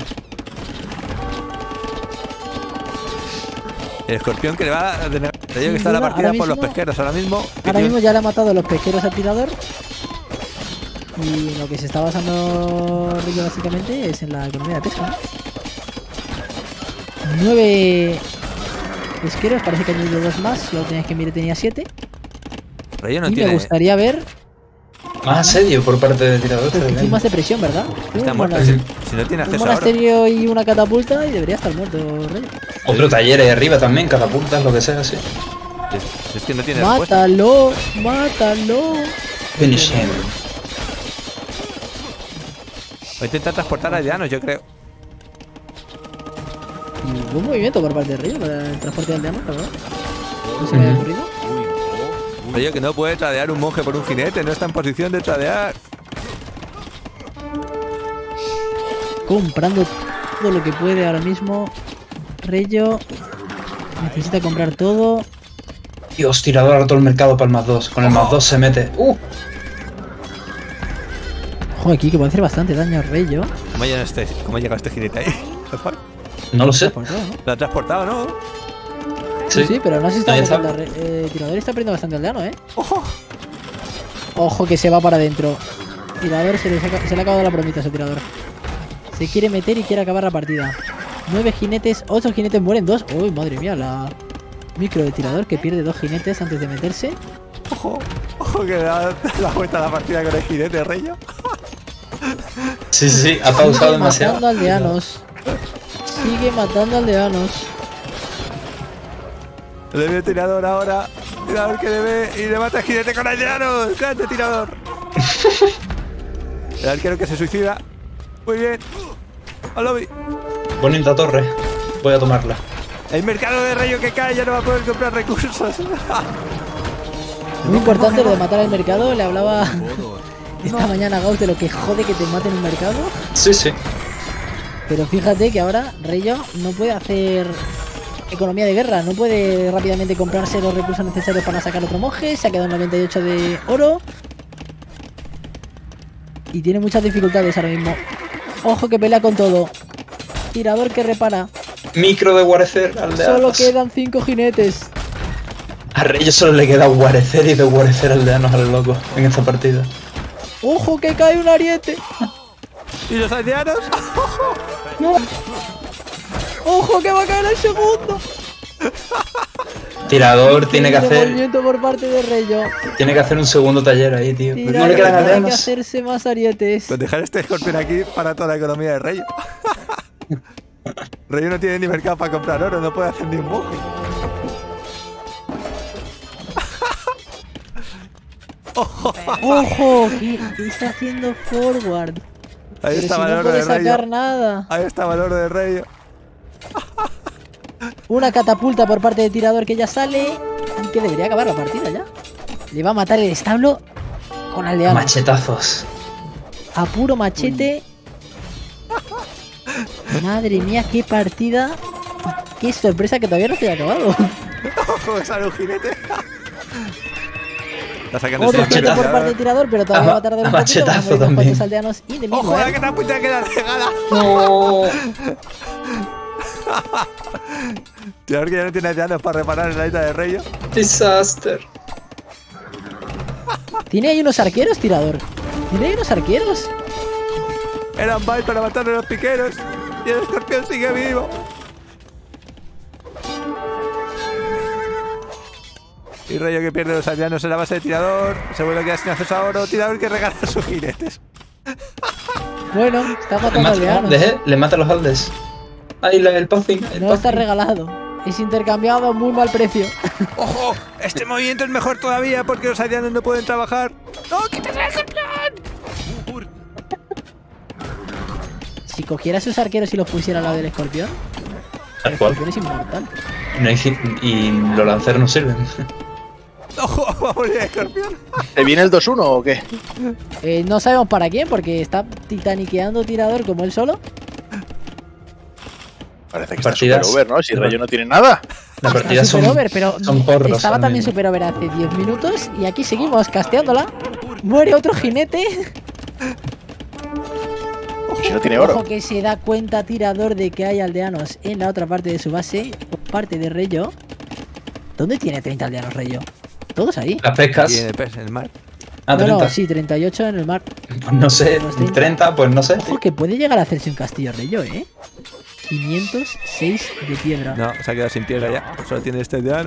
El escorpión que le va a tener. Te digo que Sin está en la duda, partida ahora por los mismo- pesqueros ahora mismo. que Ahora tiene- mismo ya le ha matado a los pesqueros al tirador. Y lo que se está basando Rillo básicamente es en la economía de pesca, ¿no? Nueve pesqueros, parece que ha añadido dos más. Lo tenéis que mirar, tenía siete. Rayo no y tiene. me gustaría ver Más asedio por parte del tirador. un poquitín más de presión, ¿verdad? Está Un muerto. monas- Si no tiene un acceso ahora. monasterio y una catapulta y debería estar muerto, Rayo. Otro taller ahí arriba también, catapultas, lo que sea, sí. Es, es que no tiene respuesta. Mátalo, mátalo. Finish him. Voy a intentar transportar a aldeanos, yo creo. Y buen movimiento por parte de Rayo para el transporte de aldeanos, la verdad. No se me había Ujú. ocurrido. Rayo que no puede tradear un monje por un jinete, no está en posición de tradear. Comprando todo lo que puede ahora mismo. Rayo necesita comprar todo. Dios, tirador ahora todo el mercado para el más dos. Con el más dos se mete. ¡Uh! Ojo aquí que puede hacer bastante daño a Rayo. ¿Cómo ha llegado este, cómo ha llegado este jinete ahí? No lo sé. Por todo, ¿no? Lo ha transportado, ¿no? Sí, Sí. sí, pero no se está Ahí matando está. a Re- eh, Tirador está perdiendo bastante aldeano, ¿eh? Ojo que se va para adentro. Tirador se le, saca- se le ha acabado la bromita a su tirador. Se quiere meter y quiere acabar la partida. Nueve jinetes, ocho jinetes mueren, dos. Uy, madre mía, la micro de tirador que pierde dos jinetes antes de meterse. Ojo, ojo que da la vuelta a la partida con el jinete, Rayo. Sí, sí, sí, ha pausado Sigue demasiado. matando aldeanos. Sigue matando aldeanos. Le ve el tirador ahora. Tirador que le ve y le mata al jinete con aldeanos. ¡Grande tirador! El arquero que se suicida. Muy bien. Al lobby. Bonita torre. Voy a tomarla. El mercado de Rayo que cae ya no va a poder comprar recursos. Muy importante lo de matar al mercado. Le hablaba esta mañana a Gauss de lo que jode que te maten un mercado. Sí, sí. Pero fíjate que ahora Rayo no puede hacer economía de guerra. No puede rápidamente comprarse los recursos necesarios para sacar otro monje. Se ha quedado en noventa y ocho de oro. Y tiene muchas dificultades ahora mismo. Ojo que pelea con todo. Tirador que repara. Micro de guarecer Solo aldeanos. quedan cinco jinetes. A Rey solo le queda guarecer y de guarecer aldeanos al loco en esta partida. Ojo que cae un ariete. ¿Y los aldeanos? Ojo que va a caer el segundo. Tirador tiene que Increíble hacer movimiento por parte de Rayo. tiene que hacer un segundo taller ahí, tío. No Tirador le quedan tiene que aldeanos. hacerse más arietes. Pues dejar este escorpión aquí para toda la economía de Rayo. Rayo no tiene ni mercado para comprar oro, no puede hacer ni un monje. Ojo, que, que está haciendo forward. Ahí Pero estaba si el no oro puede de Rayo. sacar nada. Ahí estaba el oro de Rayo. Una catapulta por parte de tirador que ya sale. Y que debería acabar la partida ya. Le va a matar el establo con aldeanos. Machetazos. A puro machete. Madre mía, qué partida. Qué sorpresa que todavía no se haya acabado. Ojo, que sale un jinete. Está sacando Otro el jinete por tirador. parte de tirador, pero todavía A- va a tardar a un poquito. Vamos a machetazo ver unos también. cuantos aldeanos y del mismo, Ojo, la ¿eh? catapulta que la regala. No. Tirador que ya no tiene aldeanos para reparar en la isla de Rayo. Disaster. Tiene ahí unos arqueros, tirador. Tiene ahí unos arqueros. Eran byte para matar a los piqueros. Y el escorpión sigue vivo. Y Rayo que pierde los aldeanos en la base de tirador. Se vuelve a quedar sin acceso a oro. Tirador que regala sus jinetes. Bueno, está Le matando mata, aldeanos. deje, le mata a los aldes. Ahí la- el puzzing. El No está puzzing. regalado. Es intercambiado a muy mal precio. ¡Ojo! Este movimiento es mejor todavía porque los aldeanos no pueden trabajar. ¡No! ¡Quítese el escorpión! Si cogiera sus arqueros y los pusiera al lado del escorpión, el Tal cual. escorpión es inmortal. No hay hit- y los lanceros no sirven. ¡Ojo! ¡Va a morir el escorpión! ¿Te viene el dos uno o qué? Eh, no sabemos para quién, porque está titaniqueando tirador como él solo. Parece que está Partidas. super over, ¿no? Si Rayo no tiene nada. La partida Está son, super over, pero son porros estaba también también. super over hace diez minutos. Y aquí seguimos casteándola. Muere otro jinete. Si no tiene oro. Ojo que se da cuenta tirador de que hay aldeanos en la otra parte de su base, por parte de Reyo. ¿Dónde tiene treinta aldeanos Reyo? Todos ahí. Las pescas. Y en el, pez, en el mar. Ah, No, treinta. no, sí, treinta y ocho en el mar. Pues no sé, Los treinta. treinta, pues no sé. Ojo que puede llegar a hacerse un castillo Reyo, ¿eh? quinientos seis de piedra. No, se ha quedado sin piedra ya. Solo tiene este aldeano.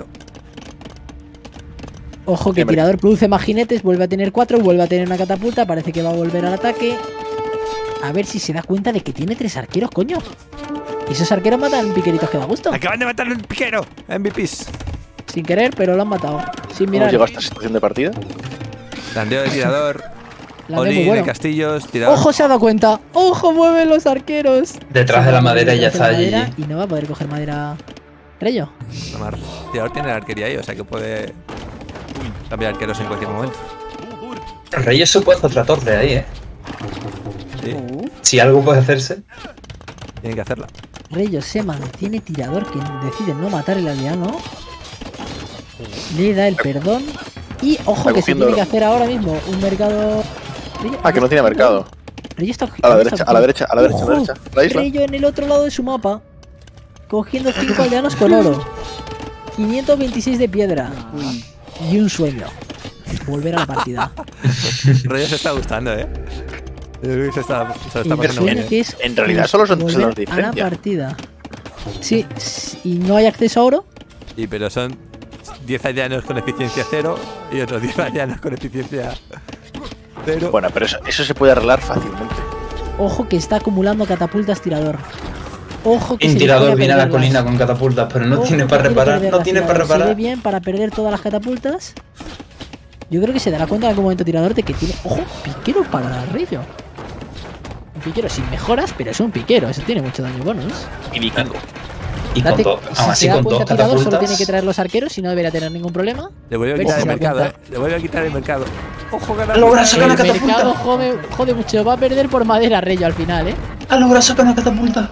Ojo que Siempre. tirador produce más jinetes, vuelve a tener cuatro, vuelve a tener una catapulta, parece que va a volver al ataque. A ver si se da cuenta de que tiene tres arqueros, coño. Y esos arqueros matan piqueritos que da gusto. Acaban de matar un piquero. M V Ps. Sin querer, pero lo han matado. Sin ¿Cómo mirar. llegó a esta situación de partida? Landeo de tirador. La de Oli muy de bueno. castillos. Tirador. Ojo, se ha dado cuenta. Ojo, mueven los arqueros. Detrás de la madera y ya Detrás está de la allí. madera Y no va a poder coger madera. Reyo. Tomar. Tirador tiene la arquería ahí, o sea que puede cambiar arqueros en cualquier momento. El rey es supuesto otra torre ahí, eh. Sí, Si algo puede hacerse. tienen que hacerla. Reyo se mantiene tirador que decide no matar el aldeano. Le da el perdón. Y ojo Está que se cogiendo tiene que oro. hacer ahora mismo un mercado. Reyo- Ah, que no tiene mercado. Reyo está A la Reyo derecha, está a la derecha, a la derecha, a la Ojo, derecha. La isla. Reyo en el otro lado de su mapa. Cogiendo cinco aldeanos con oro. quinientos veintiséis de piedra. Y un sueño. Volver a la partida. Rollo se está gustando, eh. Uy, Se está, se lo está El pasando sueño bien. que es En realidad solo son- se volver nos a la diferencia. partida. Sí, s- y no hay acceso a oro. Sí, pero son diez aldeanos con eficiencia cero y otros diez aldeanos con eficiencia cero. Bueno, pero eso, eso se puede arreglar fácilmente. Ojo que está acumulando catapultas tirador. Ojo que Un se le tirador puede viene a la perderlas. colina con catapultas, pero no Ojo tiene que para quiere reparar. No perderlas, tiene para tirador. Se ve reparar. bien para perder todas las catapultas. Yo creo que se dará cuenta en algún momento tirador de que tiene. Ojo, piquero para Reyo. Un piquero sin mejoras, pero es un piquero. Eso tiene mucho daño bonus. Y vikingo. Y con Date- dos, si aún se así da con cuenta dos tirador, solo catapultas. tiene que traer los arqueros y no debería tener ningún problema. Le vuelve a Ver quitar si el se da mercado, eh. cuenta. Le vuelve a quitar el mercado. Ojo, Ha logrado ganar. sacar la El catapulta. mercado jode, jode mucho. Va a perder por madera Reyo al final, ¿eh? Ha logrado sacar una catapulta.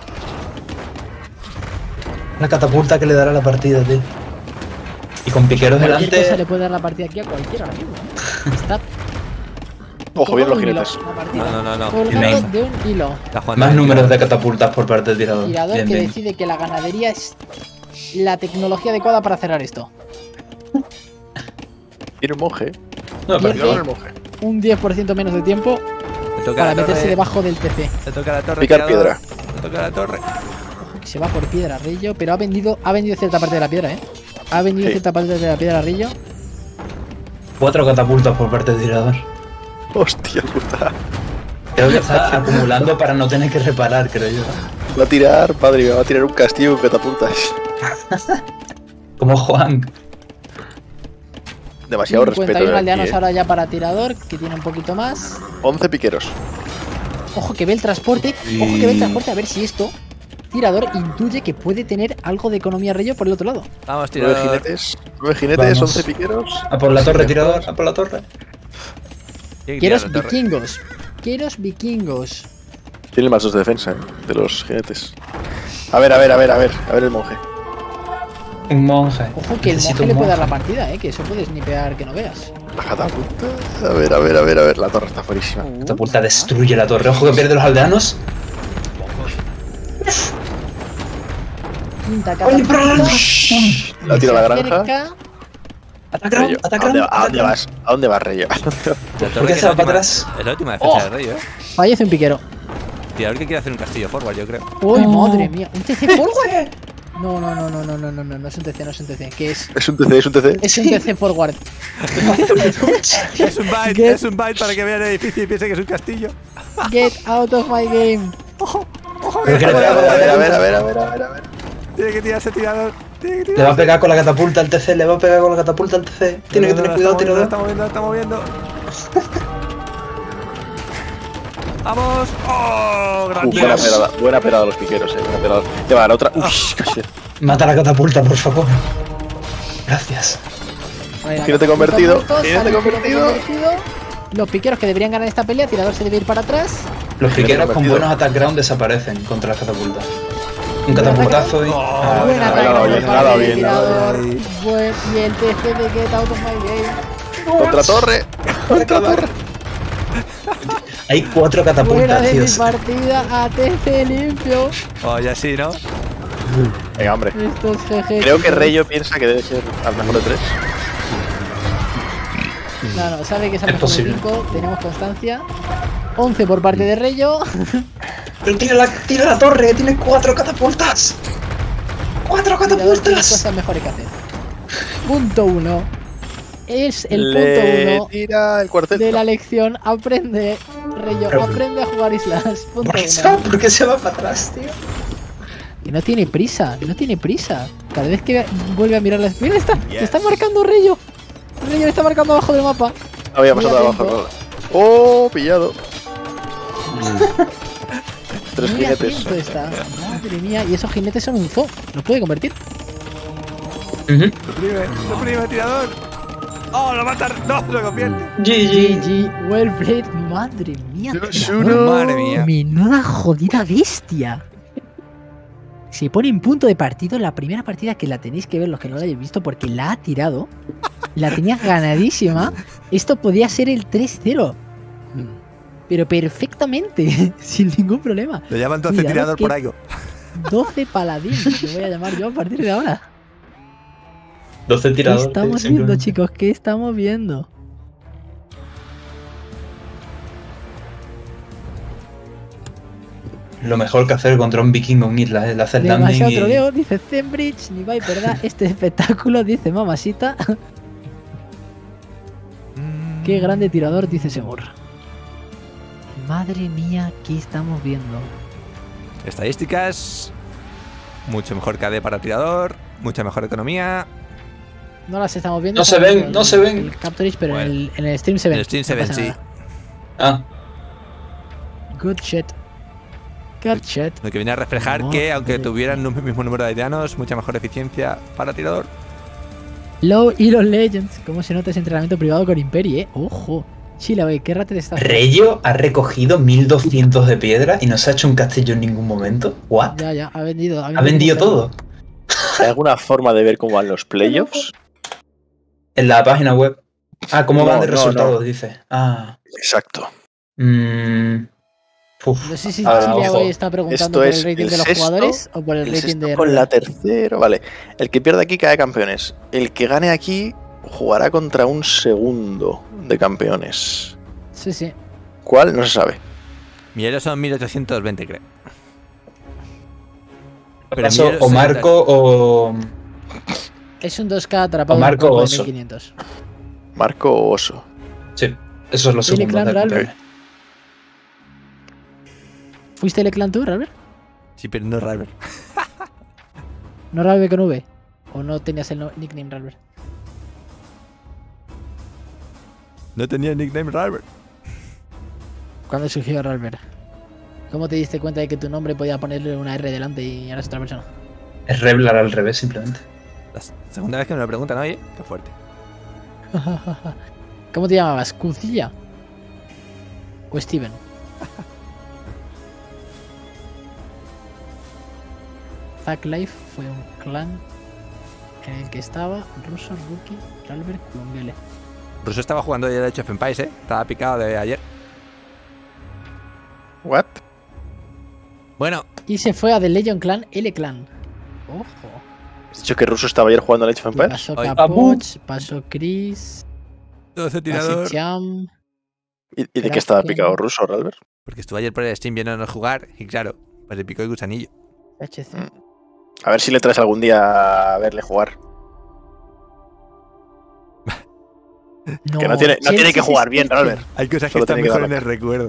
La catapulta que le dará la partida, tío. Y con piqueros Cualquier cosa le delante. puede dar la partida aquí a cualquiera ahora mismo, ¿eh? Está Ojo, bien los todo un hilo, jinetes. la partida. No, no, no, no. Colgando Bien. de un hilo. Está jugando Más bien. números de catapultas por parte del tirador. Tirador Bien, que bien. decide que la ganadería es la tecnología adecuada para cerrar esto. Tiene un monje. No, Bien. pero Cuidado con el monje. Un diez por ciento menos de tiempo Le toca para la meterse torre. debajo del T C. Le toca la torre. Picar tirador. piedra. Le toca la torre. Ojo que se va por piedra Reyo, pero ha vendido, ha vendido cierta parte de la piedra, ¿eh? Ha vendido Sí. cierta parte de la piedra Reyo. cuatro catapultas por parte del tirador. Hostia puta. Creo que está acumulando para no tener que reparar, creo yo. Va a tirar, padre, va a tirar un castillo con catapultas. Como Juan. Demasiado cincuenta y respeto. uno eh, aldeanos aquí, eh. ahora ya para tirador, que tiene un poquito más. once piqueros. Ojo que ve el transporte. Ojo que ve el transporte a ver si esto. Tirador intuye que puede tener algo de economía Reyo por el otro lado. Vamos, nueve tirador. jinetes. nueve jinetes, Vamos. once piqueros. A por la torre, Sí, tirador. A por la torre. Tiene que Quieros tirar la torre. vikingos. Quieros vikingos. Tiene más dos de defensa, eh, de los jinetes. A ver, a ver, a ver, a ver. A ver el monje. Un monje. Ojo que el Necesito monje un le puede dar la monje. partida, eh. Que eso puede snipear que no veas. La catapulta. A ver, a ver, a ver, a ver. La torre está fuerísima. Uh, Catapulta destruye la torre. Ojo que pierde los aldeanos. Quinta ¡Oye, catapulta. La tira a la Se granja. acerca. Ataca, Reyo, ¿A ataca. dónde, a dónde vas? ¿A dónde vas, Reyo? La ¿Por torre qué que se es la va para última- atrás? Es la última defensa Oh. de Rey, eh. Fallece un piquero. Tirador que quiere hacer un castillo forward, yo creo. Uy, No. madre mía. ¿Un T C forward? No, no, no, no, no, no, no, no, no es un T C, no es un T C. ¿Qué es? Es un T C, es un T C. Es un T C forward. Es un byte, Get- es un byte para que vea el edificio y piense que es un castillo. Get out of my game. Pero que A le, ver, a ver, a ver, a ver, pega- a ver, a ver, a ver, a ver. Tiene que tirarse tirador. Tiene que le va tirar. a pegar con la catapulta al T C. Le va a pegar con la catapulta al T C. Tiene que tener cuidado, tirador. Está moviendo, está moviendo. Vamos. ¡Oh! Uf, Grande. buena pelada, buena pelada a los piqueros, eh. Buena pelada. Te va, la otra. Uff, casi. Mata la catapulta, por favor. Gracias. Vale, la Jinete catapulta convertido, muerto, jinete sale el jinete convertido. convertido. Los piqueros que deberían ganar esta pelea, tirador se debe ir para atrás. Los piqueros con convertido. buenos attack ground desaparecen contra las catapultas. Un catapultazo y. Oh, Buen nada, ataque nada por bien, parte nada del bien, nada tirador. Buen- y el T C de Get Out of My Game. Contra torre. Contra torre. Hay cuatro Fuera catapultas, de mi tíos. partida, A T C limpio. Oh, ya sí, ¿no? Venga, hombre. Estos G G. Creo que Reyo piensa que debe ser al mejor de tres. No, no, sabe que es al Es mejor de posible. cinco, tenemos constancia. once por parte de Reyo. Pero tira la, tira la torre, que tiene cuatro catapultas. ¡Cuatro Tirador tiene catapultas! cosas mejores que hacer. Punto uno. Es el Le punto uno tira el cuarteto. de la lección. Aprende, Reyo, Pero- aprende a jugar islas. Punto ¿Por qué, se va, uno. ¿Por qué se va para atrás, tío? Que no tiene prisa, no tiene prisa. Cada vez que vuelve a mirar las. ¡Mira, está! ¡Se está marcando Reyo! Reyo le está marcando abajo del mapa. Había Muy pasado de abajo. atento. ¿No? Oh, pillado. Tres Muy jinetes. atento está. Madre mía, y esos jinetes son un zoo. ¿Los puede convertir? Ujú. Suprime, suprime, tirador. Oh, lo mata. No, lo convierte. G G G. G, well played. Madre mía. Dios, tirador. uno. Madre mía. Menuda jodida bestia. Se pone en punto de partido la primera partida, que la tenéis que ver los que no la hayáis visto, porque la ha tirado. La tenía ganadísima. Esto podía ser el tres cero. Pero perfectamente, sin ningún problema. Lo llaman doce Cuidado tirador que- por algo. doce paladín, lo voy a llamar yo a partir de ahora. doce ¿Qué tiradores. estamos tío, viendo, simplemente. chicos? ¿Qué estamos viendo? Lo mejor que hacer contra un vikingo en isla es hacer landing Demasiado y... troleo, dice Zenbridge, ni Viper da este espectáculo, dice Mamasita. Qué grande tirador, dice Semur. Madre mía, ¿qué estamos viendo? Estadísticas. Mucho mejor K D para tirador. Mucha mejor economía. No las estamos viendo. No se estamos ven, viendo no el- se ven. El Capturage, pero Bueno. en, el, en el stream se ven. En el stream se no ven, pasa sí. nada. Ah, Good shit. Good shit. Lo que viene a reflejar No, que, aunque madre tuvieran un mismo número de aldeanos, mucha mejor eficiencia para tirador. Low Hero Legends. ¿Cómo se nota ese entrenamiento privado con Imperi, eh? Ojo. Chila, wey, qué rate de esta. Reyo ha recogido mil doscientos de piedra y no se ha hecho un castillo en ningún momento. ¿What? Ya, ya, ha vendido. Ha vendido todo. ¿Hay alguna forma de ver cómo van los playoffs? En la página web. Ah, ¿cómo No, van de no, resultados? no. Dice. Ah. Exacto. Mmm. Uf. No sé si Ahora, Chile ojo. hoy está preguntando Esto por es el rating el de los sexto, jugadores o por el, El rating sexto de. con la tercera, vale. El que pierda aquí cae campeones. El que gane aquí jugará contra un segundo de campeones. Sí, sí. ¿Cuál? No se sabe. Mi elo son mil ochocientos veinte, creo. Pero Paso mi elo o son- Marco o. Es un dos K atrapado O Marco en un campo de Oso. mil quinientos. Marco o Oso. Sí, eso es lo Billy segundo. Clan del Ralbert. campeón. ¿Fuiste el clan tú, Ralbert? Sí, pero no es Ralbert. ¿No Ralbert con V? ¿O no tenías el no- nickname Ralbert? No tenía nickname Ralbert. ¿Cuándo surgió Ralbert? ¿Cómo te diste cuenta de que tu nombre podía ponerle una R delante y ahora es otra persona? Es Reblar al revés, simplemente. La segunda vez que me lo preguntan, oye, qué fuerte. ¿Cómo te llamabas? ¿Cucilla? ¿O Steven? Zack Life fue un clan en el que estaba Russo, Rookie, Ralbert, Colombiale. Russo estaba jugando ayer el Age of Empires, ¿eh? Estaba picado de ayer. ¿What? Bueno, Y se fue a The Legion Clan, L Clan. Ojo. ¿Has dicho que Russo estaba ayer jugando al Age of Y Empires? pasó Ay. Capoch, pasó Chris, doce pasó tirador. Cham. ¿Y, y de Era qué estaba que- picado Russo, Ralbert? Porque estuve ayer por el stream viéndonos jugar y claro, pues le picó el gusanillo. H C. Mm. A ver si le traes algún día a verle jugar. Que no tiene, no tiene que jugar bien, Ralbert. Hay cosas que Solo están tiene que mejor en darlo. el recuerdo.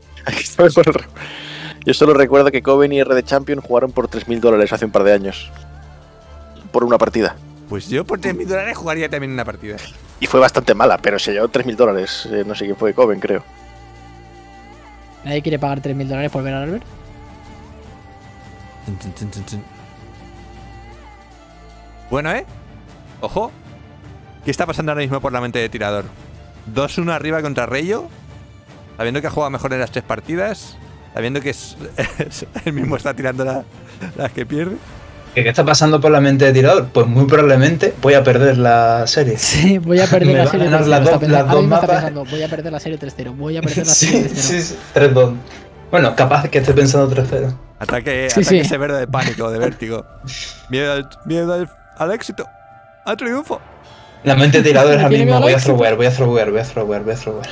Yo solo recuerdo que Coven y R D Champion jugaron por tres mil dólares hace un par de años. Por una partida. Pues yo por tres mil dólares jugaría también una partida. Y fue bastante mala, pero se llevó tres mil dólares. Eh, no sé quién fue, Coven, creo. ¿Nadie quiere pagar tres mil dólares por ver a Ralbert? Tun, tun, tun, tun, tun. Bueno, ¿eh? Ojo. ¿Qué está pasando ahora mismo por la mente de tirador? dos uno arriba contra Reyo. Sabiendo que ha jugado mejor en las tres partidas. Sabiendo que es, es- él mismo está tirando la- las que pierde. ¿Qué, qué está pasando por la mente de tirador? Pues muy probablemente voy a perder la serie. Sí, voy a perder Me la va a serie ganar tres las cero. dos- Está las pensando- dos ahora mismo está mapas. pensando, voy a perder la serie tres cero. Voy a perder la Sí, serie tres sí, cero. sí. tres dos. Bueno, capaz que esté pensando tres cero. Ataque, Sí, ataque sí. severo de pánico, de vértigo. Miedo al, miedo al, al éxito. Al triunfo. La mente de tirador es la Tiene misma. miedo al Voy a éxito. thrower, voy a thrower, voy a thrower, voy a thrower.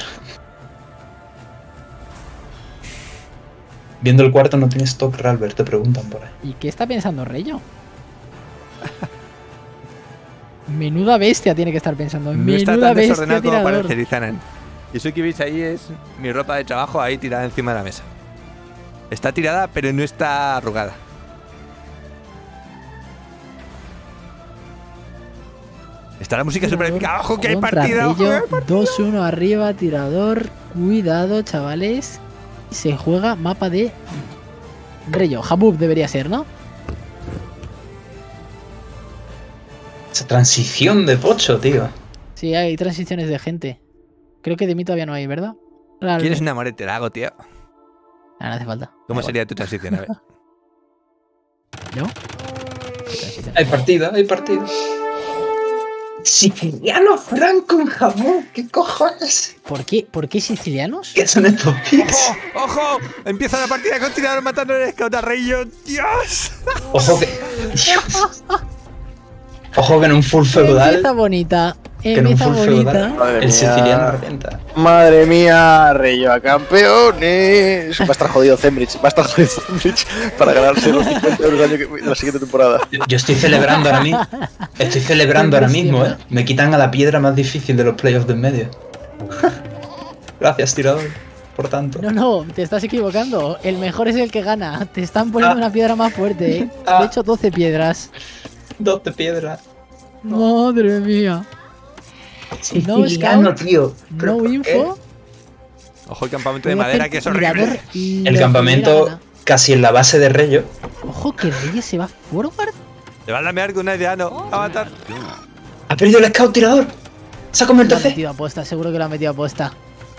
Viendo el cuarto no tiene stock Ralbert, te preguntan por ahí. ¿Y qué está pensando Reyo? Menuda bestia tiene que estar pensando. No está Menuda tan bestia desordenado como tirador. parece Lizanan. Y eso que veis ahí es mi ropa de trabajo ahí tirada encima de la mesa. Está tirada, pero no está arrugada. Está la música súper épica. ¡Ojo que hay Contra partida! ¡Ojo que Reyo, hay partida! dos uno arriba, tirador. Cuidado, chavales. Se juega mapa de Reyo. Habub debería ser, ¿no? Esa transición de pocho, tío. Sí, hay transiciones de gente. Creo que de mí todavía no hay, ¿verdad? Claro, ¿Quieres una morete? La hago, tío. Ah, no hace falta. ¿Cómo Da sería tu transición? A ver. igual. ¿Yo? ¿Qué transición? Hay partida, hay partida. Siciliano Franco en jamón, ¿qué cojones? ¿Por qué, ¿Por qué sicilianos? ¿Qué son estos pics? ¡Ojo! ¡Ojo! Empieza la partida con tirador matando al scout a Reyo. ¡Dios! Ojo que. Ojo que en un full feudal. Empieza bonita. Que en un Empieza full bonita. feudal. Madre El mía. siciliano revienta. Madre mía, Reyo a campeones. Va a estar jodido Zembrich. Va a estar jodido Zembrich para ganarse los cincuenta euros del año que- de la siguiente temporada. Yo, yo estoy celebrando ahora mismo. Estoy celebrando ahora mismo, eh. Siempre. Me quitan a la piedra más difícil de los playoffs de en medio. Gracias, tirador. Por tanto. No, no, te estás equivocando. El mejor es el que gana. Te están poniendo Ah. una piedra más fuerte. ¿eh? Ah. De hecho, doce piedras. Dos de piedra. Madre mía. Siciliano, scout, tío. ¿Pero No por qué? info. Ojo el campamento de Voy a madera hacer que es tirador horrible. y El lo que campamento diera casi en la base de Reyo. gana. Ojo que Reyes se va forward. Te van a lamear con un aldeano. A matar. Ha perdido el scout tirador. Se ha comido el Lo ha T C. metido a posta, seguro que lo ha metido a posta.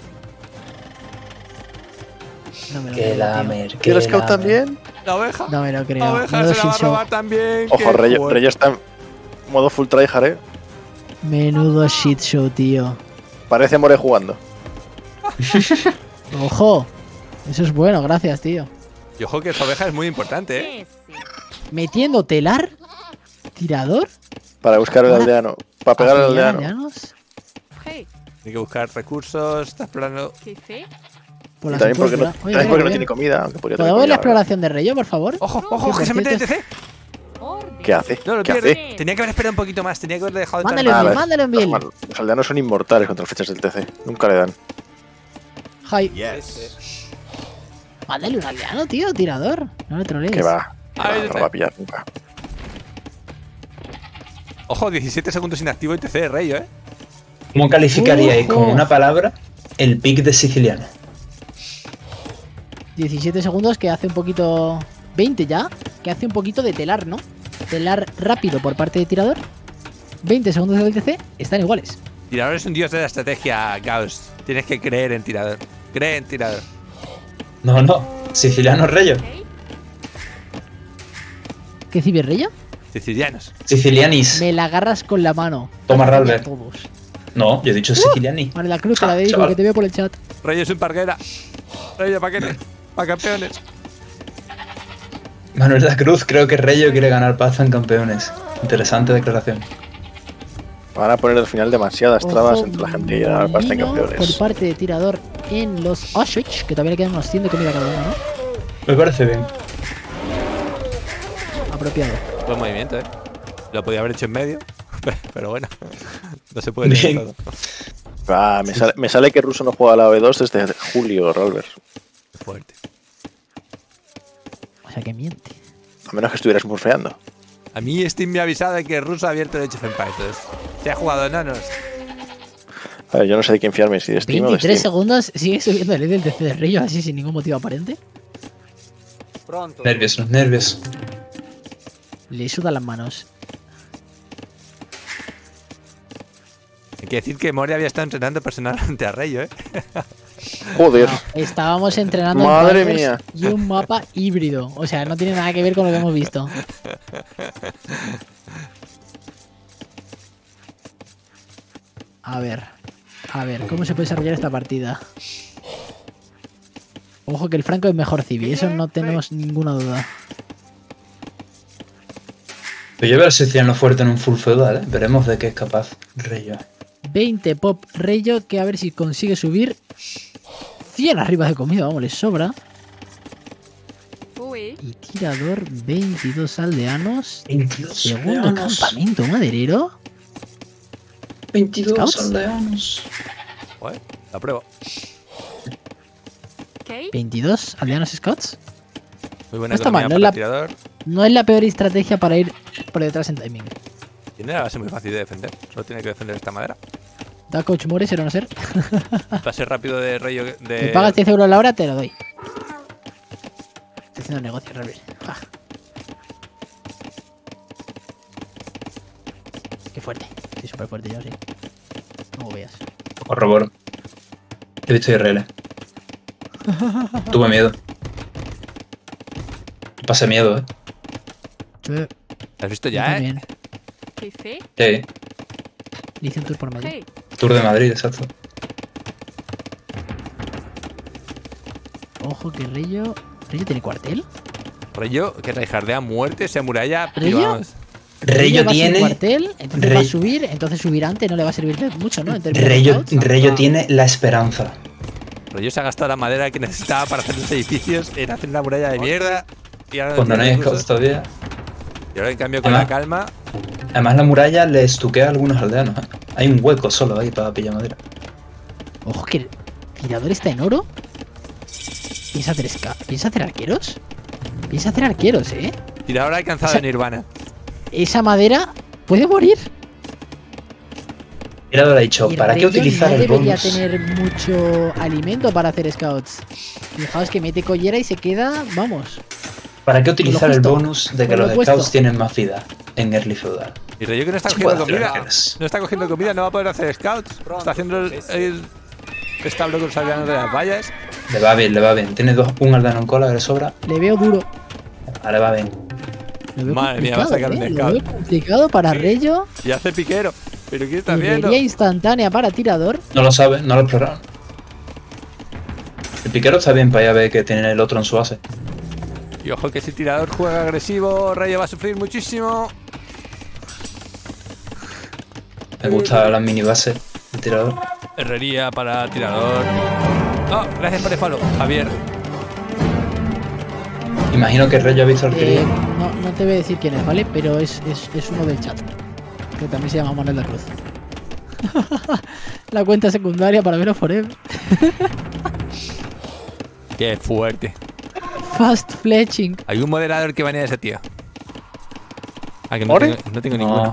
No me lo Que creo, lamer, tío. ¿Y que el scout lamer. también? La oveja. No me lo La creo. oveja Menudo se la va a shit show. robar también. Ojo, qué Reyo, fuerte. Reyo está en modo full tryhard, eh. Menudo shit show, tío. Parece More jugando. Ojo. Eso es bueno, gracias, tío. Y ojo que esa oveja es muy importante, ¿eh? Metiendo telar. Tirador. Para buscar el Ahora- aldeano. Para pegar al Apoyar aldeano. aldeanos. Tiene que buscar recursos. Está explorando. Por Y la también porque no, cintura. Oye, también mira, porque no mira. tiene comida. Aunque podría ¿Puedo tener ver la comida, exploración de Reyo, por favor? Ojo, Sí, ojo, por que se mete en cierto. el T C. ¿Qué hace? No, lo ¿Qué pierde. hace? Tenía que haber esperado un poquito más. Tenía que haberle dejado entrar Mándale más. un Nada, bill, mándale un los bill. mal- Los aldeanos son inmortales contra las flechas del T C. Nunca le dan. Jai. Mándale un aldeano, tío, tirador. No le trolees. Que va. Que Ahí va, está. no va a pillar nunca. Ojo, diecisiete segundos inactivo y T C de Reyo, ¿eh? ¿Cómo calificaríais Ojo. con una palabra el pick de siciliano? diecisiete segundos que hace un poquito... veinte ya. Que hace un poquito de telar, ¿no? Telar rápido por parte de tirador. veinte segundos del T C. Están iguales. Tirador es un dios de la estrategia, Gauss. Tienes que creer en tirador. Cree en tirador. No, no. Siciliano Reyo. ¿Qué ciberreyo? Sicilianos. Sicilianis. Me la agarras con la mano. Toma, Ataque a Ralbert. todos. No, yo he dicho siciliani. Vale, la cruz te la Ah, dedico, chaval. que te veo por el chat. Reyo es un parguera. Reyo, paquete. Para campeones. Manuel da Cruz, creo que Reyo quiere ganar paz en campeones. Interesante declaración. Van a poner al final demasiadas trabas Ojo, entre la gente y ganar pasta en molino campeones. por parte de tirador en los Auschwitz, que todavía le quedan unos cien de comida cada uno, ¿no? Me parece bien. Apropiado. Buen movimiento, ¿eh? Lo podía haber hecho en medio. Pero bueno. No se puede tener Bien. todo. Ah, me, sale, me sale que Russo no juega a la B dos desde julio, Ralbert. Fuerte. O sea que miente. A menos que estuvieras murfeando. A mí Steam me ha avisado de que Russo ha abierto el Age of Empires. Entonces, se ha jugado enanos. A ver, yo no sé de quién fiarme, si de Steam o de veintitrés Steam. segundos, sigue subiendo el del T C de Reyo así sin ningún motivo aparente. Nervios, los nervios. Le sudan las manos. Hay que decir que Mori había estado entrenando personalmente a Reyo, ¿eh? Joder. No, estábamos entrenando en Madre Pipers mía. y un mapa híbrido. O sea, no tiene nada que ver con lo que hemos visto. A ver, a ver, ¿cómo se puede desarrollar esta partida? Ojo que el Franco es mejor Civi, eso no tenemos ninguna duda. Pero yo veo al siciliano fuerte en un full feudal, ¿eh? Veremos de qué es capaz Reyo. veinte pop Reyo, que a ver si consigue subir. cien arriba de comida, vamos, le sobra. Uy. Y tirador, veintidós aldeanos. veintidós Segundo aldeanos. campamento maderero. veintidós Scouts. aldeanos. Joder, la pruebo. ¿Qué? veintidós aldeanos scouts. Muy buena No está economía mal, no para es la- el tirador. No es la peor estrategia para ir por detrás en timing. Tiene la base muy fácil de defender. Solo tiene que defender esta madera. Da coach more, será no ser. Pase rápido de Reyo. De... Me pagas diez euros la hora, te lo doy. Estoy haciendo negocio, Rebel. Ah. Qué fuerte. Sí, súper fuerte, yo sí. Como veas. Corroboro. He visto I R L. Tuve miedo. Pasé miedo, ¿eh? Yo, yo ¿Has visto ya, eh? también. ¿Qué fe? Sí. Le hice un tour por medio. ¿Qué? Tour de Madrid, exacto. Ojo que Rillo. ¿Rillo tiene cuartel? Reyo, que raijardea muerte, se amuralla. y ¿Reyo? vamos. Reyo va sin tiene. cuartel, entonces va a Rey- subir, entonces subir antes no le va a servir de mucho, ¿no? En términos de Reyo, scouts. Reyo tiene la esperanza. Reyo se ha gastado la madera que necesitaba para hacer los edificios en hacer una muralla de mierda. Y ahora, Cuando no hay recursos. scouts todavía. Y ahora en cambio con Ah. la calma. Además, la muralla le estuquea a algunos aldeanos, ¿eh? Hay un hueco solo ahí para pillar madera. Ojo que el tirador está en oro. ¿Piensa hacer, esca- ¿Piensa hacer arqueros? Piensa hacer arqueros, ¿eh? Tirador ha alcanzado Esa- en Nirvana. Esa madera puede morir. Tirador ha dicho, Y ¿para qué Reyo utilizar no el debería bonus? tener mucho alimento para hacer scouts. Fijaos que mete collera y se queda, vamos. ¿Para qué utilizar el justo. bonus de que Con lo los puesto. scouts tienen más vida en Early Feudal? Y Reyo que no está Se cogiendo puede hacer comida. arqueros. No está cogiendo comida, no va a poder hacer scouts. Está haciendo el, el establo con los aldeanos de las vallas. Le va bien, le va bien. Tiene dos, un aldeano en cola que le sobra. Le veo duro. Ahora le va bien. Lo veo Madre mía, va a complicado, sacar un ¿eh? Lo scout. veo complicado para Reyo. Y hace piquero. ¿Pero qué está haciendo? Debería instantánea para tirador. No lo sabe, no lo exploraron. El piquero está bien para ya ver que tiene el otro en su base. Y ojo que si tirador juega agresivo, Reyo va a sufrir muchísimo. Me gusta la mini base del tirador. Herrería para tirador. Oh, gracias por el follow, Javier. Imagino que Reyo ha visto Eh, arquería. no, no te voy a decir quién es, ¿vale? Pero es, es, es uno del chat. Que también se llama Manuel de Cruz. La cuenta secundaria para verlo forever. Qué fuerte. Fast fletching. Hay un moderador que banea a ese tío. Ah, que no ¿Ore? tengo, no tengo No. ninguno.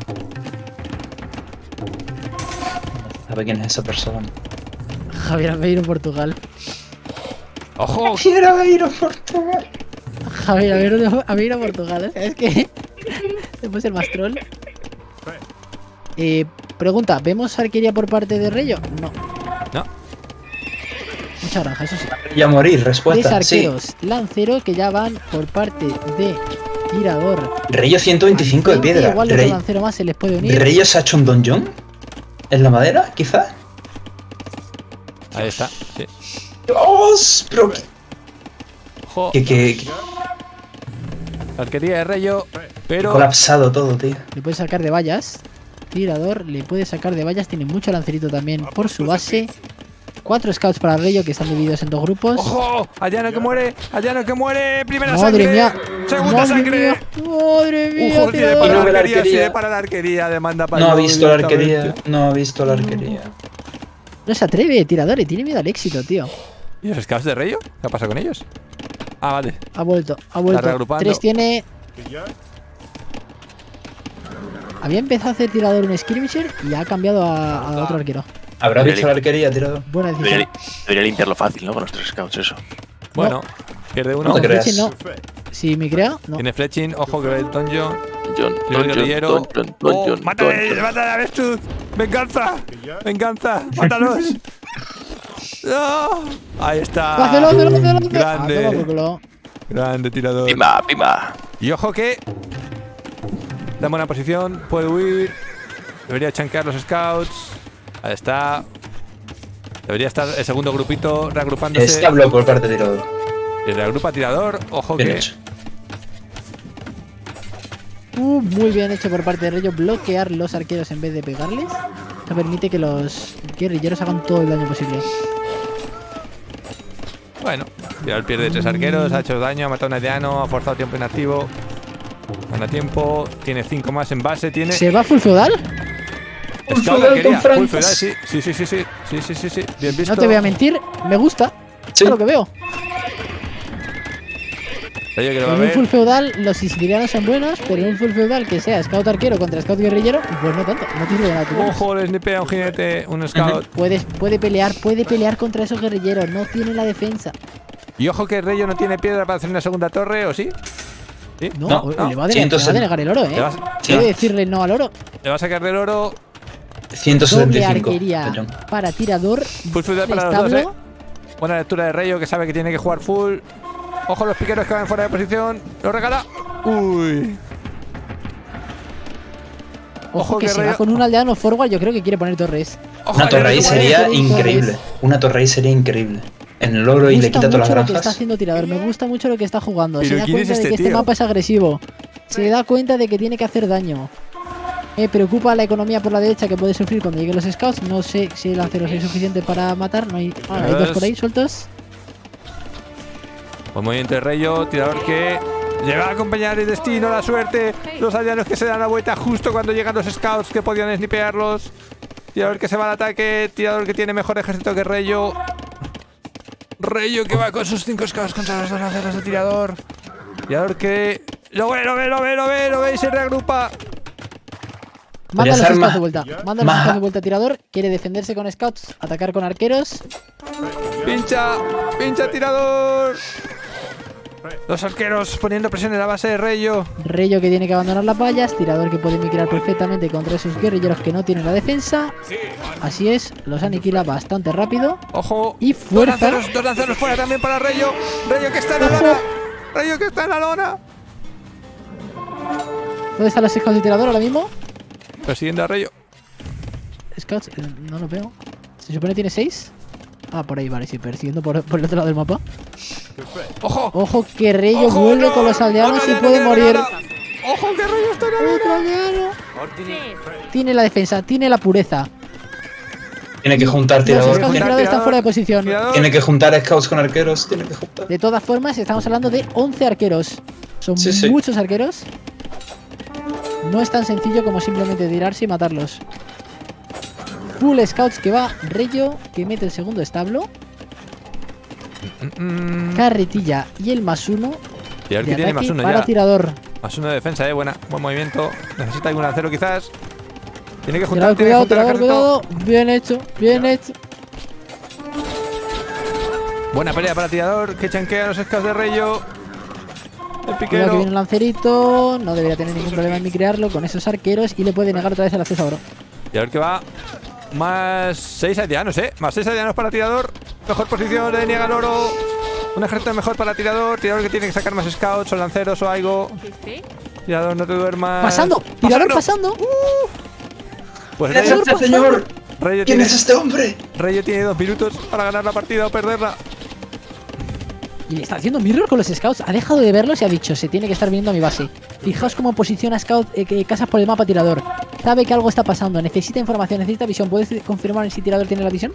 ¿Sabe quién es esa persona? Javier Aveiro, Portugal. ¡Ojo! Quiero ir a Portugal. Javier Aveiro, Aveiro, Portugal. ¿eh? Es que. Después el más troll. Eh, pregunta: ¿vemos arquería por parte de Reyo? No. No. Mucha granja, eso sí. Y a morir, Tres respuesta. Sí. arqueros lanceros que ya van por parte de tirador. Reyo ciento veinticinco de Al frente, piedra. Igual otro Rey- lancero más se les puede unir. ¿Reyo se ha hecho un donjon? ¿En la madera, quizás? Ahí está, sí. ¡Dios! Pero que, Ojo, que, que- que- arquería de Reyo, pero colapsado todo, tío. Le puede sacar de vallas. Tirador le puede sacar de vallas. Tiene mucho lancerito también por su base. Cuatro scouts para Reyo que están divididos en dos grupos. ¡ojo! ¡Allano que muere! ¡Allano que muere! ¡Primera Madre sangre! mía. ¡Segunda Madre sangre! mía. Madre mía. ¡Ojo! Tiene tirador. para Y no la ve la arquería, arquería. tiene para la arquería, demanda para No ha el visto la directamente. arquería. No ha visto la arquería. No se atreve, tirador. Y tiene miedo al éxito, tío. ¿Y los scouts de Reyo? ¿Qué ha pasado con ellos? Ah, vale. Ha vuelto, ha vuelto. reagrupando. Tres tiene. Había empezado a hacer tirador un skirmisher y ha cambiado a, a otro arquero. ¿Habrá Debería visto la arquería, tirador? Buena decisión. Debería, debería limpiarlo fácil, ¿no? Con los tres scouts, eso. Bueno, pierde uno. No te creas. Fletching no. Si me crea, no. Tiene fletching, ojo que el Donjon. John, Tiene el guerrillero. John, John, John, ¡Oh, John, mátale! John. ¡Mátale a Avestruz! ¡Venganza! ¡Venganza! ¡Mátalos! ¡No! Ahí está. ¡Hácelo, hácelo, hácelo! hácelo! Grande. Ah, toma por culo. Grande tirador. Pima, pima. Y ojo que. Da buena posición. Puede huir. Debería chanquear los scouts. Ahí está. Debería estar el segundo grupito reagrupándose. Establo por parte de tirador. Y reagrupa tirador. Ojo Bien que. hecho. Uh, muy bien hecho por parte de Reyo bloquear los arqueros en vez de pegarles. Esto permite que los guerrilleros hagan todo el daño posible. Bueno, tirador pierde tres arqueros. Ha hecho daño. Ha matado a un aldeano. Ha forzado tiempo inactivo. Gana tiempo. Tiene cinco más en base. Tiene. ¿Se va full feudal? Full Scout feudal arquería, con full francos. feudal, sí. Sí, sí, sí, sí. Sí, sí, sí, sí. Bien visto. No te voy a mentir, me gusta. Sí. Es lo que veo. Rayo que lo va a En un ver. full feudal los sicilianos son buenos, pero en un full feudal que sea scout arquero contra scout guerrillero, pues no tanto. No tiene nada que ver. Ojo, le snipea un jinete, un scout. Puedes, puede pelear, puede pelear contra esos guerrilleros, no tiene la defensa. Y ojo que Rayo no tiene piedra para hacer una segunda torre, ¿o sí? ¿Sí? No, No, o- no. le va a, Sí, denegar, entonces- le va a denegar el oro, Le eh. vas, Quiere Sí. decirle no al oro. le va a sacar del oro. ciento setenta y Doble cinco. arquería John. para tirador. Full feudal para los dos, establo. ¿eh? Buena lectura de Rayo que sabe que tiene que jugar full. Ojo los piqueros que van fuera de posición. Lo regala. Uy. Ojo, Ojo que que se Rayo- va con un aldeano forward, yo creo que quiere poner torres. Ojo, Una le torre ahí regala. sería Torres. increíble. Una torre ahí sería increíble. En el oro y Me le gusta quita todas mucho las lo que está granjas. haciendo tirador, me gusta mucho lo que está jugando. Pero Se da ¿quién es cuenta de este que este tío? mapa es agresivo. Se da cuenta de que tiene que hacer daño. Me preocupa la economía por la derecha que puede sufrir cuando lleguen los scouts. No sé si el lanceros es suficiente para matar. No hay, ah, hay dos por ahí sueltos. Buen movimiento de Rayo, tirador que llega a acompañar el destino, la suerte. Los aldeanos que se dan la vuelta justo cuando llegan los scouts que podían snipearlos. Tirador que se va al ataque, tirador que tiene mejor ejército que Rayo. Rayo que va con sus cinco scouts contra los dos lanceros de tirador. Tirador que lo ve, lo ve, lo ve, lo ve, lo ve y se reagrupa. Manda los ser scouts más- de vuelta. Manda los más- scouts de vuelta a tirador. Quiere defenderse con scouts, atacar con arqueros. Pincha, pincha tirador. Los arqueros poniendo presión en la base de Rayo. Reyo que tiene que abandonar las vallas. Tirador que puede migrar perfectamente contra esos guerrilleros que no tienen la defensa. Así es, los aniquila bastante rápido. Ojo. Y fuerza. Dos lanceros, dos lanceros fuera también para Rayo. Rayo que está en la Ojo. lona. Rayo que está en la lona. ¿Dónde están los scouts de tirador ahora mismo? Persiguiendo a Rayo. Scouts, eh, no lo veo. ¿Se supone que tiene seis? Ah, por ahí, vale, sí, persiguiendo por, por el otro lado del mapa. Ojo. Ojo que Reyo Ojo, vuelve no. con los aldeanos Otro y aldeano puede que morir. regala. Ojo que Rayo está en la lona. Otro aldeano. Tiene la defensa, tiene la pureza. Tiene que juntar Los tirador. scouts de Tiene, tirador están fuera de posición. Tirador. tiene que juntar scouts con arqueros. Tiene que juntar. De todas formas, estamos hablando de once arqueros. Son Sí, sí. muchos arqueros. No es tan sencillo como simplemente tirarse y matarlos. Full scouts que va Reyo, que mete el segundo establo. Mm, Carretilla y el más uno Tirador de que tiene ataque más uno para ya. tirador. Más uno de defensa, eh. Buena, buen movimiento. Necesita algún lancero quizás. Tiene que Tirador, juntar, tiene que cuidado, juntar el tirador, ejército. cuidado. Bien hecho, bien hecho. Buena pelea para tirador. Que chanquea a los scouts de Rayo. El Cuidado que piquero. viene un lancerito. No debería tener ningún problema en micrearlo con esos arqueros y le puede negar otra vez el acceso a oro. Tirador que va. Más seis aldeanos, eh. Más seis aldeanos para tirador. Mejor posición, le niega el oro. Un ejército mejor para tirador. Tirador que tiene que sacar más scouts o lanceros o algo. Tirador, no te duermas. Pasando, tirador pasando. Pues ¿Qué Rayo, es este señor? Rayo ¿Quién tiene, es este hombre? Rayo tiene dos minutos para ganar la partida o perderla. Y le está haciendo mirror con los scouts. Ha dejado de verlos y ha dicho, se tiene que estar viniendo a mi base. Fijaos cómo posiciona scout eh, que casas por el mapa tirador. Sabe que algo está pasando. Necesita información, necesita visión. ¿Puedes confirmar si tirador tiene la visión?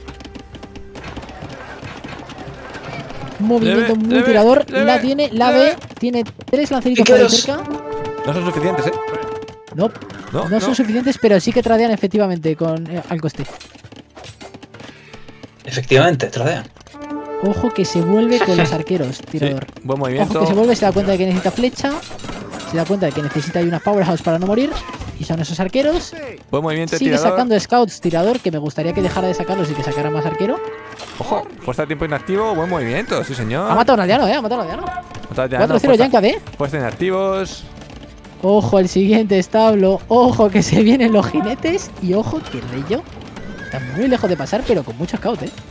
Un movimiento Le ve, muy le ve, tirador. le La ve, tiene, la le ve. ve. Tiene tres lanceritos por ahí Piqueros. cerca. No son suficientes, eh. No, No, no son suficientes, pero sí que tradean efectivamente con eh, al coste. Efectivamente, tradean. Ojo que se vuelve con los arqueros, Sí, tirador. buen Ojo movimiento. que se vuelve, se da cuenta de que necesita flecha. Se da cuenta de que necesita ahí unas powerhouse para no morir. Y son esos arqueros. Buen movimiento de Sigue tirador. sacando scouts tirador, que me gustaría que dejara de sacarlos y que sacara más arquero. Ojo, fuerza de tiempo inactivo. Buen movimiento, sí señor. Ha matado a un aldeano, eh, ha matado a un aldeano. cuatro cero Yanka, ¿eh? Puestos inactivos. Ojo al siguiente establo. Ojo que se vienen los jinetes. Y ojo que Reyo está muy lejos de pasar, pero con mucho scout, ¿eh?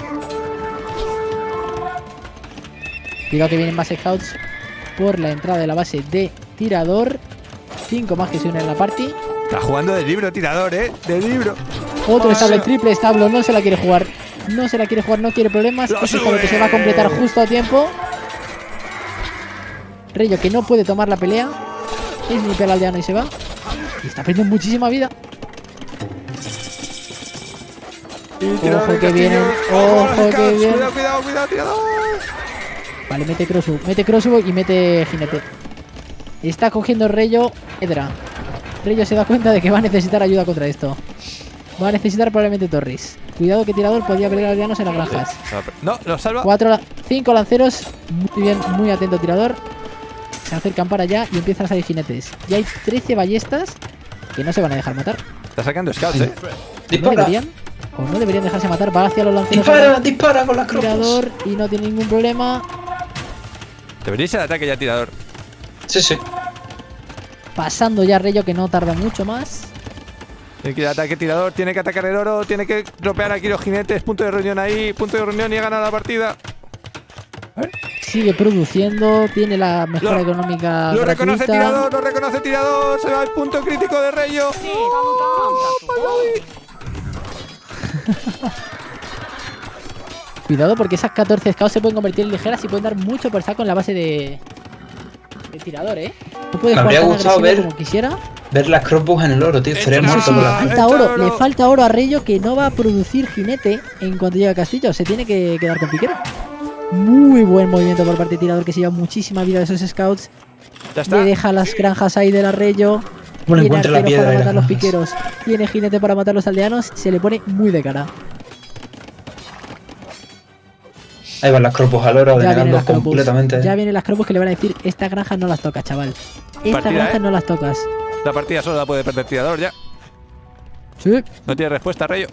Digo que vienen más scouts por la entrada de la base de tirador. Cinco más que se unen a la party. Está jugando de libro tirador, ¿eh? De libro. Otro establo, el triple establo. No se la quiere jugar. No se la quiere jugar, no quiere problemas. Lo Es un establo que se va a completar justo a tiempo. Reyo que no puede tomar la pelea. Es mi pelo aldeano y se va. Y está perdiendo muchísima vida. Ojo que vienen. Ojo que vienen. Cuidado, cuidado, cuidado, tirador. Vale, mete crossbow. Mete crossbow y mete jinete. Está cogiendo Reyo Edra. Reyo se da cuenta de que va a necesitar ayuda contra esto. Va a necesitar probablemente Torres. Cuidado que tirador podría perder aldeanos en las granjas. No, lo salva. Cuatro, cinco lanceros. Muy bien, muy atento tirador. Se acercan para allá y empiezan a salir jinetes. Y hay trece ballestas que no se van a dejar matar. Está sacando scouts, ¿eh? No Dispara. deberían. O no deberían dejarse matar. Va hacia los lanceros. Dispara, dispara con las cropas. Tirador y no tiene ningún problema. Debería ser ataque ya, tirador. Sí, sí. Pasando ya Reyo que no tarda mucho más. Tiene que ir al ataque tirador, tiene que atacar el oro, tiene que dropear aquí los jinetes. Punto de reunión ahí, punto de reunión y ha ganado la partida. Sigue produciendo, tiene la mejora Lo- económica Lo reconoce gratuita. tirador, lo reconoce tirador. Se va al punto crítico de Reyo. Cuidado porque esas catorce scouts se pueden convertir en ligeras y pueden dar mucho por saco en la base de, de tirador, ¿eh? No puede Me jugar habría tan gustado agresivo ver- como quisiera. Ver las crossbows en el oro, tío. Estaría Eso muerto sí, por Le la sí. gente. falta Echa oro, oro. le falta oro a Reyo que no va a producir jinete en cuanto llegue a Castillo. Se tiene que quedar con piquero. Muy buen movimiento por parte de tirador que se lleva muchísima vida de esos scouts. Ya está. Le deja las granjas ahí del Arreyo. Bueno, Tiene encuentra la arquero piedra para y matar las los granjas. piqueros. Tiene jinete para matar los aldeanos. Se le pone muy de cara. Ahí van las crossbows al oro, Ya vienen denegando las cropus. completamente. Ya vienen las cropus que le van a decir: estas granjas no las tocas, chaval. Estas Partida, granjas ¿eh? no las tocas. La partida solo la puede perder tirador ya. Sí. No tiene respuesta, Reyo.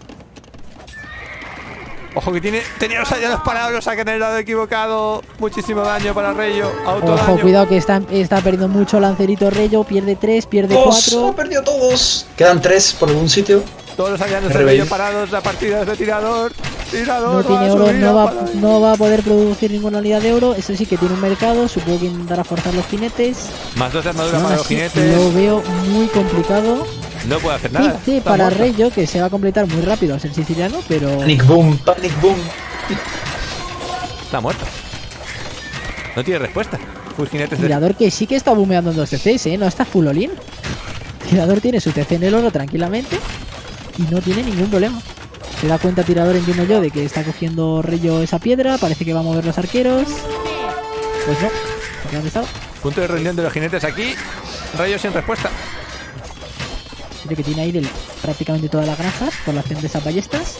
Ojo que tiene. Tenía los aldeanos parados, los sacan en el lado equivocado. Muchísimo daño para Reyo. Auto Ojo, daño. cuidado que está, está perdiendo mucho Lancerito Reyo. Pierde tres, pierde ¡Dos! ¡Ha cuatro. perdido todos! Quedan tres por algún sitio. Todos los aldeanos de R B I. Reyo parados. La partida es de tirador. Tirador. No va tiene a oro, subir no a va, para- no va a poder producir ninguna unidad de oro. Eso sí que tiene un mercado. Supongo que intentará forzar los jinetes. Más dos de armadura Aún para los así, jinetes. lo veo muy complicado. No puede hacer nada. C C Está para muerto. Reyo, que se va a completar muy rápido a ser siciliano, pero Panic boom, panic boom. Está muerto. No tiene respuesta. Full jinetes de. tirador que sí que está bumeando en dos T Cs, ¿eh? No está full all-in. Tirador tiene su T C en el oro tranquilamente y no tiene ningún problema. Se da cuenta tirador, entiendo yo, de que está cogiendo Reyo esa piedra. Parece que va a mover los arqueros. Pues no. ¿Por dónde está? Punto de reunión de los jinetes aquí. Reyo sin respuesta. Creo que tiene ahí del- prácticamente todas las granjas por la acción de esas ballestas.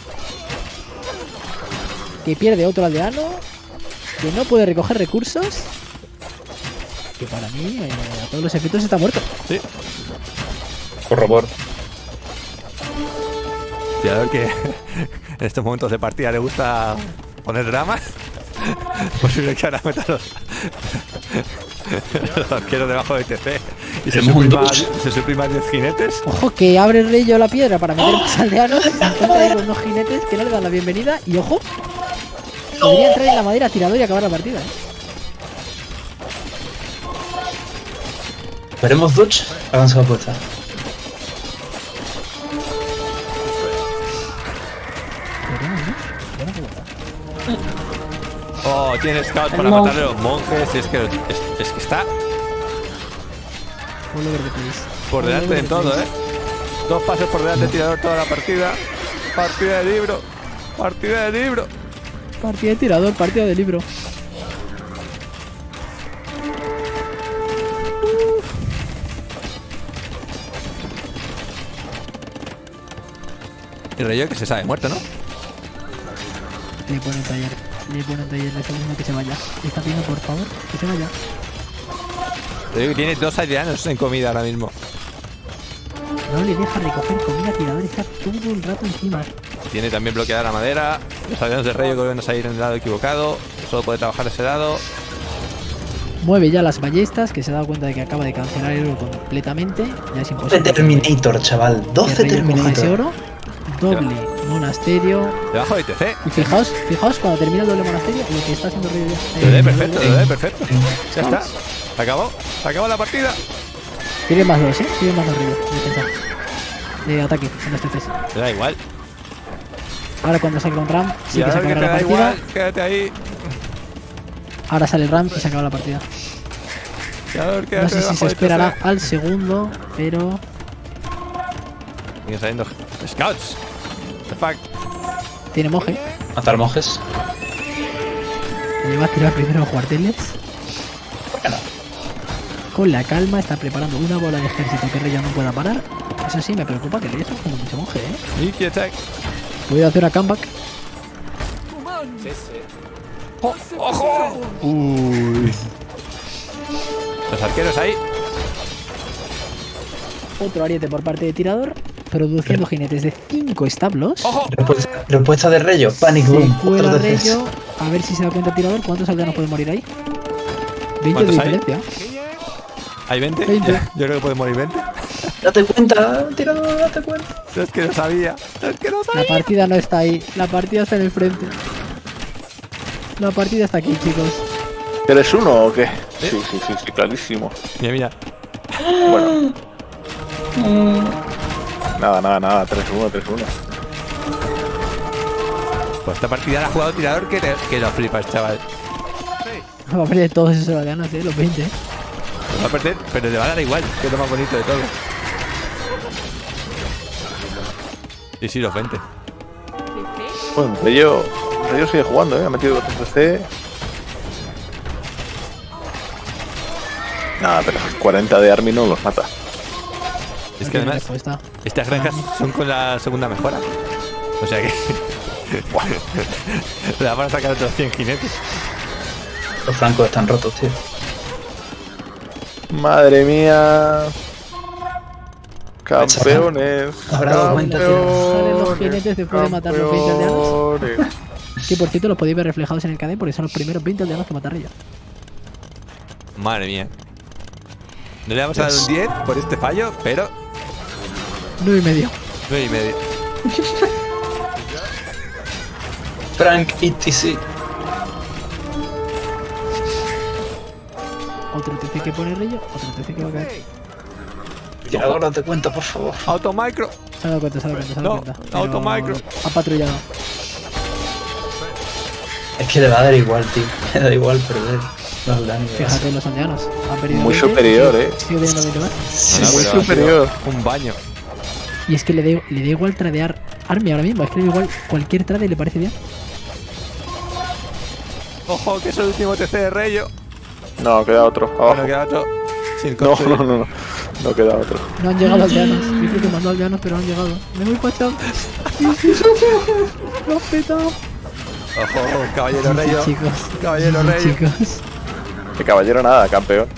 Que pierde otro aldeano. Que no puede recoger recursos. Que para mí, eh, a todos los efectos, está muerto. Sí. Corrobor. Tirador que en estos momentos de partida le gusta poner dramas. Posible que ahora meta los, los arqueros debajo del T C y se Tenemos un suprima, dodge. se suprima diez jinetes. Ojo que abre el Reyo la piedra para meter más aldeanos. Se encuentra ahí con dos jinetes que no le dan la bienvenida. Y ojo, podría entrar en la madera tirador y acabar la partida, ¿eh? Veremos Dodge. Avanza la puerta. Oh, tiene scout para No. matarle a los monjes. Es que, es, es que está All over the place. por All delante over de the todo, place. ¿eh? Dos pasos por delante del tirador toda la partida. Partida de libro. Partida de libro. Partida de tirador, partida de libro. Y Reyo que se sabe muerto, ¿no? Le pone un taller. Le pone un taller. Le está diciendo que se vaya. Le está pidiendo por favor que se vaya. Reyo que tiene dos aldeanos en comida ahora mismo. No le deja recoger comida tirador. Está todo el rato encima. Tiene también bloqueada la madera. Los aldeanos de Reyo que vuelven a salir en el lado equivocado. Solo puede trabajar ese lado. Mueve ya las ballestas, que se ha dado cuenta de que acaba de cancelar el oro completamente. Ya es doce imposible. Terminator, chaval. que doce Reyo coja ese Terminator. oro. Doble monasterio. Debajo de I T C. Y fijaos, fijaos cuando termina el doble monasterio lo que está haciendo Reyo ya. Lo Eh, de perfecto, eh, lo de perfecto. Ya está. Se acabó. Se acabó la partida. Tiene más dos, eh. Tiene más dos Reyo. Defensa. De ataque en los T Cs. Te da igual. Ahora cuando saque un ram, sí Y que se ahora que acabará te la da partida. igual, quédate ahí. Ahora sale el ram y se acaba la partida. Y ahora quédate No sé si debajo se de esperará I T C. al segundo, pero Siguen saliendo scouts. The fuck. tiene moje. Matar monjes. Le va a tirar primero los cuarteles. ¿Por qué no? Con la calma está preparando una bola de ejército que Reyo no pueda parar. Eso sí, me preocupa que Reyo está jugando mucho monje, eh. Sneaky attack. Voy a hacer una comeback. ¡Oh, ¡Ojo! Uy. Los arqueros ahí. Otro ariete por parte de tirador. Produciendo jinetes de cinco establos. ¡Ojo! Respuesta, respuesta de Reyo. Panic Se Boom. cuela Otro D C. Reyo. A ver si se da cuenta el tirador. ¿Cuántos aldeanos pueden morir ahí? veinte de ¿Cuántos hay? diferencia. ¿Hay veinte? veinte. Yo creo que puede morir veinte. Date cuenta, tirador, date cuenta. Es que no sabía. Es que no sabía. La partida no está ahí. La partida está en el frente. La partida está aquí, chicos. ¿Eres uno o qué? Sí, sí, sí, sí, clarísimo. Mira, mira. Bueno. Nada, nada, nada. tres uno, tres uno. Pues esta partida la ha jugado tirador que, te- que lo flipas, chaval. Va a perder todos esos aldeanos, eh. Los veinte. Lo va a perder, pero le va a dar igual, que es lo más bonito de todo. Sí, sí, los veinte. Bueno, Reyo, Reyo sigue jugando, ¿eh? Ha metido otro C C. Nada, pero esos cuarenta de Army no los mata. Es que además, Respuesta. estas granjas son con la segunda mejora. O sea que. Le van a sacar otros cien jinetes. Los francos están rotos, tío. Madre mía. Campeones. Habrá dado cuenta, tío. Salen los jinetes después de matar los veinte aldeanos. campeones. Que por cierto los podéis ver reflejados en el K D porque son los primeros veinte aldeanos que mata Reyo. Madre mía. No le vamos a dar un diez por este fallo, pero nueve y medio. nueve y medio. Frank E T C. Otro T C que pone Reyo. Otro T C que va a caer. Tirador, date cuenta, por favor. Automicro. Se ha dado cuenta, se ha dado cuenta, se ha dado No, cuenta. Pero automicro. Ha patrullado. Es que le va a dar igual, tío. Le da igual perder los daños. Fíjate los aldeanos. Han perdido Muy veinte, superior, sigue- eh. Sigue teniendo veinte más. Sí, No, no, Muy pero ha sido superior. Un baño. Y es que le da, le da igual tradear Army ahora mismo. Es que le da igual cualquier trade le parece bien. Ojo, que es el último T C de Reyo. No, queda otro. Abajo. Bueno, queda otro. Sin No, construir. no, no, no. No queda otro. No han llegado aldeanos. Yo creo que mandó aldeanos, pero no han llegado. Me voy para Champ. Lo has petado. Ojo, caballero Sí, Reyo. chicos. Caballero Sí, Reyo. chicos. De caballero nada, campeón.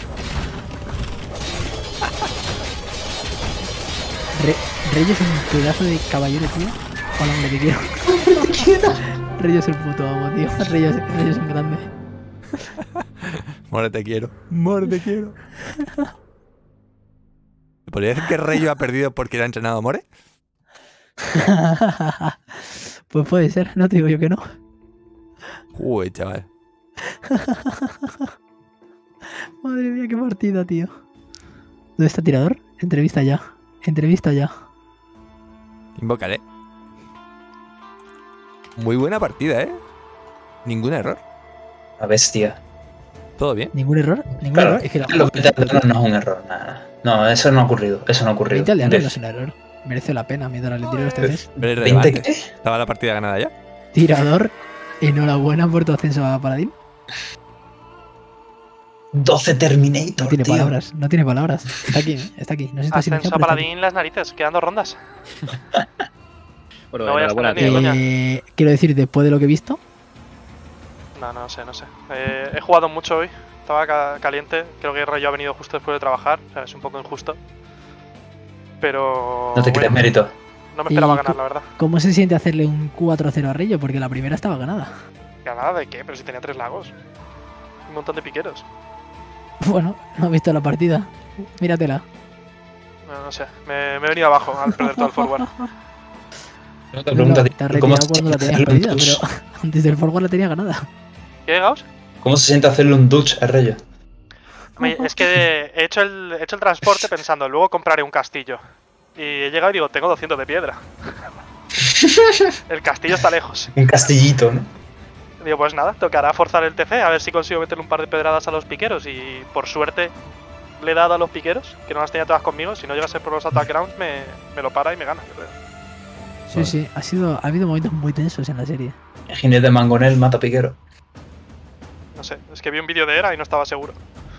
Re Rey es un pedazo de caballero, tío. Hola, hombre, te quiero. Rey es el puto amo, tío. Rey es, Rey es un grande. More, te quiero. More, te quiero. ¿Podría decir que Reyo ha perdido porque le ha entrenado a More? Pues puede ser, no te digo yo que no. Uy, chaval. Madre mía, qué partida, tío. ¿Dónde está el tirador? Entrevista ya. Entrevista ya. Invócale. Muy buena partida, ¿eh? Ningún error. La bestia. Todo bien. ¿Ningún error? ¿Ningún Claro, error? Es que la- los veinte aldeanos no es un error, nada. No, eso no ha ocurrido. Eso no ha ocurrido. veinte aldeanos De- no es un error. Merece la pena mientras le tiro los T Cs. Pero es ¿veinte relevante. qué? Estaba la partida ganada ya. Tirador, enhorabuena por tu ascenso a Paladín. doce Terminator, No tiene tío. palabras, no tiene palabras. Está aquí, ¿eh? Está aquí. No sé si está Ascenso silenciado, a pero está aquí. Paladín las narices, quedan dos rondas. Bueno, No voy a enhorabuena, estar ni de tío. coña. Eh, quiero decir, después de lo que he visto, No, no sé, no sé. Eh, he jugado mucho hoy, estaba ca- caliente. Creo que Rayo ha venido justo después de trabajar, o sea, es un poco injusto. Pero. No te creas bueno, mérito. no me esperaba Y ganar, cu- la verdad. ¿cómo se siente hacerle un cuatro a cero a Reyo? Porque la primera estaba ganada. ¿Ganada de qué? Pero si tenía tres lagos. Un montón de piqueros. Bueno, no has visto la partida. Míratela. No, no sé, me, me he venido abajo al perder todo el forward. No te No, pregunto a no, ti, te has ¿cómo retirado se cuando la siente tenías hacerle un perdida, douche? pero antes del forward la tenía ganada. ¿Qué, Gauss? ¿Cómo se siente hacerle un douche a Reyo? Me- Es que he hecho, el, he hecho el transporte pensando, luego compraré un castillo. Y he llegado y digo, tengo doscientos de piedra. El castillo está lejos. Un castillito, ¿no? Digo, pues nada, tocará forzar el T C, a ver si consigo meterle un par de pedradas a los piqueros. Y por suerte le he dado a los piqueros, que no las tenía todas conmigo. Si no llegase por los attack grounds, me, me lo para y me gana, yo creo. Sí, sí, ha, sido, ha habido momentos muy tensos en la serie. El jinete mangonel mata piquero. No sé, es que vi un vídeo de Era y no estaba seguro.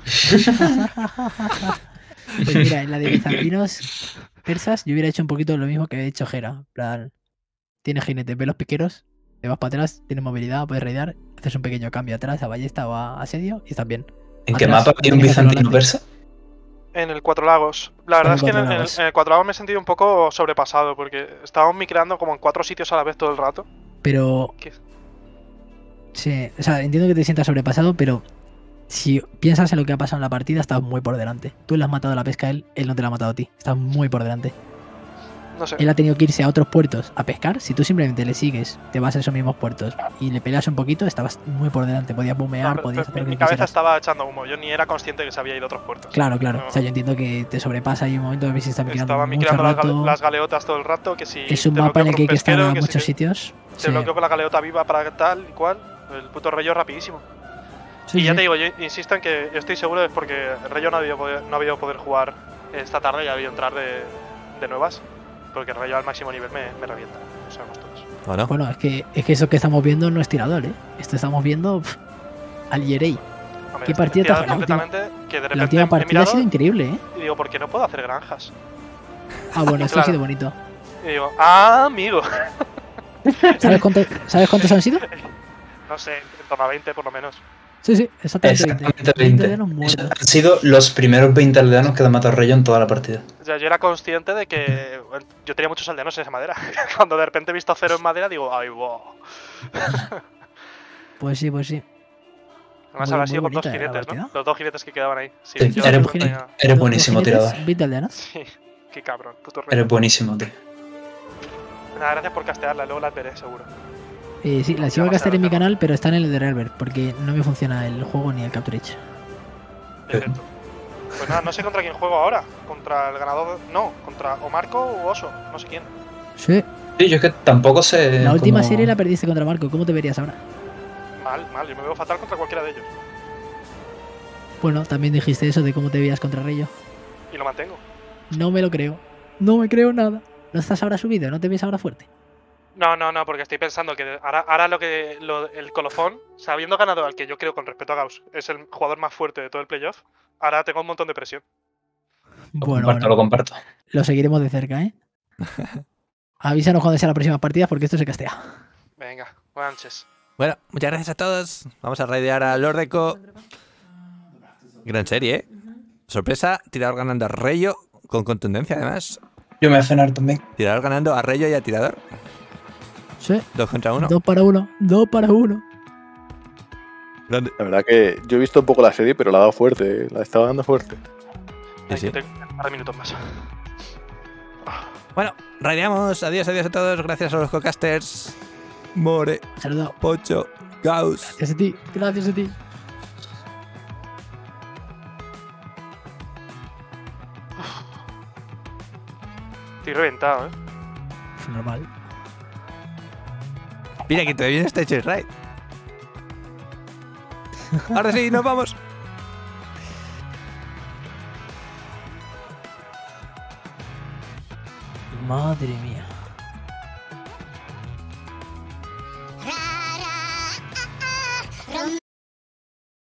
Pues mira, en la de bizantinos persas yo hubiera hecho un poquito lo mismo que había hecho Hera. En plan, tienes jinete, ves los piqueros, te vas para atrás, tienes movilidad, puedes raidear, haces un pequeño cambio atrás a ballesta o a asedio y estás bien. ¿En qué Atrás, mapa hay un tienes que bizantino hacerlo persa? En el Cuatro Lagos. La verdad En es el que en el, Cuatro en el- Lagos. en el Cuatro Lagos me he sentido un poco sobrepasado, porque estábamos micreando como en cuatro sitios a la vez todo el rato. Pero ¿Qué? sí, o sea, entiendo que te sientas sobrepasado, pero si piensas en lo que ha pasado en la partida, estás muy por delante. Tú le has matado a la pesca a él, él no te la ha matado a ti. Estás muy por delante. No sé. Él ha tenido que irse a otros puertos a pescar. Si tú simplemente le sigues, te vas a esos mismos puertos y le peleas un poquito, estabas muy por delante. Podías No, bumear, pero- podías pero hacer lo mi que cabeza quisieras. estaba echando humo. Yo ni era consciente que se había ido a otros puertos. Claro, claro. No. O sea, yo entiendo que te sobrepasa y un momento que se está mirando Estaba mucho micreando las, rato. gale- las galeotas todo el rato. Que si Es un te mapa bloqueo en el con que hay un que estar pesquero, a que si muchos te- sitios. Te Sí. bloqueo con la galeota viva para tal y cual. El puto Reyo rapidísimo. Sí, y ya sí. te digo, yo insisto en que estoy seguro es porque Reyo no ha habido poder, no ha habido poder jugar esta tarde y ha habido entrar de, de nuevas. Porque Reyo al máximo nivel me, me revienta. Lo sabemos todos. ¿O no? Bueno, es que, es que eso que estamos viendo no es tirador, ¿eh? Esto estamos viendo pff, al Yerei. Hombre, ¿Qué partida te ha tirado fallado? completamente que de La repente última he partida ha mirado sido increíble, ¿eh? y digo, ¿por qué no puedo hacer granjas? Ah, bueno, esto Claro. ha sido bonito. Y digo, ah, amigo. ¿Sabes, cuánto- ¿Sabes cuántos han sido? No sé, en torno a veinte por lo menos. Sí, sí, exactamente. Exactamente veinte veinte. aldeanos muertos. Han sido los primeros veinte aldeanos que han matado a Reyo en toda la partida. O sea, yo era consciente de que bueno, yo tenía muchos aldeanos en esa madera. Cuando de repente he visto cero en madera, digo, ay, wow. Pues sí, pues sí. Además, Muy- habrá muy sido por dos bonita la jinetes, ¿no? partida. Los dos jinetes que quedaban ahí. Sí, Sí, yo eres, me bu- tenía- eres Dos buenísimo jinetes, tirador. veinte aldeanos. Sí, qué cabrón, puto rey. Eres buenísimo, tío. Nada, gracias por castearla, luego las veré, seguro. Eh, sí, las Ya iba a vas a gastar en mi hacerlo. canal, pero están en el de Realbert, porque no me funciona el juego ni el Capturage. Perfecto. Pues nada, no sé contra quién juego ahora. Contra el ganador. No, contra o Marco o Oso, no sé quién. Sí. Sí, yo es que tampoco sé. La última cómo- serie la perdiste contra Marco. ¿Cómo te verías ahora? Mal, mal, yo me veo fatal contra cualquiera de ellos. Bueno, también dijiste eso de cómo te veías contra Reyo. Y lo mantengo. No me lo creo. No me creo nada. ¿No estás ahora subido? ¿No te ves ahora fuerte? No, no, no, porque estoy pensando que ahora, ahora lo que lo- el colofón, sabiendo ganado al que yo creo con respeto a Gauss, es el jugador más fuerte de todo el playoff, ahora tengo un montón de presión. Lo Bueno, comparto, bueno, lo comparto. lo seguiremos de cerca, ¿eh? Avísanos cuando sean las próximas partidas porque esto se castea. Venga, buenas noches. Bueno, muchas gracias a todos. Vamos a raidear a Lord Echo. Gran serie, ¿eh? Sorpresa, tirador ganando a Reyo, con contundencia además. Yo me voy a cenar también. Tirador ganando a Reyo y a tirador. Sí. Dos contra uno. Dos para uno. Dos para uno. Grande. La verdad que yo he visto un poco la serie, pero la ha dado fuerte, eh, la estaba dando fuerte. Sí, sí. Aquí tengo un par de minutos más. Bueno, raideamos. Adiós, adiós a todos. Gracias a los co-casters. More, Saludos. Pocho, Gauss. Gracias a ti. Gracias a ti. Estoy reventado, eh. Uf, normal. Mira que todavía no está hecho el raid. Ahora sí, nos vamos. Madre mía.